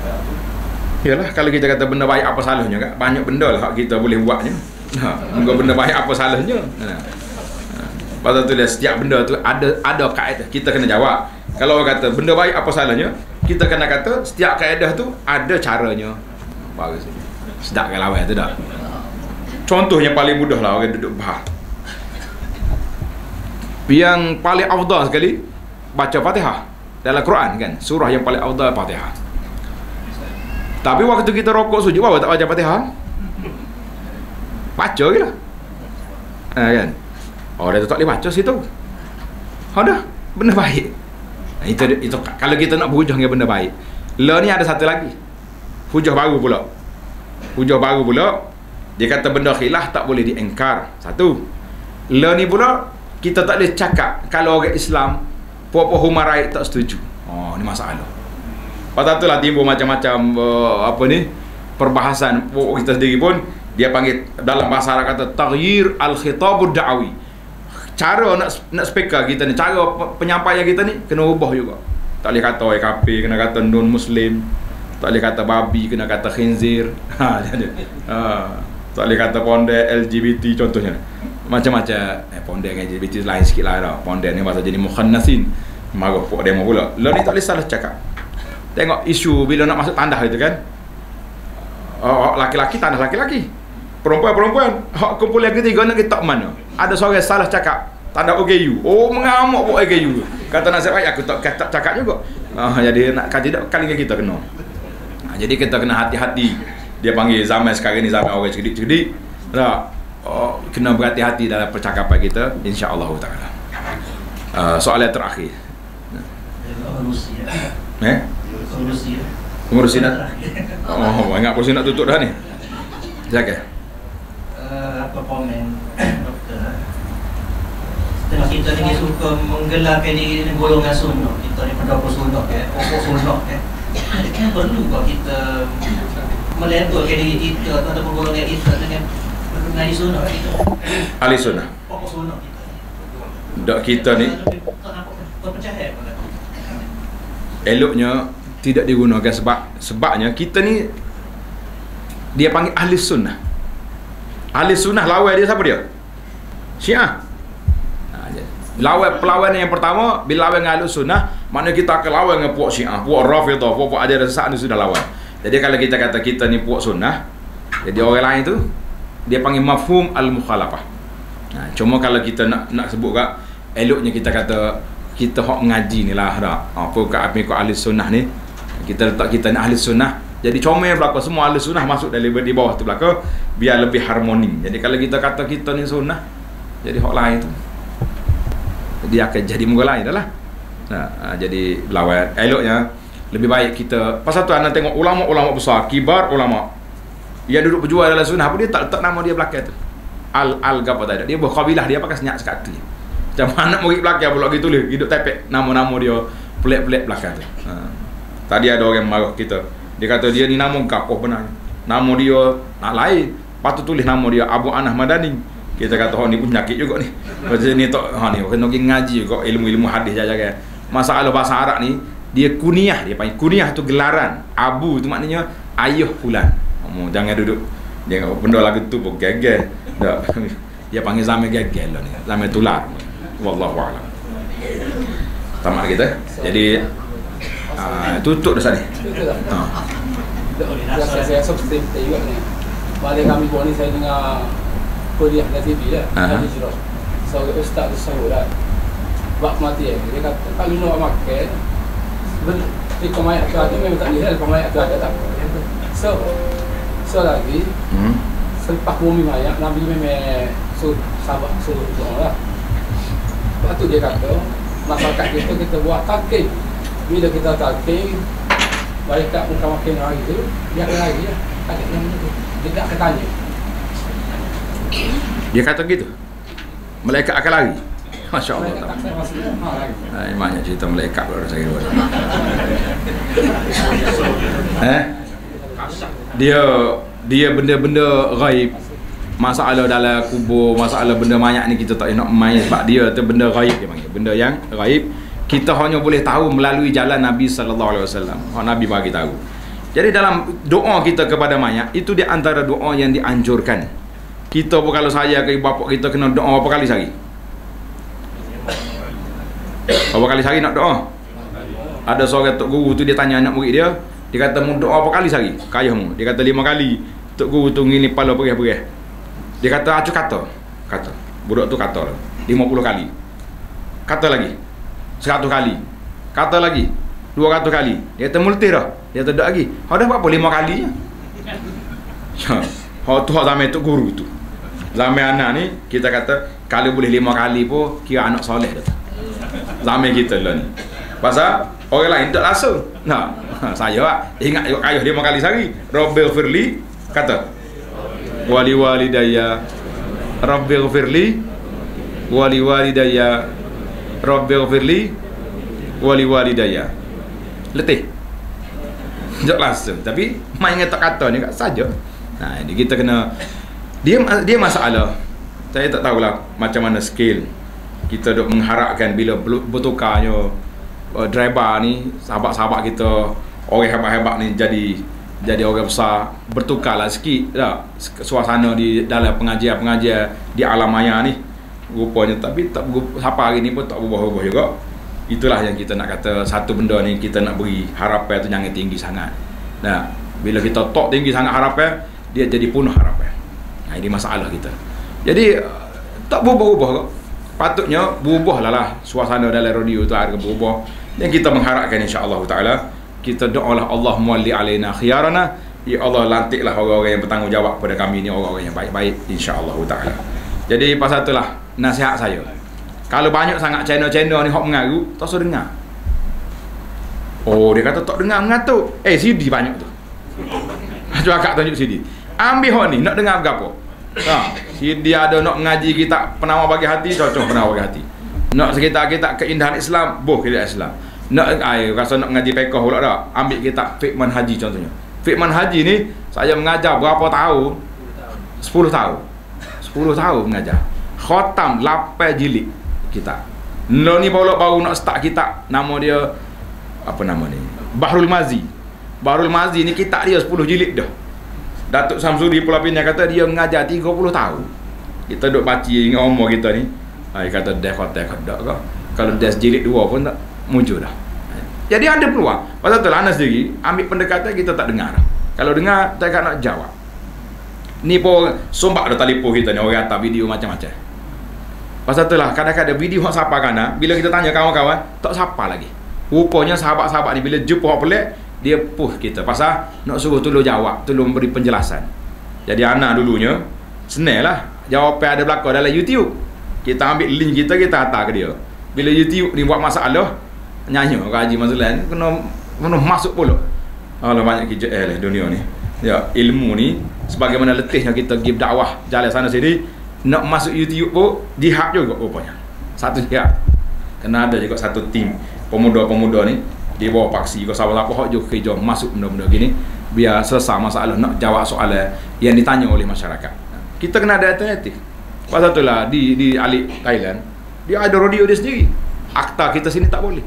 Yalah, kalau kita kata benda baik apa salahnya kan? Banyak benda lah kita boleh buatnya. Ha, enggak benda baik apa salahnya? Ha. Ha. Pasal tu dia setiap benda tu ada ada kaedah. Kita kena jawab. Kalau orang kata benda baik apa salahnya? Kita kena kata setiap kaedah tu ada caranya. Bagus. Sedap kan lawan tu tak? Contoh yang paling mudah lah orang duduk bahas. Yang paling afdal sekali baca Fatihah dalam Quran kan. Surah yang paling afdal Fatihah. Tapi waktu kita rokok sujud, apa tak baca Fatihah? Baca je lah. Ha, kan? Oh, dia tak boleh baca situ. Ha dah, benda baik. Ha, itu, itu kalau kita nak berhujah dengan benda baik. La ni ada satu lagi. Hujah baru pula. Hujah baru pula. Dia kata benda khilaf tak boleh diengkar. Satu. La ni pula kita tak boleh cakap kalau orang Islam puak-puak human right tak setuju. Oh, ni masalah. Pasal itulah timbul macam-macam uh, apa ni perbahasan kita sendiri pun dia panggil dalam bahasa Arab kata taghyir al-khitabud da'wi. Cara nak nak speaker kita ni, cara penyampaian kita ni kena ubah juga. Tak boleh kata oi kafir, kena kata non muslim. Tak boleh kata babi, kena kata khinzir. Ha jadi. Ha, tak boleh kata pondek L G B T contohnya. Macam-macam eh pondek L G B T lain sikitlah dah. Pondek ni bahasa jadi mukhannasin. Marah pok demo pula. Lah ni tak boleh salah cakap. Tengok isu bila nak masuk tandas itu kan. Oh, laki-laki tandas laki-laki. Perempuan-perempuan hak kumpulan ketiga nak kita mana? Ada seorang salah cakap tanda O G U. Oh, mengamuk buat O G U. Kata nasib baik aku tak tak cakap juga. Ah, jadi nak kata tidak kali kita kena. Ah, jadi kita kena hati-hati. Dia panggil zaman sekarang ni zaman orang cerdik-cerdik. Tak. Oh, kena berhati-hati dalam percakapan kita insya-Allah taala. Uh, soalan terakhir. Eh? Pengurusi Pengurusi nak oh, ingat pengurusi nak tutup dah ni. Silakan. Uh, apa komen doktor? Setengah kita ni suka menggelarkan diri dengan golongan sunnah. Kita ni pendapat sunnah ke, pokok sunnah ke. Kan perlu kok kita melabelkan diri kita atau golongan kita dengan ahli sunnah kita. Ahli sunnah. Pokok sunnah kita. Dak kita ni terpercaya pada eloknya tidak digunakan sebab sebabnya kita ni dia panggil ahli sunnah. Ahli sunnah lawan dia siapa dia? Syiah. Ha, lawan perlawanan yang pertama bila lawan dengan ahli sunnah, maknanya kita akan lawan dengan puak Syiah, puak Rafidhah, puak ajaran sesat ni sudah lawan. Jadi kalau kita kata kita ni puak sunnah, jadi orang lain tu dia panggil mafhum al-mukhalafah. Ha, cuma kalau kita nak nak sebut kat eloknya kita kata kita hak mengaji ni lah dah. Apa kat apa kat ahli sunnah ni kita letak kita ni ahli sunnah. Jadi comel belaka semua ahli sunnah masuk dari di bawah tu belaka biar lebih harmoni. Jadi kalau kita kata kita ni sunnah, jadi hak lain tu dia akan jadi muka lain dah lah. Nah, jadi lawan eloknya lebih baik kita pasal tu anda tengok ulama-ulama besar, kibar ulama yang duduk berjual dalam sunnah pun dia tak letak nama dia belakang tu. Al al apa tak ada. Dia berkabilah dia pakai senyak sekatu. Macam mana murid belakang pula gitu tulis hidup tepek nama-nama dia pelik-pelik belakang tu. Ha. Tadi ada orang marah kita. Dia kata dia ni nama gapoh benarnya. Nama dia nak lain. Patut tulis nama dia Abu Anah Madani. Kita kata oh ni pun penyakit juga ni. Pasal ni tak ha ni kena ngaji juga ilmu-ilmu hadis jaga. Masalah bahasa Arab ni dia kunyah, dia panggil kunyah tu gelaran. Abu tu maknanya ayah fulan. Oh, jangan duduk jangan benda lagu tu pun gegel. Tak. Dia panggil zaman gegel lah ni. Zaman tular. Wallahu a'lam. Tamat kita. Jadi uh, tutup dah sana. Ha. Saya saya subscribe juga ni. Balik kami buat ni saya dengar kuliah di T V dah. Di Jiro. So ustaz tu sahur dah. Bak mati eh. Dia kata kalau nak makan benar di pemain tu ada memang tak lihat pemain tu ada tak. So so lagi. Hmm. Selepas bumi maya Nabi memang so sahabat so doa lah. Lepas tu dia kata masyarakat kita kita buat talqin. Bila kita talqin balik kat muka makin hari tu dia akan lagi lah. Tak ada yang tu. Dia tak akan tanya. Dia kata gitu. Malaikat akan lari. Masya-Allah. Hai banyak cerita malaikat kalau saya kira. Eh? Dia dia benda-benda ghaib. Masalah dalam kubur, masalah benda mayat ni kita tak nak main sebab dia tu benda ghaib dia panggil. Benda yang ghaib kita hanya boleh tahu melalui jalan Nabi sallallahu alaihi wasallam. Nabi bagi tahu. Jadi dalam doa kita kepada mayat, itu di antara doa yang dianjurkan. Kita pun kalau saya ke bapak kita kena doa berapa kali sehari? Berapa kali sehari nak doa? Ada seorang tok guru tu dia tanya anak murid dia, dia kata mu doa berapa kali sehari? Kayahmu. Dia kata lima kali. Tok guru tu ngini kepala perih-perih. Dia kata acu kata. Kata. Budak tu kata lima puluh kali. Kata lagi. seratus kali. Kata lagi. dua ratus kali. Dia kata multi dah. Dia kata dak lagi. Hau dah berapa lima kali? Ya. Hau tu hau zaman tok guru tu. Zaman anak ni kita kata kalau boleh lima kali pun kira anak soleh dah. Zaman kita lah ni. Pasal orang lain tak langsung. Nah, saya lah ingat ayah lima kali sehari. Rabbil firli kata wali walidayya Rabbil firli wali walidayya Rabbil firli wali walidayya. Letih. Tak langsung. Tapi main tak kata ni kat saja. Nah, ini kita kena dia dia masalah. Saya tak tahulah macam mana skill kita duk mengharapkan bila bertukarnya uh, driver ni, sahabat-sahabat kita, orang hebat-hebat ni jadi jadi orang besar, bertukarlah sikit dah suasana di dalam pengajian-pengajian di alam maya ni rupanya. Tapi tak siapa hari ni pun tak berubah-ubah juga. Itulah yang kita nak kata, satu benda ni kita nak beri harapan tu jangan tinggi sangat. Nah, bila kita tok tinggi sangat harapan, dia jadi punah harapan. Nah, ini masalah kita. Jadi tak berubah-ubah kok. Patutnya berubahlah lah suasana dalam radio tu harga berubah. Yang kita mengharapkan insya-Allah taala, kita doalah Allah mualli alaina khiyarana, ya Allah lantiklah orang-orang yang bertanggungjawab kepada kami ni, orang-orang yang baik-baik insya-Allah taala. Jadi pasal itulah nasihat saya. Kalau banyak sangat channel-channel ni hok mengaru, tak usah dengar. Oh, dia kata tak dengar mengatuk. Eh, C D banyak tu. Cuba akak tunjuk C D. Ambil hok ni, nak dengar berapa? Ha, si dia ada nak mengaji kitab penawar bagi hati, cocok penawar bagi hati. Nak sekitar kitab keindahan Islam, boh kitab Islam. Nak ai rasa nak mengaji fiqh pula dah, ambil kitab fiqh manhaji contohnya. Fiqh manhaji ni saya mengajar berapa tahun? sepuluh tahun. sepuluh tahun mengajar. Khatam lapan jilid kitab. No ni baru baru nak start kitab, nama dia apa nama ni? Bahrul Mazi. Bahrul Mazi ni kitab dia sepuluh jilid dah. Datuk Samsuri Pulau Pinang kata dia mengajar tiga puluh tahun. Kita duk baca dengan umur kita ni. Dia kata dah kata dah kau. Kalau dah jilid dua pun tak muncul dah. Jadi ada peluang. Pasal tu lah Anas sendiri ambil pendekatan kita tak dengar. Kalau dengar tak nak jawab. Ni pun sombak dah telefon kita ni, orang hantar video macam-macam. Pasal tu lah kadang-kadang video hak siapa kana, bila kita tanya kawan-kawan tak siapa lagi. Rupanya sahabat-sahabat ni bila jumpa hak pelik, dia push kita pasal nak suruh tolong jawab, tolong beri penjelasan. Jadi anak dulunya senang lah jawapan ada belakang dalam YouTube. Kita ambil link kita, kita hantar ke dia. Bila YouTube ni buat masalah, nyanyi Haji Mazlan kena kena masuk pula. Alah banyak kerja eh lah dunia ni. Ya, ilmu ni sebagaimana letihnya kita give dakwah jalan sana sini, nak masuk YouTube pun jihad juga rupanya. Satu jihad. Kena ada juga satu tim pemuda-pemuda ni di bawah paksi kau sahabat apa hak juga kerja masuk benda-benda gini biar selesai masalah nak jawab soalan yang ditanya oleh masyarakat. Kita kena ada alternatif. Pasal itulah di di Alik Thailand dia ada radio dia sendiri. Akta kita sini tak boleh.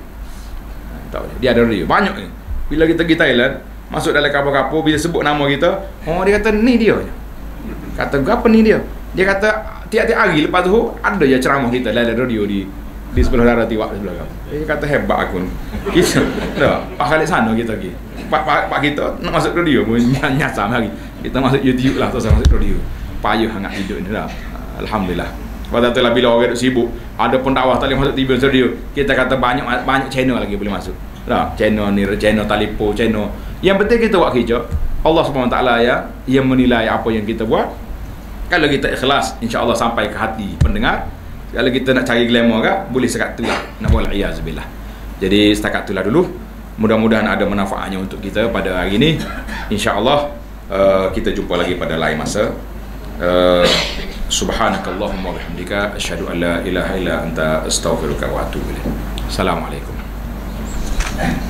Tak boleh. Dia ada radio banyak ni. Bila kita pergi Thailand masuk dalam kapal-kapal bila sebut nama kita, oh dia kata ni dia. Kata apa ni dia? Dia kata tiap-tiap hari lepas tu ada je ceramah kita dalam radio di di sebelah darat tiwak sebelah kau. Dia kata hebat aku ni. Kita dah pak kali sana kita pergi. Pak pak, pak kita nak masuk radio pun nyasar hari. Kita masuk YouTube lah terus masuk radio. Payah sangat hidup ni dah. Alhamdulillah. Pada tu lah bila orang sibuk, ada pendakwah tak boleh masuk T V radio. Kita kata banyak banyak channel lagi boleh masuk. Dah, channel ni, channel talipo, channel. Yang penting kita buat kerja. Allah Subhanahu Wa Taala ya yang menilai apa yang kita buat. Kalau kita ikhlas, insya-Allah sampai ke hati pendengar. Kalau kita nak cari glamour ke, boleh sekat tu lah. Nak buat iyazbillah. Jadi setakat itulah dulu. Mudah-mudahan ada manfaatnya untuk kita pada hari ini. Insya-Allah uh, kita jumpa lagi pada lain masa. Uh, Subhanakallahumma wa bihamdika asyhadu an la ilaha illa anta astaghfiruka wa atubu ilaik. Assalamualaikum.